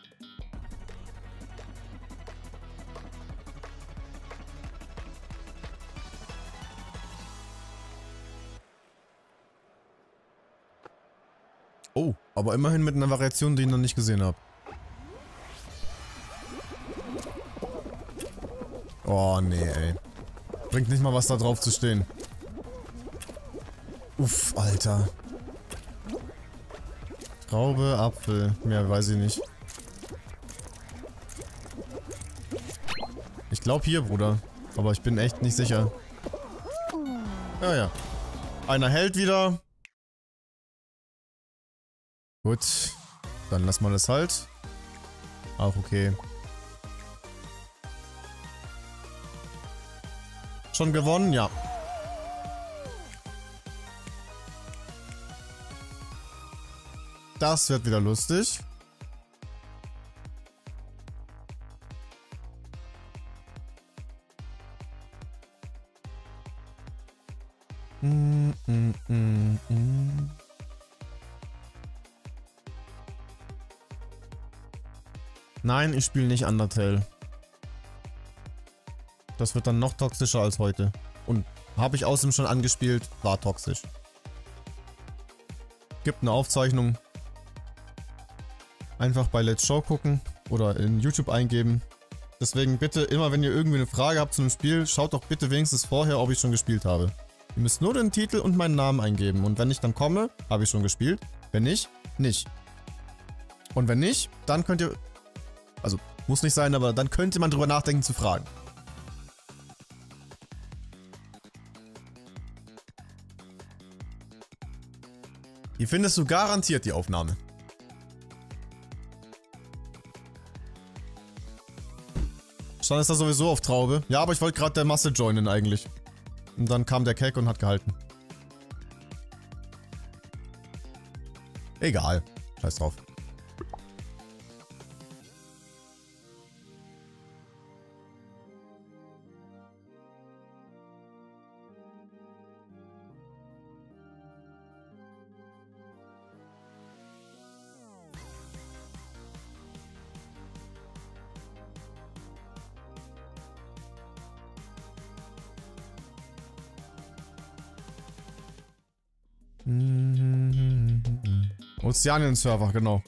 Oh, aber immerhin mit einer Variation, die ich noch nicht gesehen habe. Oh, nee, ey. Bringt nicht mal was da drauf zu stehen. Uff, Alter. Traube, Apfel. Mehr weiß ich nicht. Ich glaube hier, Bruder. Aber ich bin echt nicht sicher. Ja, ja. Einer hält wieder. Gut. Dann lass mal das halt. Auch okay. Schon gewonnen? Ja. Das wird wieder lustig. Nein, ich spiele nicht Undertale. Das wird dann noch toxischer als heute. Und habe ich außerdem schon angespielt, war toxisch. Gibt eine Aufzeichnung. Einfach bei Let's Show gucken oder in YouTube eingeben. Deswegen bitte immer, wenn ihr irgendwie eine Frage habt zu einem Spiel, schaut doch bitte wenigstens vorher, ob ich schon gespielt habe. Ihr müsst nur den Titel und meinen Namen eingeben. Und wenn ich dann komme, habe ich schon gespielt. Wenn nicht, nicht. Und wenn nicht, dann könnt ihr... Also, muss nicht sein, aber dann könnte man drüber nachdenken zu fragen. Die findest du garantiert, die Aufnahme. Stand ist da sowieso auf Traube. Ja, aber ich wollte gerade der Masse joinen eigentlich. Und dann kam der Keck und hat gehalten. Egal. Scheiß drauf. Ozeanien-Server, genau.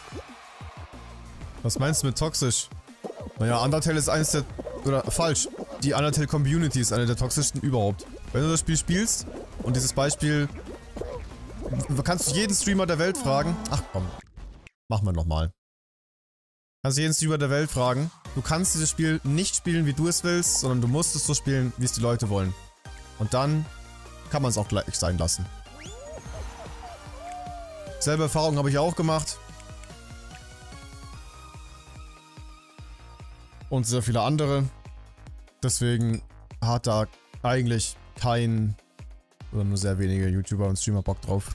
Was meinst du mit toxisch? Naja, Undertale ist eins der... Oder falsch. Die Undertale Community ist eine der toxischsten überhaupt. Wenn du das Spiel spielst und dieses Beispiel... Kannst du jeden Streamer der Welt fragen... Ach komm. Machen wir nochmal. Kannst du jeden Streamer der Welt fragen. Du kannst dieses Spiel nicht spielen, wie du es willst, sondern du musst es so spielen, wie es die Leute wollen. Und dann kann man es auch gleich sein lassen. Selbe Erfahrung habe ich auch gemacht. Und sehr viele andere. Deswegen hat da eigentlich kein oder nur sehr wenige YouTuber und Streamer Bock drauf.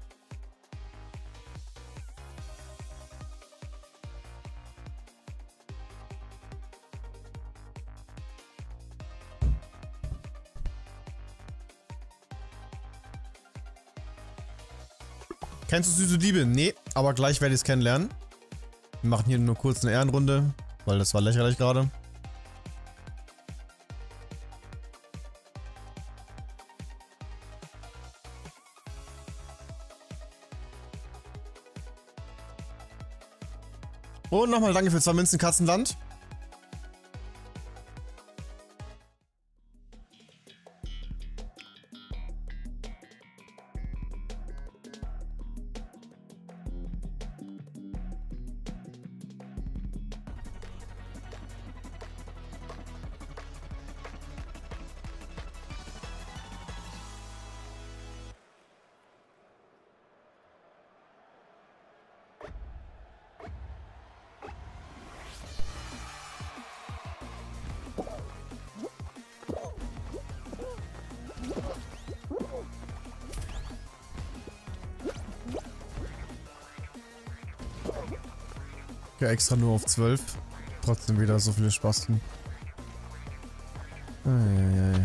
Kennst du Süße Diebe? Nee, aber gleich werde ich es kennenlernen. Wir machen hier nur kurz eine Ehrenrunde, weil das war lächerlich gerade. Und nochmal danke für 2 Münzen Katzenland. Ja, extra nur auf 12. Trotzdem wieder so viele Spasten. Eieiei.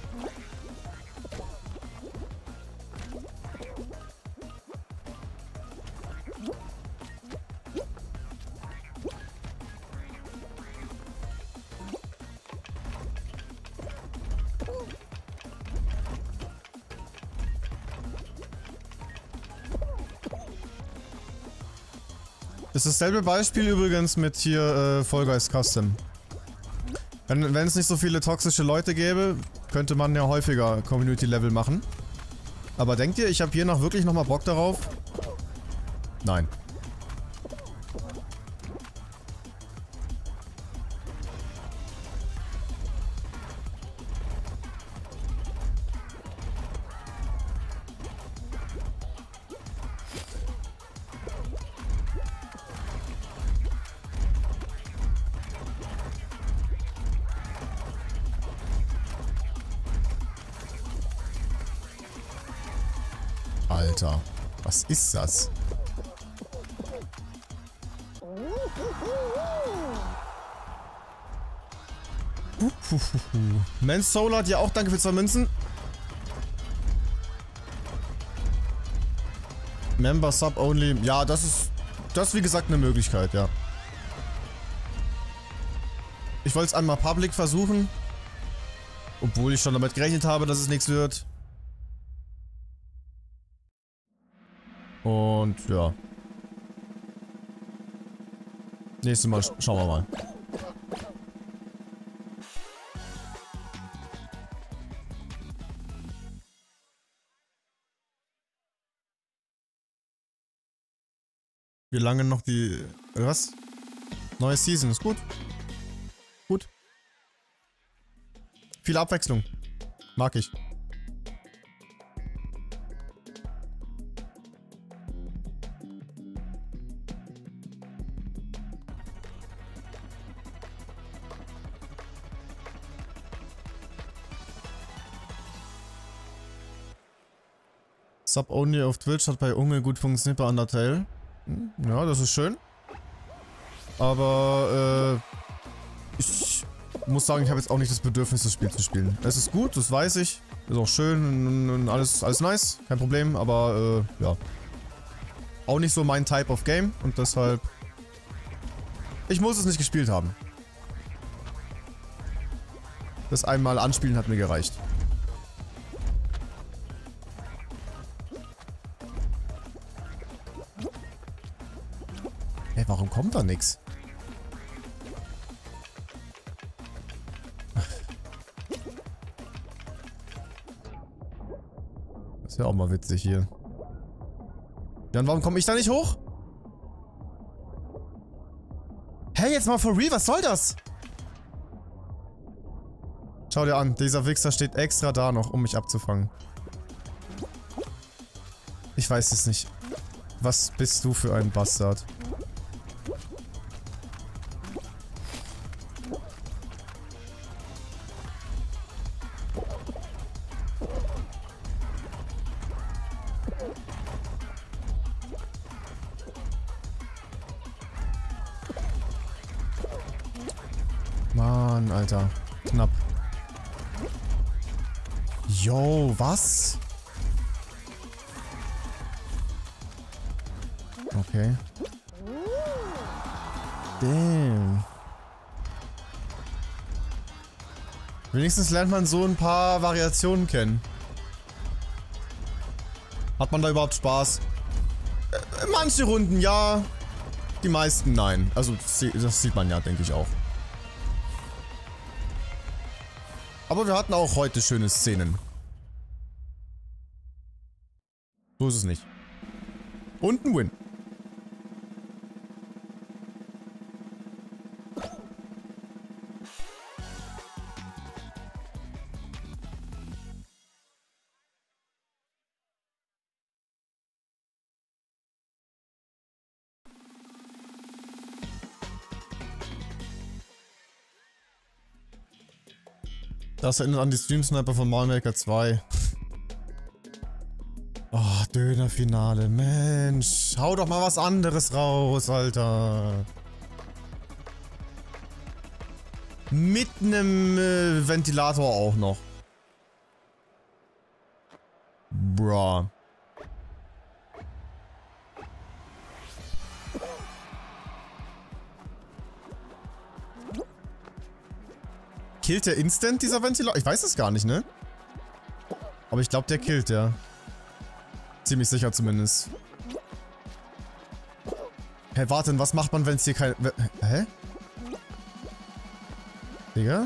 Das ist dasselbe Beispiel übrigens mit hier Fall Guys Custom. Wenn es nicht so viele toxische Leute gäbe, könnte man ja häufiger Community-Level machen. Aber denkt ihr, ich habe hier noch wirklich nochmal Bock darauf? Nein. Alter, was ist das? Mens Soul hat ja auch danke für 2 Münzen. Member Sub Only. Ja, das ist wie gesagt eine Möglichkeit, ja. Ich wollte es einmal Public versuchen. Obwohl ich schon damit gerechnet habe, dass es nichts wird. Und ja. Nächstes Mal schauen wir mal. Wie lange noch die... Was? Neue Season, ist gut. Gut. Viel Abwechslung. Mag ich. Sub-Only auf Twitch hat bei Unge gut funktioniert bei Undertale. Ja, das ist schön. Aber, ich muss sagen, ich habe jetzt auch nicht das Bedürfnis, das Spiel zu spielen. Es ist gut, das weiß ich. Ist auch schön und alles nice. Kein Problem, aber, ja. Auch nicht so mein Type of Game und deshalb... Ich muss es nicht gespielt haben. Das einmal anspielen hat mir gereicht. Hey, warum kommt da nichts? Ist ja auch mal witzig hier. Ja, und warum komme ich da nicht hoch? Hey, jetzt mal for real, was soll das? Schau dir an, dieser Wichser steht extra da noch, um mich abzufangen. Ich weiß es nicht. Was bist du für ein Bastard? Mann, Alter. Knapp. Yo, was? Okay. Damn. Wenigstens lernt man so ein paar Variationen kennen. Hat man da überhaupt Spaß? Manche Runden ja. Die meisten nein. Also das sieht man ja, denke ich auch. Aber wir hatten auch heute schöne Szenen. So ist es nicht. Und ein Win. Das erinnert an die Stream Sniper von Mario Maker 2. Oh, Dönerfinale, Mensch. Hau doch mal was anderes raus, Alter. Mit einem Ventilator auch noch. Bruh. Killt der instant, dieser Ventilator? Ich weiß es gar nicht, ne? Aber ich glaube, der killt, ja. Ziemlich sicher zumindest. Hä, warte, was macht man, wenn es hier kein... Hä? Digga?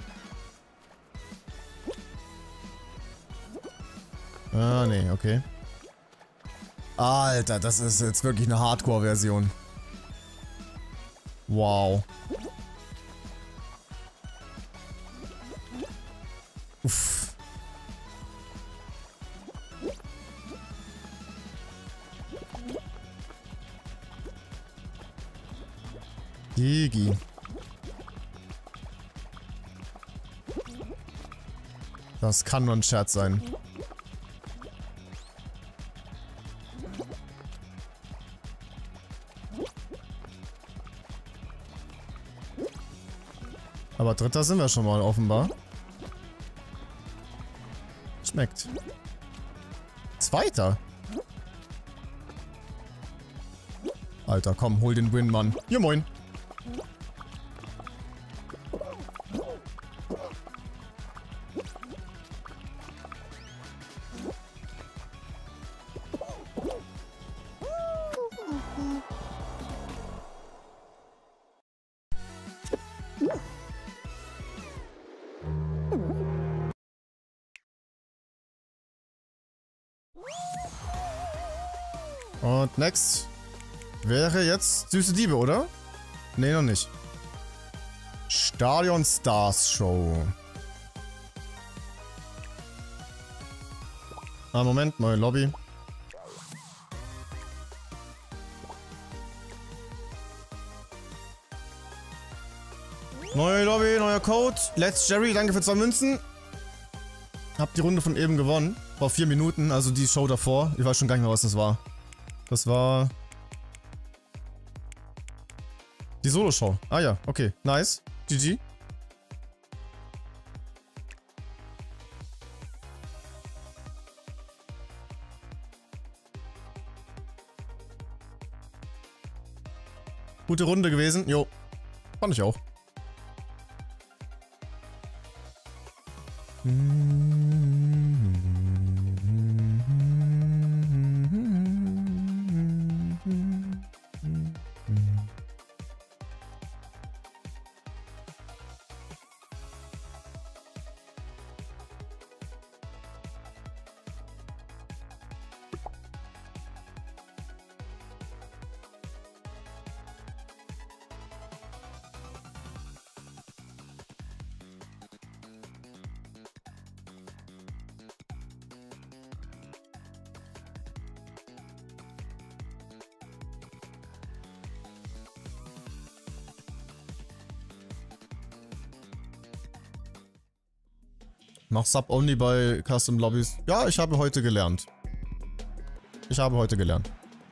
Ah, nee, okay. Alter, das ist jetzt wirklich eine Hardcore-Version. Wow. Uff. Digi. Das kann nur ein Scherz sein. Aber Dritter sind wir schon mal offenbar. Schmeckt. Zweiter. Alter, komm, hol den Win, Mann. Ja, moin. Und next wäre jetzt Süße Diebe, oder? Nee, noch nicht. Stadion Stars Show. Ah, Moment, neue Lobby. Neue Lobby, neuer Code. Let's Jerry, danke für 2 Münzen. Hab die Runde von eben gewonnen. Vor 4 Minuten, also die Show davor. Ich weiß schon gar nicht mehr, was das war. Das war... die Solo-Show. Ah ja, okay. Nice. GG. Gute Runde gewesen. Jo. Fand ich auch. Mach Sub-Only bei Custom Lobbys. Ja, ich habe heute gelernt. Ich habe heute gelernt.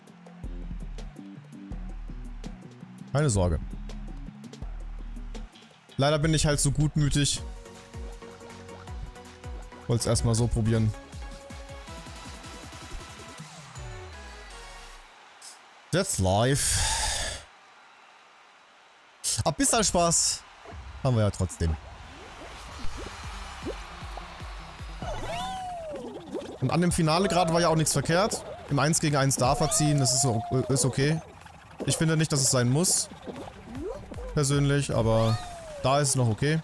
Keine Sorge. Leider bin ich halt so gutmütig. Wollte es erstmal so probieren. That's life. Abyssal Spaß haben wir ja trotzdem. Und an dem Finale gerade war ja auch nichts verkehrt. Im 1 gegen 1 da verziehen, das ist okay. Ich finde nicht, dass es sein muss. Persönlich, aber da ist es noch okay.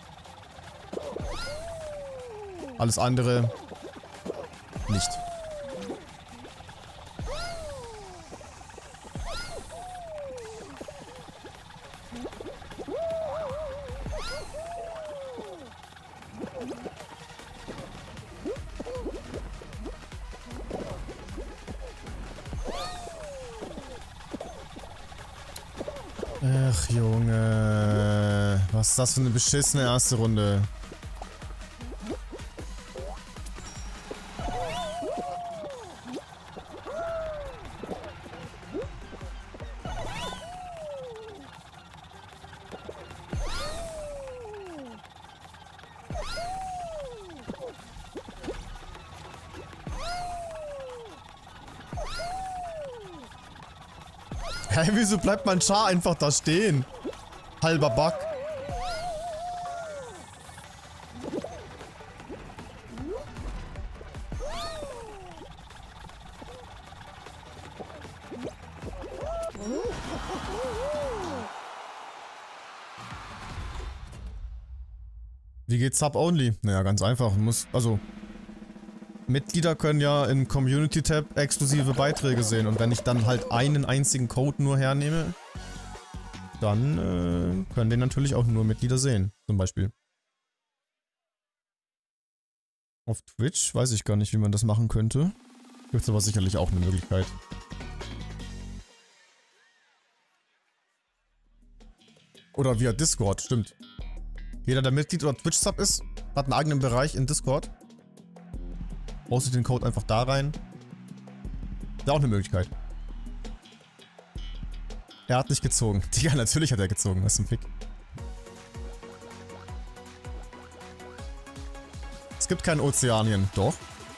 Alles andere nicht. Ach, Junge. Was ist das für eine beschissene erste Runde? Hä, wieso bleibt mein Char einfach da stehen? Halber Bug. Wie geht's Sub-Only? Naja, ganz einfach. Mitglieder können ja im Community-Tab exklusive Beiträge sehen und wenn ich dann halt einen einzigen Code nur hernehme, dann können den natürlich auch nur Mitglieder sehen, zum Beispiel. Auf Twitch weiß ich gar nicht, wie man das machen könnte. Gibt es aber sicherlich auch eine Möglichkeit. Oder via Discord, stimmt. Jeder, der Mitglied oder Twitch-Sub ist, hat einen eigenen Bereich in Discord. Brauchst du den Code einfach da rein. Ist auch eine Möglichkeit. Er hat nicht gezogen. Digga, natürlich hat er gezogen. Was ist ein Fick? Es gibt kein Ozeanien. Doch.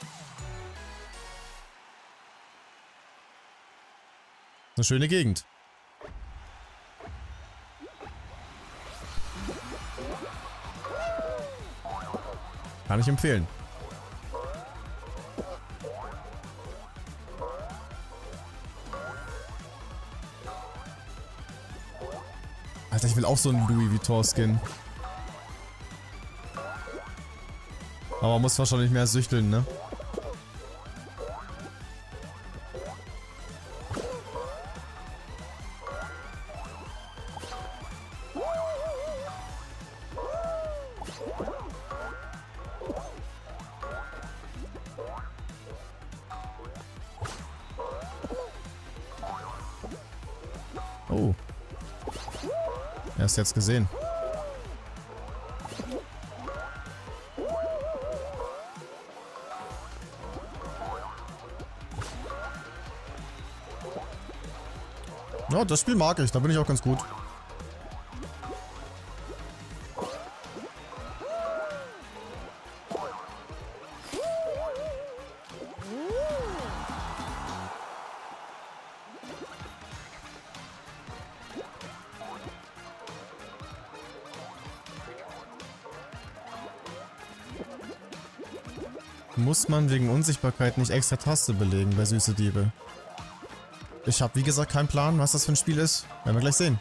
Eine schöne Gegend. Kann ich empfehlen. Alter, ich will auch so einen Louis Vuitton Skin. Aber man muss wahrscheinlich mehr süchteln, ne? Oh. Erst jetzt gesehen. Ja, das Spiel mag ich, da bin ich auch ganz gut. Muss man wegen Unsichtbarkeit nicht extra Taste belegen bei Süße Diebe? Ich habe wie gesagt keinen Plan, was das für ein Spiel ist. Werden wir gleich sehen.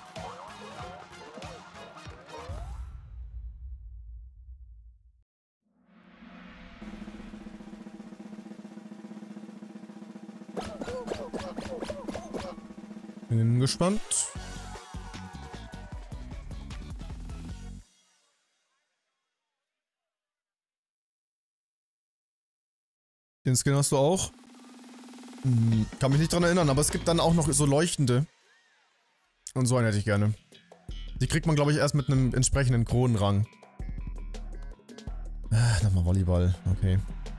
Bin gespannt. Den Skin hast du auch? Kann mich nicht dran erinnern, aber es gibt dann auch noch so leuchtende. Und so einen hätte ich gerne. Die kriegt man, glaube ich, erst mit einem entsprechenden Kronenrang. Nochmal Volleyball, okay.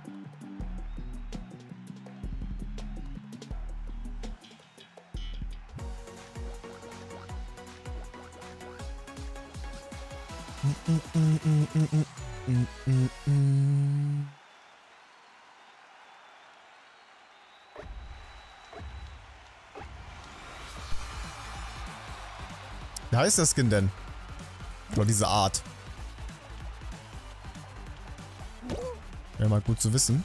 Wie heißt der Skin denn? Oder diese Art? Wäre mal gut zu wissen.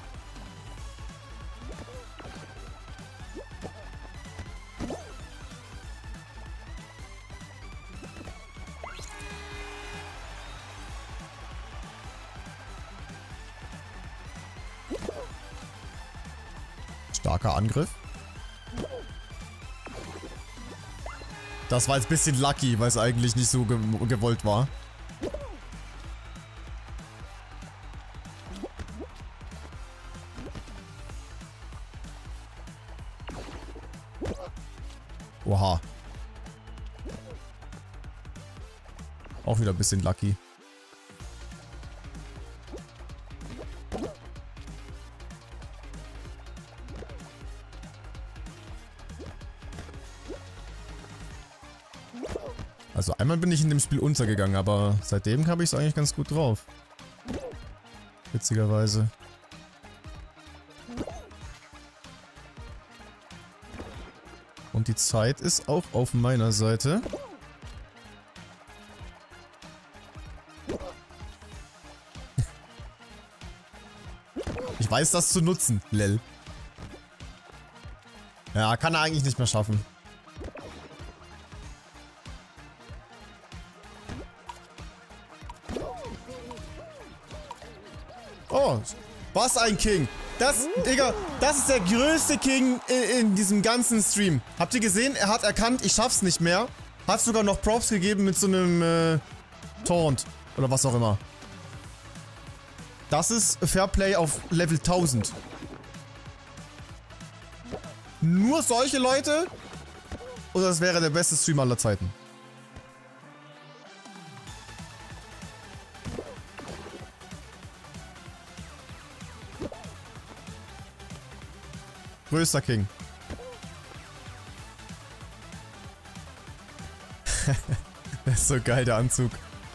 Starker Angriff. Das war jetzt ein bisschen lucky, weil es eigentlich nicht so gewollt war. Oha. Auch wieder ein bisschen lucky. Also einmal bin ich in dem Spiel untergegangen, aber seitdem habe ich es eigentlich ganz gut drauf. Witzigerweise. Und die Zeit ist auch auf meiner Seite. Ich weiß das zu nutzen, lel. Ja, kann er eigentlich nicht mehr schaffen. Oh, was ein King. Das, Digga, das ist der größte King in diesem ganzen Stream. Habt ihr gesehen? Er hat erkannt, ich schaff's nicht mehr. Hat sogar noch Props gegeben mit so einem Taunt. Oder was auch immer. Das ist Fairplay auf Level 1000. Nur solche Leute? Oder das wäre der beste Stream aller Zeiten? Größter King. Das ist so geil, der Anzug.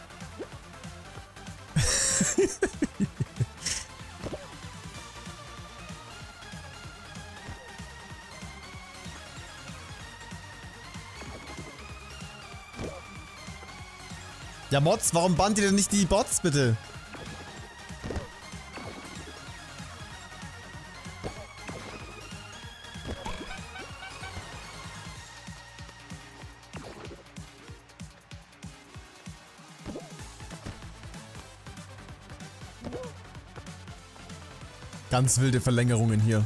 Ja, Mods, warum bannt ihr denn nicht die Bots, bitte? Ganz wilde Verlängerungen hier.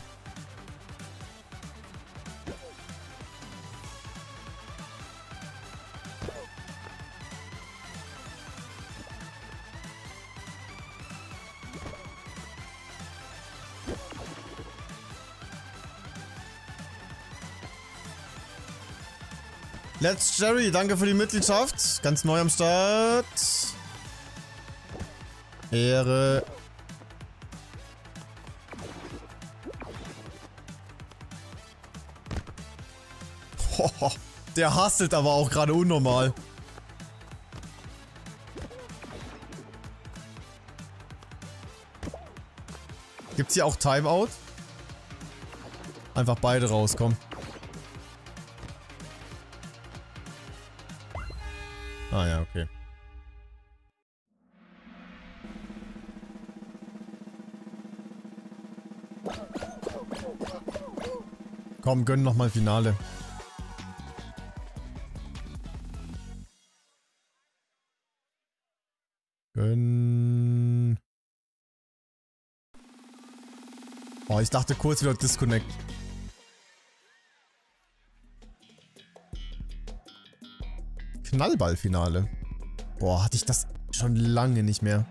Let's Jerry, danke für die Mitgliedschaft. Ganz neu am Start. Ehre. Hoho, der hustelt aber auch gerade unnormal. Gibt's hier auch Timeout? Einfach beide rauskommen. Ah ja, okay. Komm, gönn noch mal Finale. Gönn. Oh, ich dachte kurz wieder Disconnect. Knallballfinale. Boah, hatte ich das schon lange nicht mehr.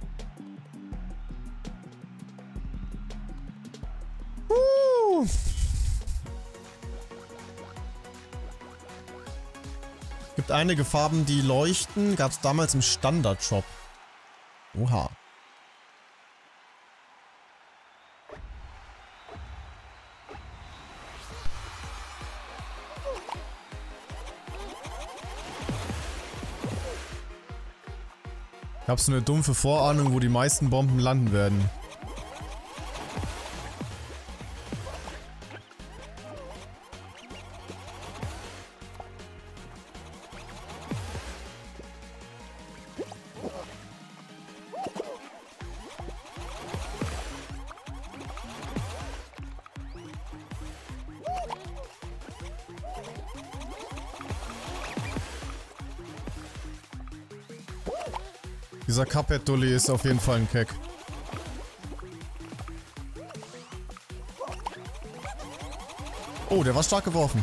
Gibt einige Farben, die leuchten. Gab es damals im Standard-Shop. Oha. Ich hab so eine dumpfe Vorahnung, wo die meisten Bomben landen werden. Dieser Cuphead-Dulli ist auf jeden Fall ein Keck. Oh, der war stark geworfen.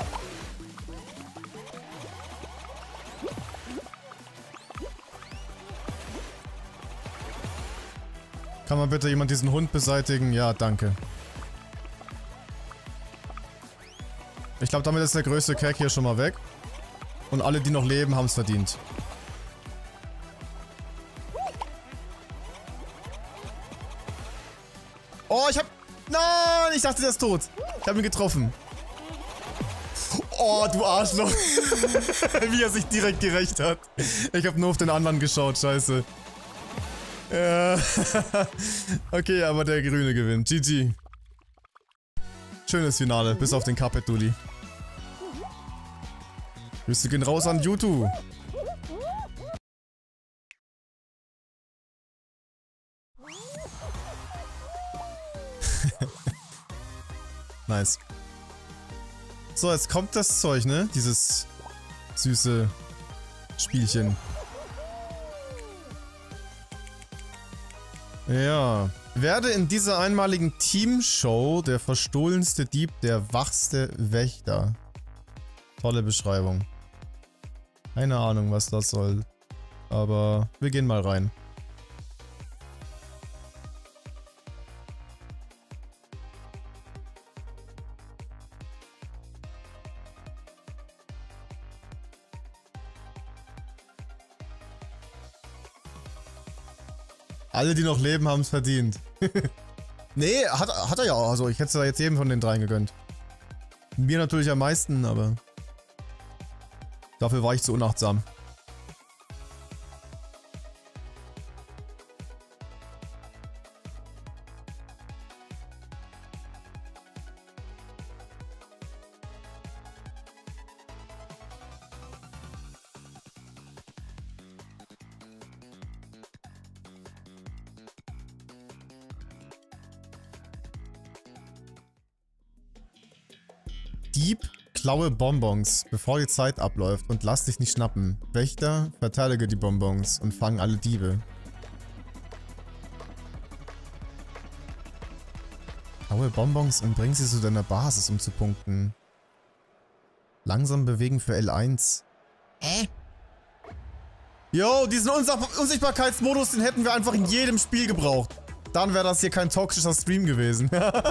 Kann mal bitte jemand diesen Hund beseitigen? Ja, danke. Ich glaube, damit ist der größte Keck hier schon mal weg. Und alle, die noch leben, haben es verdient. Oh, ich hab... Nein, ich dachte, der ist tot. Ich hab ihn getroffen. Oh, du Arschloch. Wie er sich direkt gerecht hat. Ich hab nur auf den anderen geschaut, scheiße. Ja. Okay, aber der Grüne gewinnt. GG. Schönes Finale, bis auf den Cuphead-Dulli. Grüße gehen raus an YouTube. Nice. So, jetzt kommt das Zeug, ne? Dieses süße Spielchen. Ja. Werde in dieser einmaligen Teamshow der verstohlenste Dieb, der wachste Wächter. Tolle Beschreibung. Keine Ahnung, was das soll. Aber wir gehen mal rein. Alle, die noch leben, haben es verdient. Nee, hat er ja auch. Also ich hätte es ja jetzt jedem von den dreien gegönnt. Mir natürlich am meisten, aber... Dafür war ich zu unachtsam. Dieb, klaue Bonbons, bevor die Zeit abläuft und lass dich nicht schnappen. Wächter, verteidige die Bonbons und fang alle Diebe. Klaue Bonbons und bring sie zu deiner Basis, um zu punkten. Langsam bewegen für L1. Yo, diesen Unsichtbarkeitsmodus, den hätten wir einfach in jedem Spiel gebraucht. Dann wäre das hier kein toxischer Stream gewesen.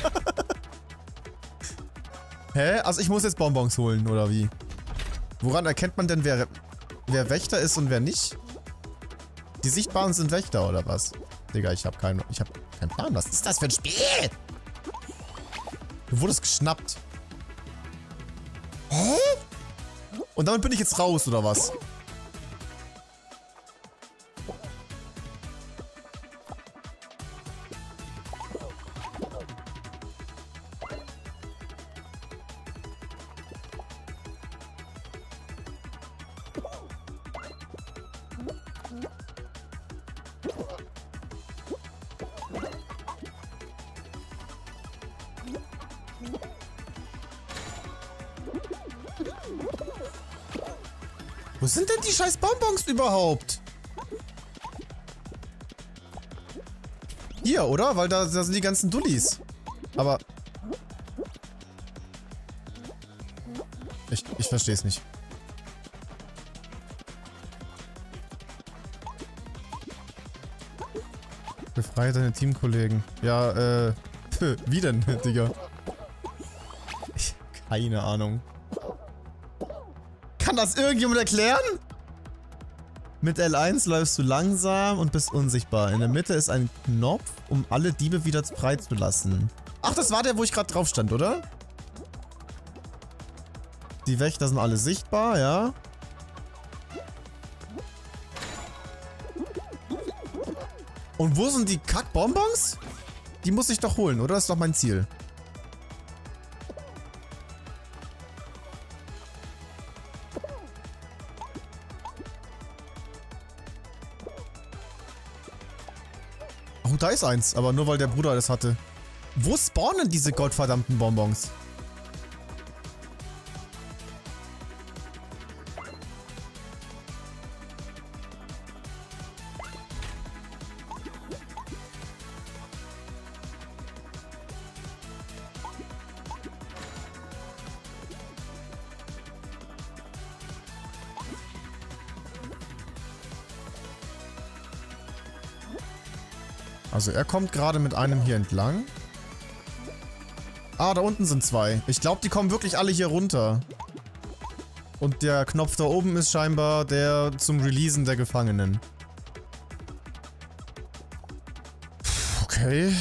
Hä? Also ich muss jetzt Bonbons holen, oder wie? Woran erkennt man denn, wer Wächter ist und wer nicht? Die Sichtbaren sind Wächter, oder was? Digga, ich hab keinen Plan. Was ist das für ein Spiel? Du wurdest geschnappt. Hä? Und damit bin ich jetzt raus, oder was? Wo sind denn die scheiß Bonbons überhaupt? Hier, oder? Weil da sind die ganzen Dullis. Aber... Ich verstehe es nicht. Befreie deine Teamkollegen. Ja, wie denn, Digga? Keine Ahnung. Kann das irgendjemand erklären? Mit L1 läufst du langsam und bist unsichtbar. In der Mitte ist ein Knopf, um alle Diebe wieder freizulassen. Ach, das war der, wo ich gerade drauf stand, oder? Die Wächter sind alle sichtbar, ja. Und wo sind die Kackbonbons? Die muss ich doch holen, oder? Das ist doch mein Ziel. Oh, da ist eins. Aber nur weil der Bruder das hatte. Wo spawnen diese gottverdammten Bonbons? Also er kommt gerade mit einem hier entlang. Ah, da unten sind zwei. Ich glaube, die kommen wirklich alle hier runter. Und der Knopf da oben ist scheinbar der zum Releasen der Gefangenen. Okay.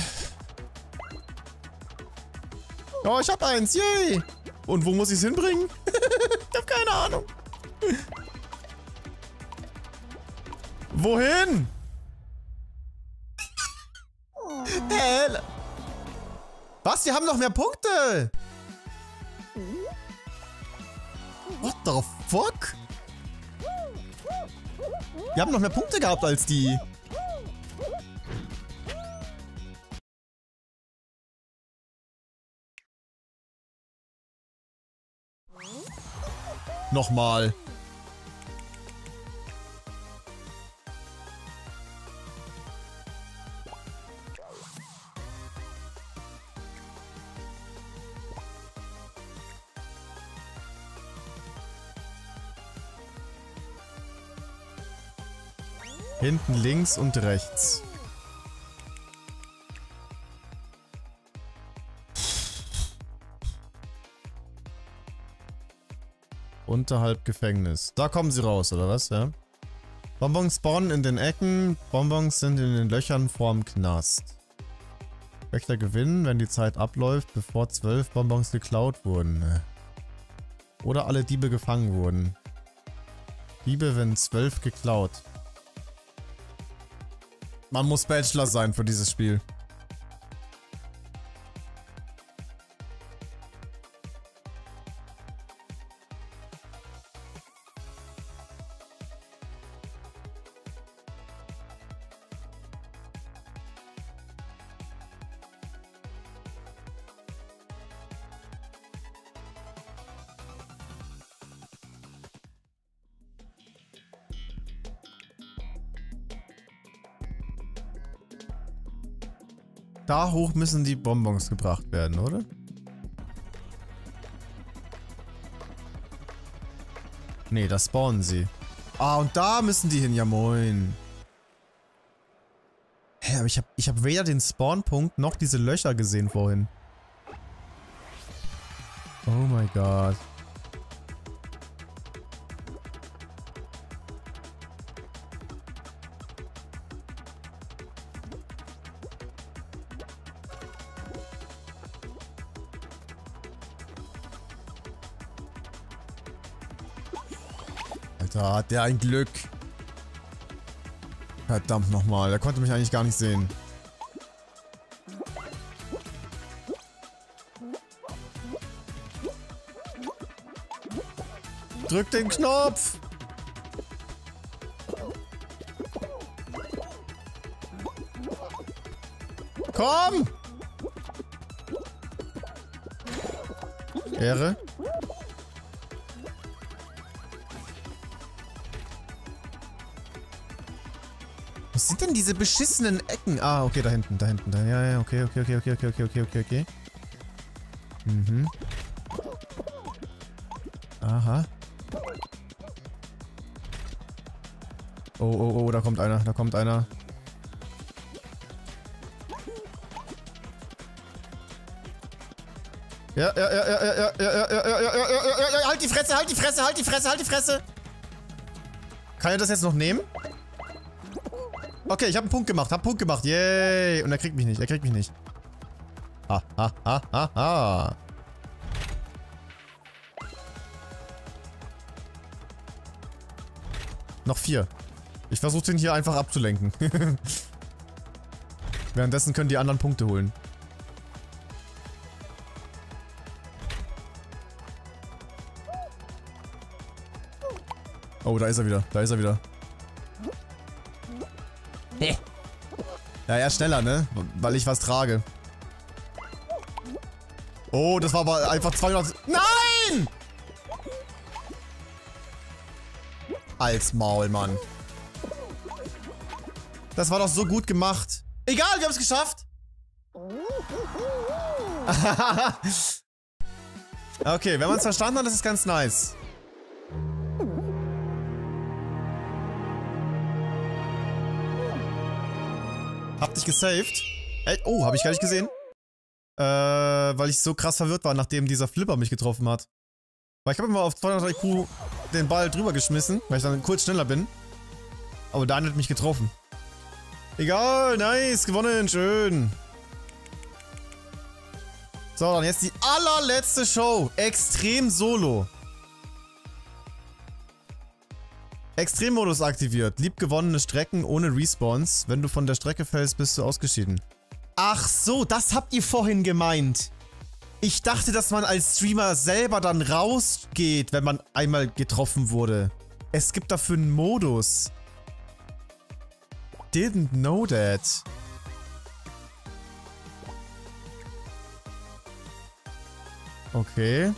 Oh, ich hab eins. Yay! Und wo muss ich es hinbringen? Ich hab keine Ahnung. Wohin? Was? Die haben noch mehr Punkte! What the fuck? Die haben noch mehr Punkte gehabt als die. Nochmal. Hinten links und rechts. Unterhalb Gefängnis. Da kommen sie raus, oder was, ja? Bonbons spawnen in den Ecken. Bonbons sind in den Löchern vorm Knast. Wächter gewinnen, wenn die Zeit abläuft, bevor 12 Bonbons geklaut wurden. Oder alle Diebe gefangen wurden. Diebe, wenn 12 geklaut. Man muss Bachelor sein für dieses Spiel. Da hoch müssen die Bonbons gebracht werden, oder? Nee, da spawnen sie. Ah, und da müssen die hin, ja moin. Hä, aber ich hab weder den Spawnpunkt noch diese Löcher gesehen vorhin. Oh mein Gott. Alter, hat der ein Glück. Verdammt nochmal, der konnte mich eigentlich gar nicht sehen. Drück den Knopf! Komm! Ehre. Was sind denn diese beschissenen Ecken? Ah, okay, da hinten, da. Ja, ja, okay. Mhm. Aha. Oh, da kommt einer, Ja, halt die Fresse! Kann er das jetzt noch nehmen? Okay, ich habe einen Punkt gemacht, yay! Und er kriegt mich nicht, Ha. Noch 4. Ich versuche den hier einfach abzulenken. Währenddessen können die anderen Punkte holen. Oh, da ist er wieder. Da ist er wieder. Ja, er ist schneller, ne? Weil ich was trage. Oh, das war aber einfach 200... Nein! Als Maul, Mann. Das war doch so gut gemacht. Egal, wir haben es geschafft. Okay, wenn man es verstanden hat, ist es ganz nice. Hab dich gesaved. Ey, oh, hab ich gar nicht gesehen. Weil ich so krass verwirrt war, nachdem dieser Flipper mich getroffen hat. Weil ich habe immer auf 200 IQ den Ball drüber geschmissen, weil ich dann kurz schneller bin. Aber der eine hat mich getroffen. Egal, nice, gewonnen, schön. So, dann jetzt die allerletzte Show. Extrem Solo. Extremmodus aktiviert. Liebgewonnene Strecken ohne Respawns. Wenn du von der Strecke fällst, bist du ausgeschieden. Ach so, das habt ihr vorhin gemeint. Ich dachte, dass man als Streamer selber dann rausgeht, wenn man einmal getroffen wurde. Es gibt dafür einen Modus. Didn't know that. Okay.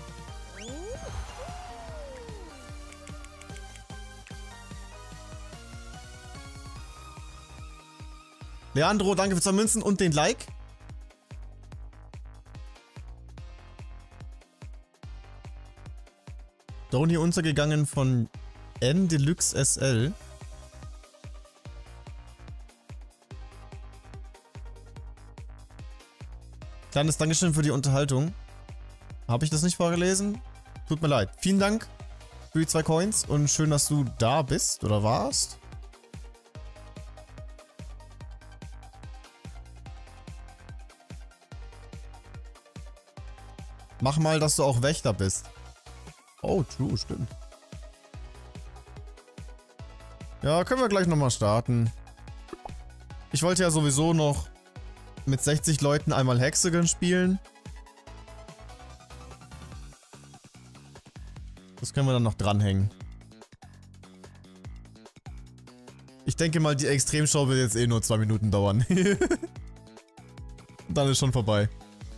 Leandro, danke für 2 Münzen und den Like. Drone untergegangen von N Deluxe SL. Kleines Dankeschön für die Unterhaltung. Habe ich das nicht vorgelesen? Tut mir leid. Vielen Dank für die 2 Coins und schön, dass du da bist oder warst. Mach mal, dass du auch Wächter bist. Oh, true, stimmt. Ja, können wir gleich nochmal starten. Ich wollte ja sowieso noch mit 60 Leuten einmal Hexagon spielen. Das können wir dann noch dranhängen. Ich denke mal, die Extremshow wird jetzt eh nur 2 Minuten dauern. Dann ist schon vorbei.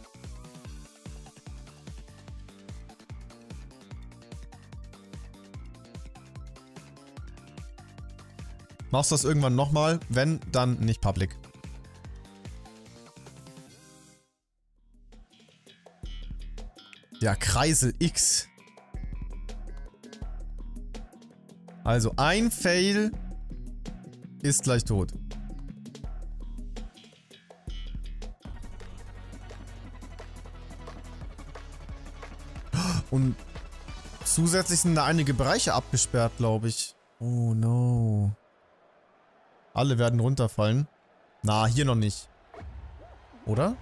Machst du das irgendwann nochmal? Wenn, dann nicht public. Ja, Kreisel X. Also ein Fail ist gleich tot. Und zusätzlich sind da einige Bereiche abgesperrt, glaube ich. Oh no. Alle werden runterfallen. Na, hier noch nicht. Oder?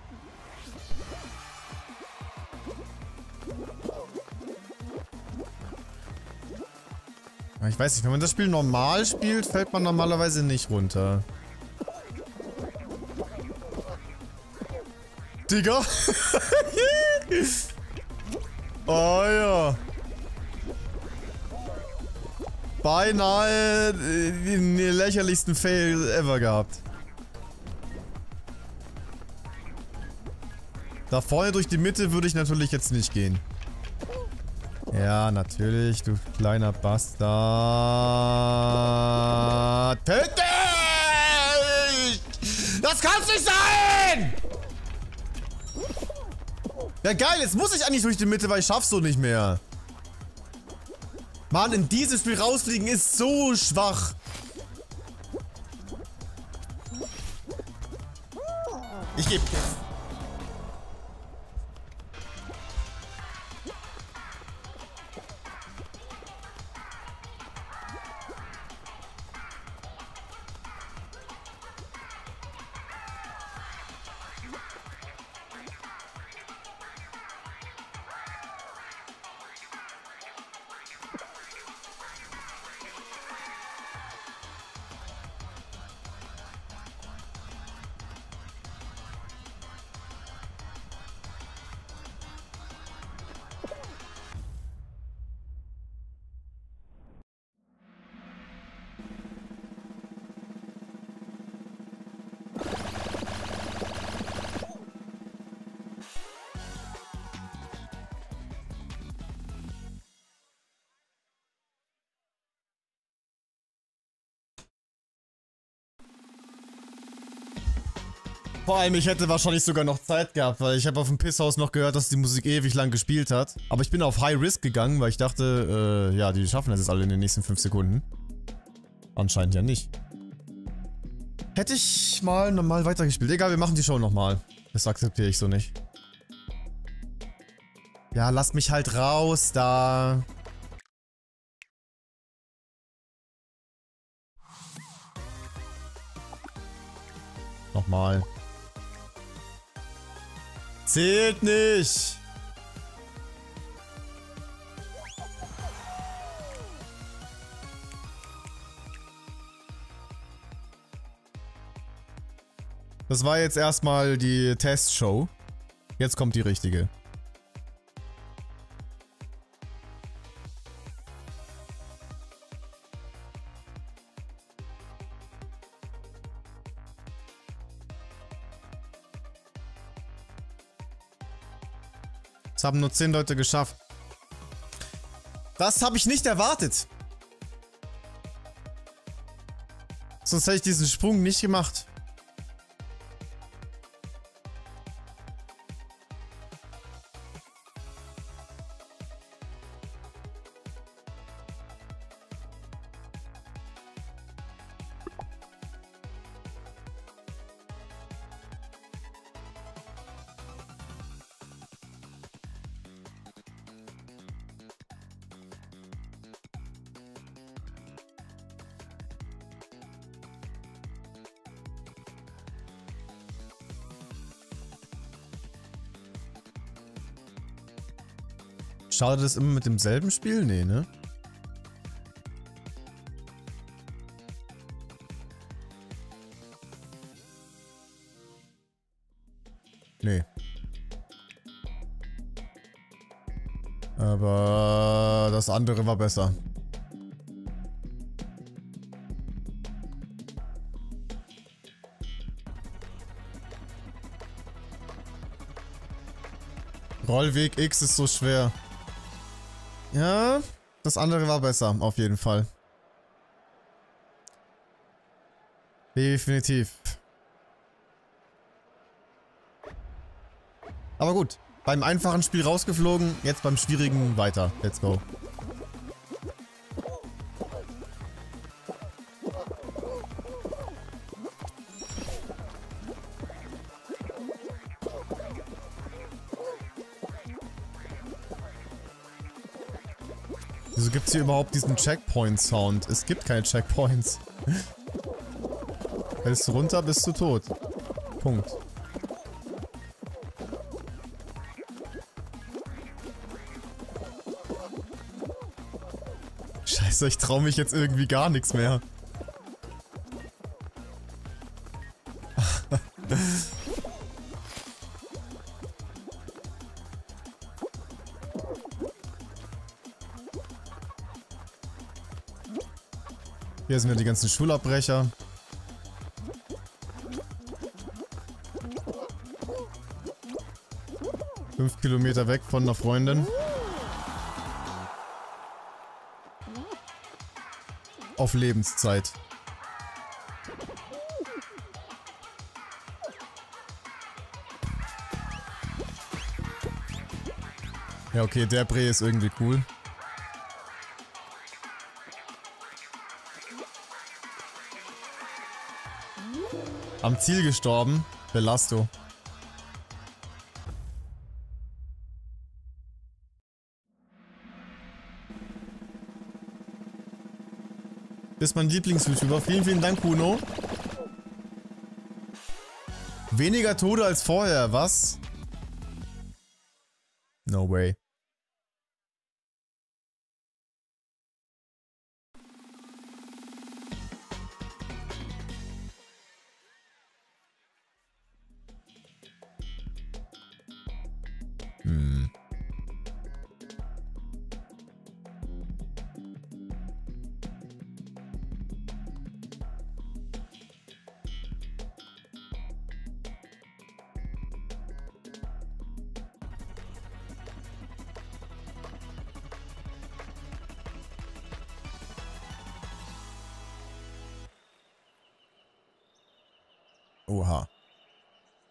Ich weiß nicht, wenn man das Spiel normal spielt, fällt man normalerweise nicht runter. Digga! Oh ja. Beinahe den lächerlichsten Fail ever gehabt. Da vorne durch die Mitte würde ich natürlich jetzt nicht gehen. Ja, natürlich, du kleiner Bastard. Töte dich! Das kann's nicht sein! Ja geil, jetzt muss ich eigentlich durch die Mitte, weil ich schaff's so nicht mehr. Mann, in dieses Spiel rausfliegen ist so schwach. Ich geb jetzt. Vor allem, ich hätte wahrscheinlich sogar noch Zeit gehabt, weil ich habe auf dem Pisshaus noch gehört, dass die Musik ewig lang gespielt hat. Aber ich bin auf High Risk gegangen, weil ich dachte, ja, die schaffen das jetzt alle in den nächsten 5 Sekunden. Anscheinend ja nicht. Hätte ich mal normal weitergespielt. Egal, wir machen die Show nochmal. Das akzeptiere ich so nicht. Ja, lasst mich halt raus da. Nochmal. Zählt nicht! Das war jetzt erstmal die Testshow. Jetzt kommt die richtige. Es haben nur 10 Leute geschafft. Das habe ich nicht erwartet. Sonst hätte ich diesen Sprung nicht gemacht. Startet es immer mit demselben Spiel? Nee, ne? Nee. Aber das andere war besser. Rollweg X ist so schwer. Ja, das andere war besser, auf jeden Fall. Definitiv. Aber gut, beim einfachen Spiel rausgeflogen, jetzt beim schwierigen weiter. Let's go. Wieso gibt es hier überhaupt diesen Checkpoint-Sound? Es gibt keine Checkpoints. Fällst du runter, bist du tot. Punkt. Scheiße, ich traue mich jetzt irgendwie gar nichts mehr. Hier sind ja die ganzen Schulabbrecher. Fünf Kilometer weg von einer Freundin. Auf Lebenszeit. Ja, okay, der Bre ist irgendwie cool. Am Ziel gestorben. Belasto. Das ist mein Lieblings-YouTuber. Vielen, vielen Dank, Kuno. Weniger Tode als vorher, was? No way. Oha.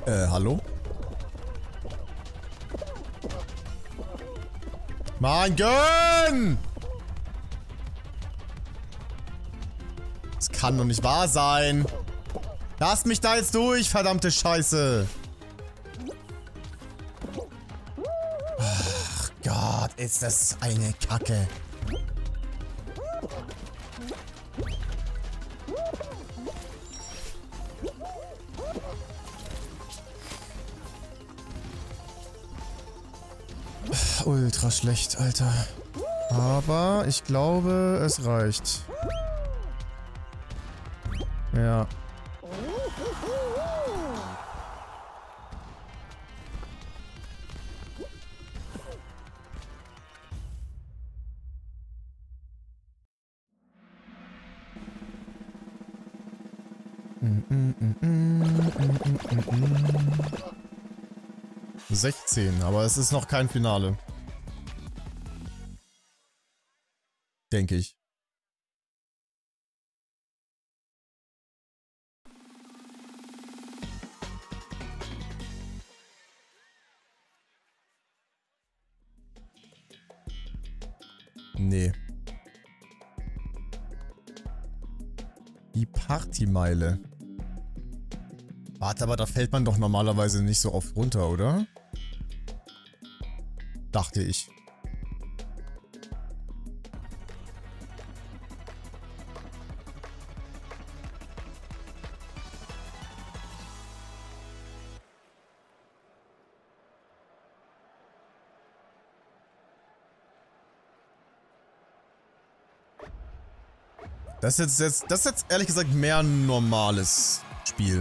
Hallo? Mann, gönn! Das kann doch nicht wahr sein. Lass mich da jetzt durch, verdammte Scheiße. Ach Gott, ist das eine Kacke. Ultra schlecht, Alter. Aber ich glaube, es reicht. Ja. Mm, 16, aber es ist noch kein Finale. Denke ich. Nee. Die Partymeile. Warte, aber da fällt man doch normalerweise nicht so oft runter, oder? Dachte ich. Das ist jetzt ehrlich gesagt mehr ein normales Spiel.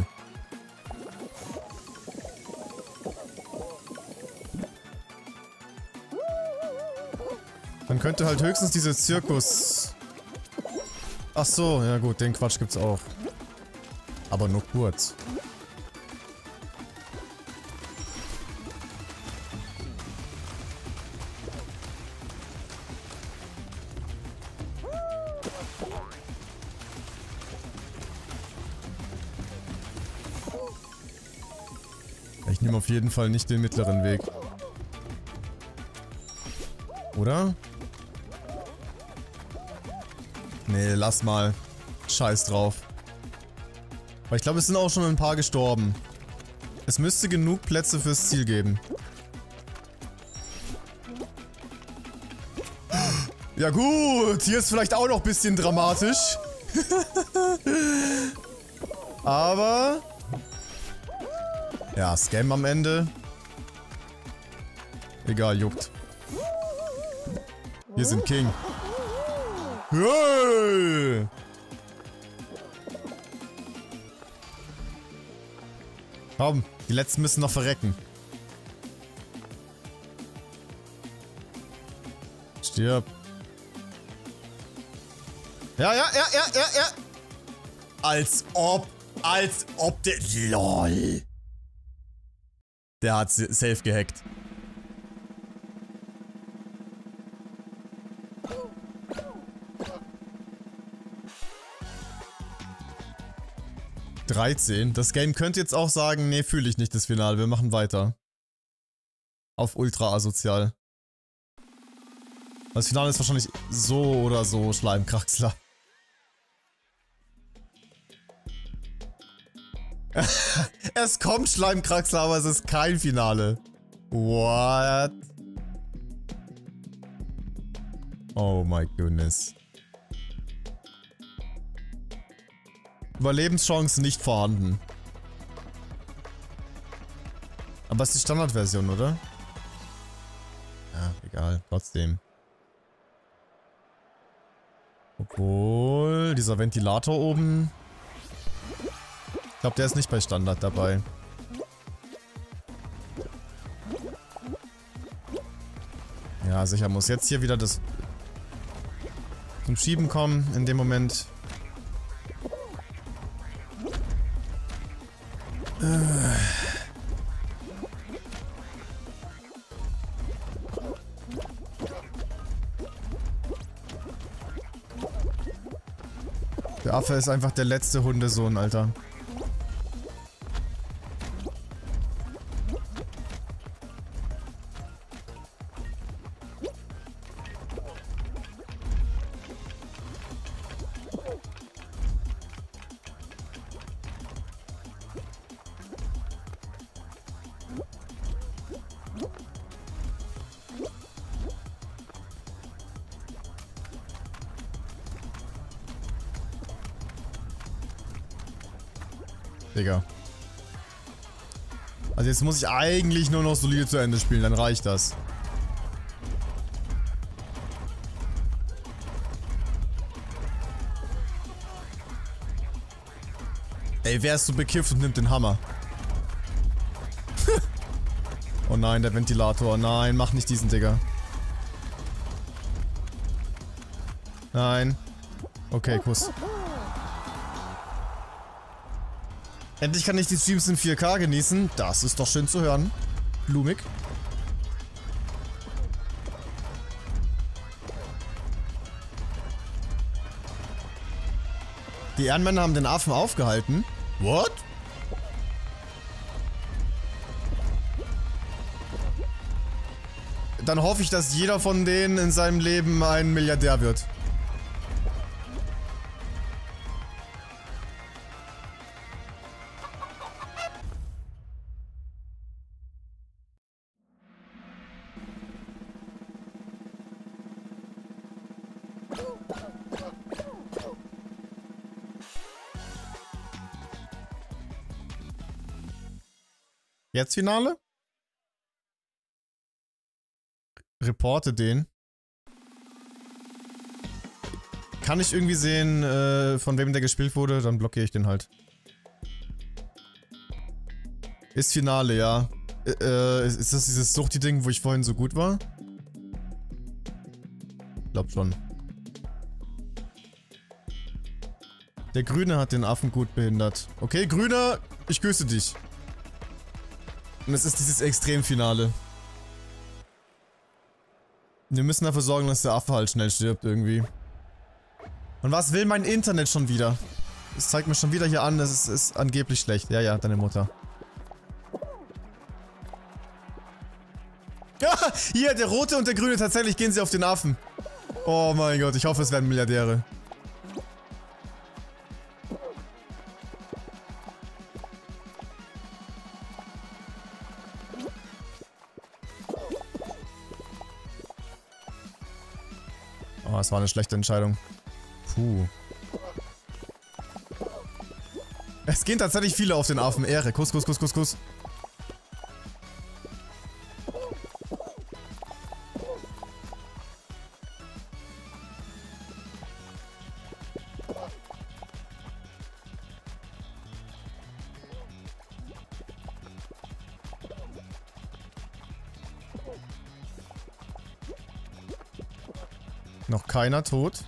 Man könnte halt höchstens diese Zirkus... Ach so, ja gut, den Quatsch gibt's auch. Aber nur kurz. Ich nehme auf jeden Fall nicht den mittleren Weg. Oder? Nee, lass mal. Scheiß drauf. Aber ich glaube, es sind auch schon ein paar gestorben. Es müsste genug Plätze fürs Ziel geben. Ja gut, hier ist vielleicht auch noch ein bisschen dramatisch. Aber... ja, Scam am Ende. Egal, juckt. Wir sind King. Hey! Komm, die letzten müssen noch verrecken. Stirb. Ja. Als ob der... LOL. Der hat safe gehackt. Das Game könnte jetzt auch sagen, nee, fühle ich nicht das Finale, wir machen weiter. Auf ultra asozial. Das Finale ist wahrscheinlich so oder so Schleimkraxler. Es kommt Schleimkraxler, aber es ist kein Finale. What? Oh my goodness. Überlebenschance nicht vorhanden. Aber es ist die Standardversion, oder? Ja, egal. Trotzdem. Obwohl, dieser Ventilator oben... ich glaube, der ist nicht bei Standard dabei. Ja, sicher muss jetzt hier wieder das... zum Schieben kommen in dem Moment. Der Affe ist einfach der letzte Hundesohn, Alter. Digga. Also jetzt muss ich eigentlich nur noch solide zu Ende spielen, dann reicht das. Ey, wer ist so bekifft und nimmt den Hammer? Oh nein, der Ventilator. Nein, mach nicht diesen, Digga. Nein. Okay, Kuss. Endlich kann ich die Streams in 4K genießen. Das ist doch schön zu hören. Blumig. Die Ehrenmänner haben den Affen aufgehalten. What? Dann hoffe ich, dass jeder von denen in seinem Leben ein Milliardär wird. Jetzt Finale? Reporte den. Kann ich irgendwie sehen, von wem der gespielt wurde? Dann blockiere ich den halt. Ist Finale, ja. Ist das dieses Suchti-Ding, wo ich vorhin so gut war? Glaub schon. Der Grüne hat den Affen gut behindert. Okay, Grüner, ich grüße dich. Und es ist dieses Extremfinale. Wir müssen dafür sorgen, dass der Affe halt schnell stirbt irgendwie. Und was will mein Internet schon wieder? Es zeigt mir schon wieder hier an, das ist angeblich schlecht. Ja, ja, deine Mutter. Ja, hier, der Rote und der Grüne, tatsächlich gehen sie auf den Affen. Oh mein Gott, ich hoffe, es werden Milliardäre. Oh, das war eine schlechte Entscheidung. Puh. Es gehen tatsächlich viele auf den Affen. Ehre. Kuss, Kuss, Kuss, Kuss, Kuss. Noch keiner tot.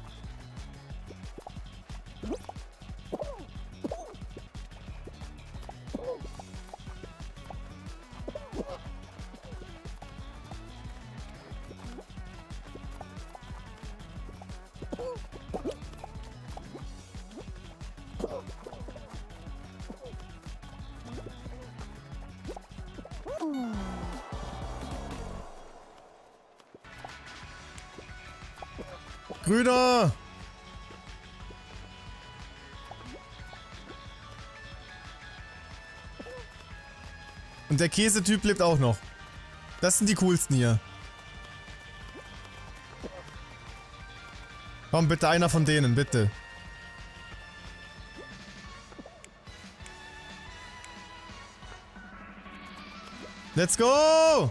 Grüner! Und der Käsetyp lebt auch noch. Das sind die coolsten hier. Komm, bitte einer von denen, bitte. Let's go!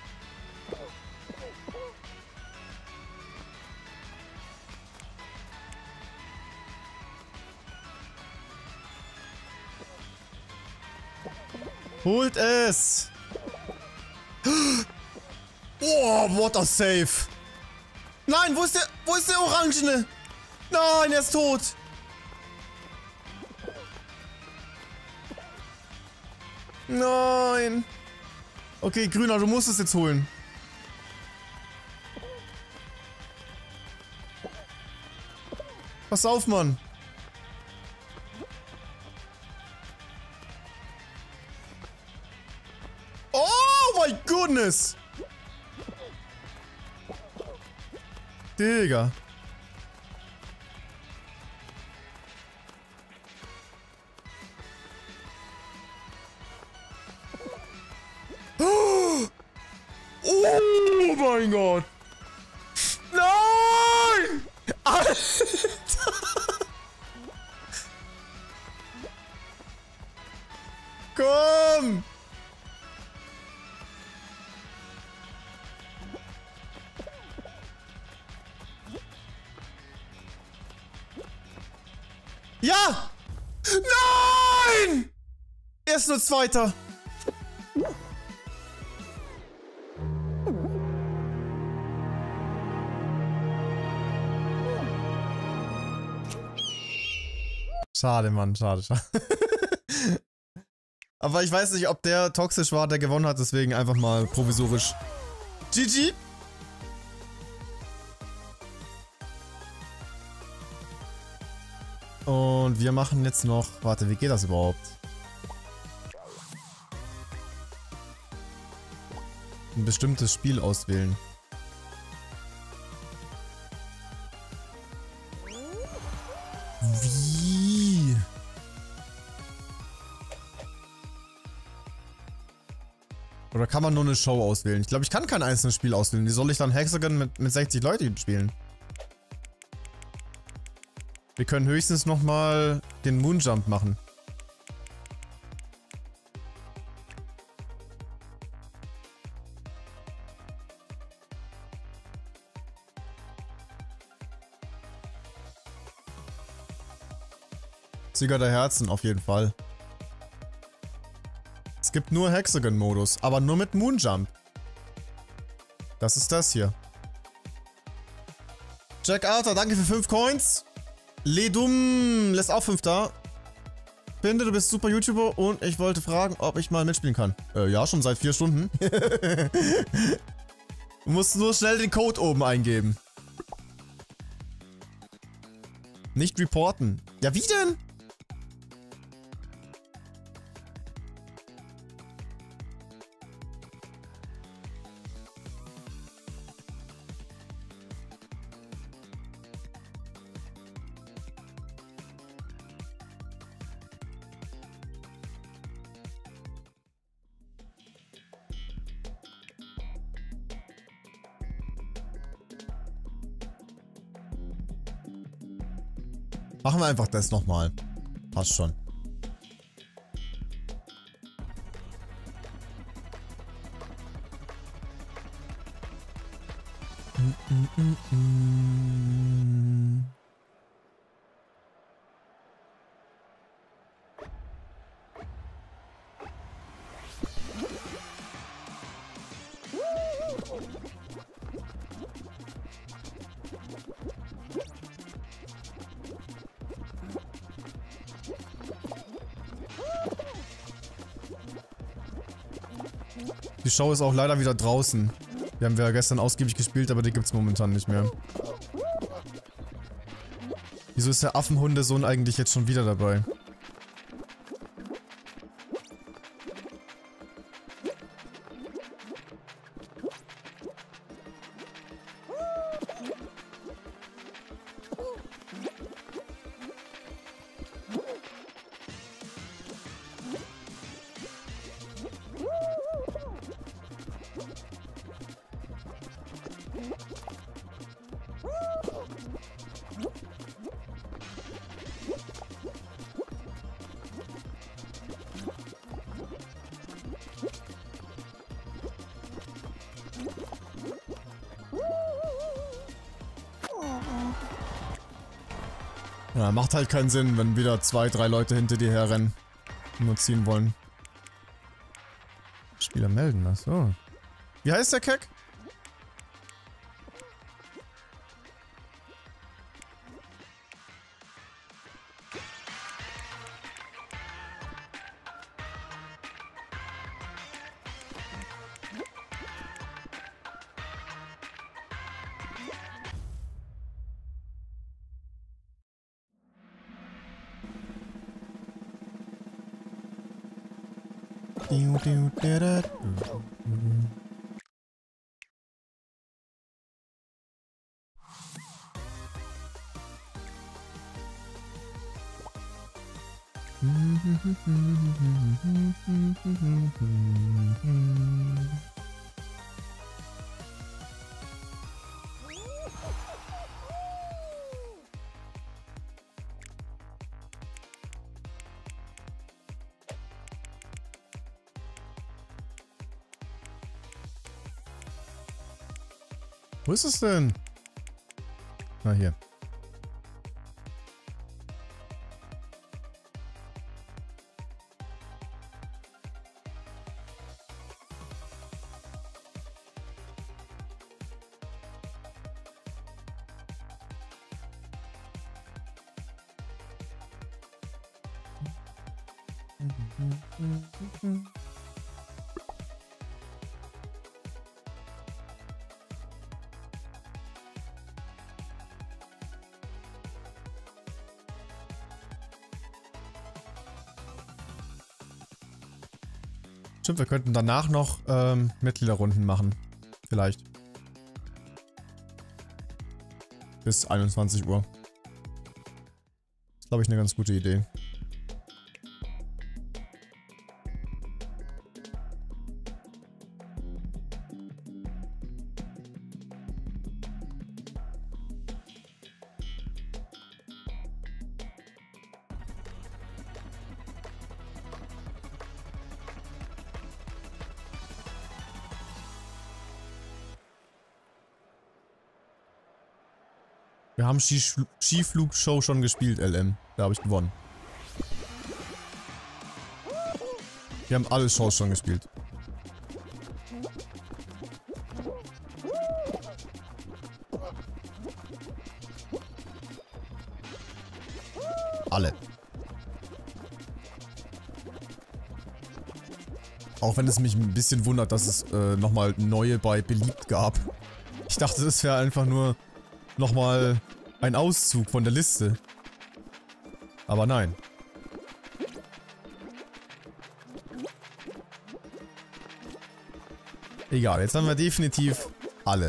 Holt es! Oh, what a save! Nein, wo ist der Orangene? Nein, er ist tot! Nein! Okay, Grüner, du musst es jetzt holen. Pass auf, Mann! Oh my goodness! Digga. Oh mein Gott! Nein! Alter! Komm! Ja! Nein! Er ist nur Zweiter. Schade, Mann. Schade, schade. Aber ich weiß nicht, ob der toxisch war, der gewonnen hat. Deswegen einfach mal provisorisch. GG! Und wir machen jetzt noch... Warte, wie geht das überhaupt? Ein bestimmtes Spiel auswählen. Wie? Oder kann man nur eine Show auswählen? Ich glaube, ich kann kein einzelnes Spiel auswählen. Wie soll ich dann Hexagon mit 60 Leuten spielen? Wir können höchstens nochmal den Moonjump machen. Sieger der Herzen auf jeden Fall. Es gibt nur Hexagon-Modus, aber nur mit Moonjump. Das ist das hier. Jack Arthur, danke für 5 Coins. Ledum lässt auch 5 da. Finde, du bist super YouTuber und ich wollte fragen, ob ich mal mitspielen kann. Ja, schon seit 4 Stunden. Du musst nur schnell den Code oben eingeben. Nicht reporten. Ja, wie denn? Machen wir einfach das nochmal. Passt schon. Die Show ist auch leider wieder draußen. Die haben wir ja gestern ausgiebig gespielt, aber die gibt's momentan nicht mehr. Wieso ist der Affenhundesohn eigentlich jetzt schon wieder dabei? Ja, macht halt keinen Sinn, wenn wieder 2, 3 Leute hinter dir herrennen und nur ziehen wollen. Spieler melden das, so. Wie heißt der Keck? Wo ist es denn? Na, hier. Stimmt, wir könnten danach noch Mitgliederrunden machen. Vielleicht. Bis 21 Uhr. Das ist, glaube ich, eine ganz gute Idee. Wir haben Skiflugshow schon gespielt, LM. Da habe ich gewonnen. Wir haben alle Shows schon gespielt. Alle. Auch wenn es mich ein bisschen wundert, dass es nochmal neue bei Beliebt gab. Ich dachte, das wäre einfach nur nochmal ein Auszug von der Liste. Aber nein. Egal, jetzt haben wir definitiv alle.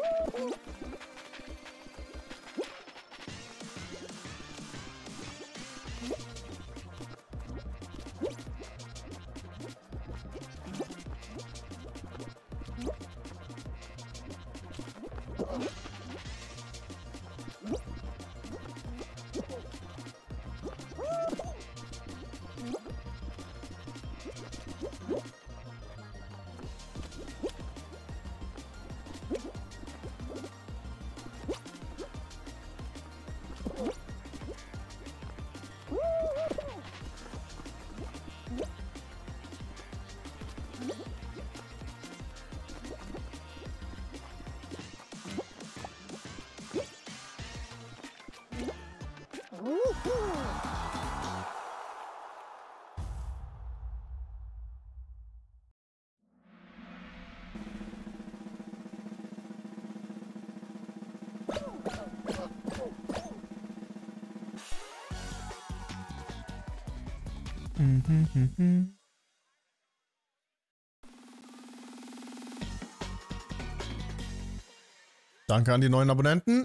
Danke an die neuen Abonnenten.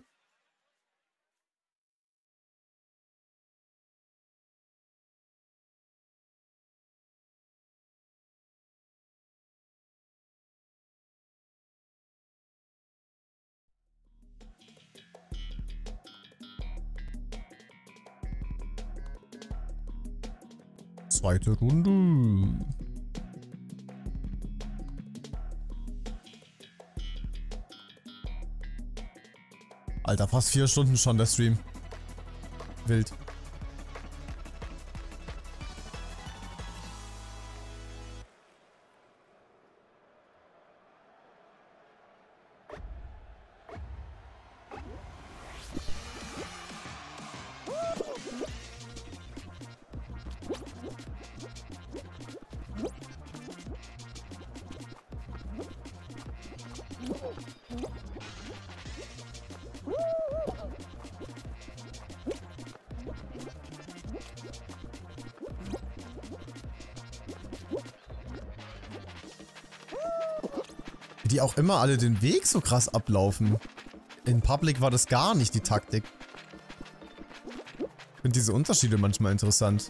Zweite Runde. Alter, fast 4 Stunden schon der Stream. Wild. Wie die auch immer alle den Weg so krass ablaufen. In Public war das gar nicht die Taktik. Ich finde diese Unterschiede manchmal interessant.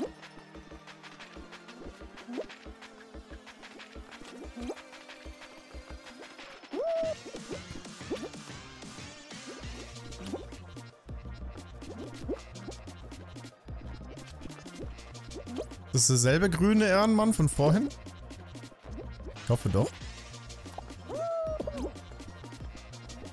Das ist derselbe grüne Ehrenmann von vorhin? Ich hoffe doch.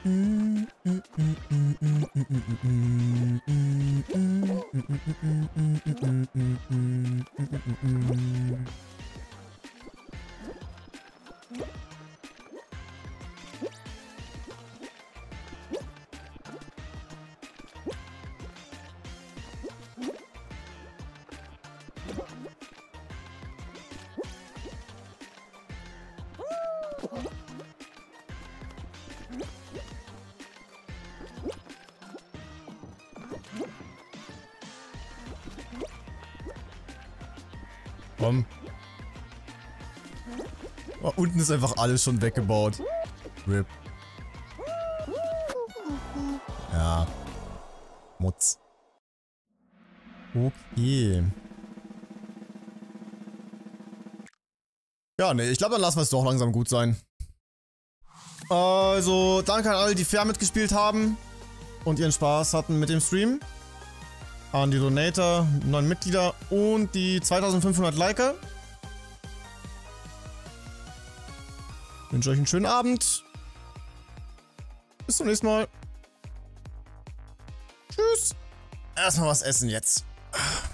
Komm. Oh, unten ist einfach alles schon weggebaut. RIP. Ja. Mutz. Okay. Ja, ne, ich glaube, dann lassen wir es doch langsam gut sein. Also, danke an alle, die fair mitgespielt haben und ihren Spaß hatten mit dem Stream. An die Donator, 9 Mitglieder und die 2500 Liker. Ich wünsche euch einen schönen Abend. Bis zum nächsten Mal. Tschüss. Erstmal was essen jetzt.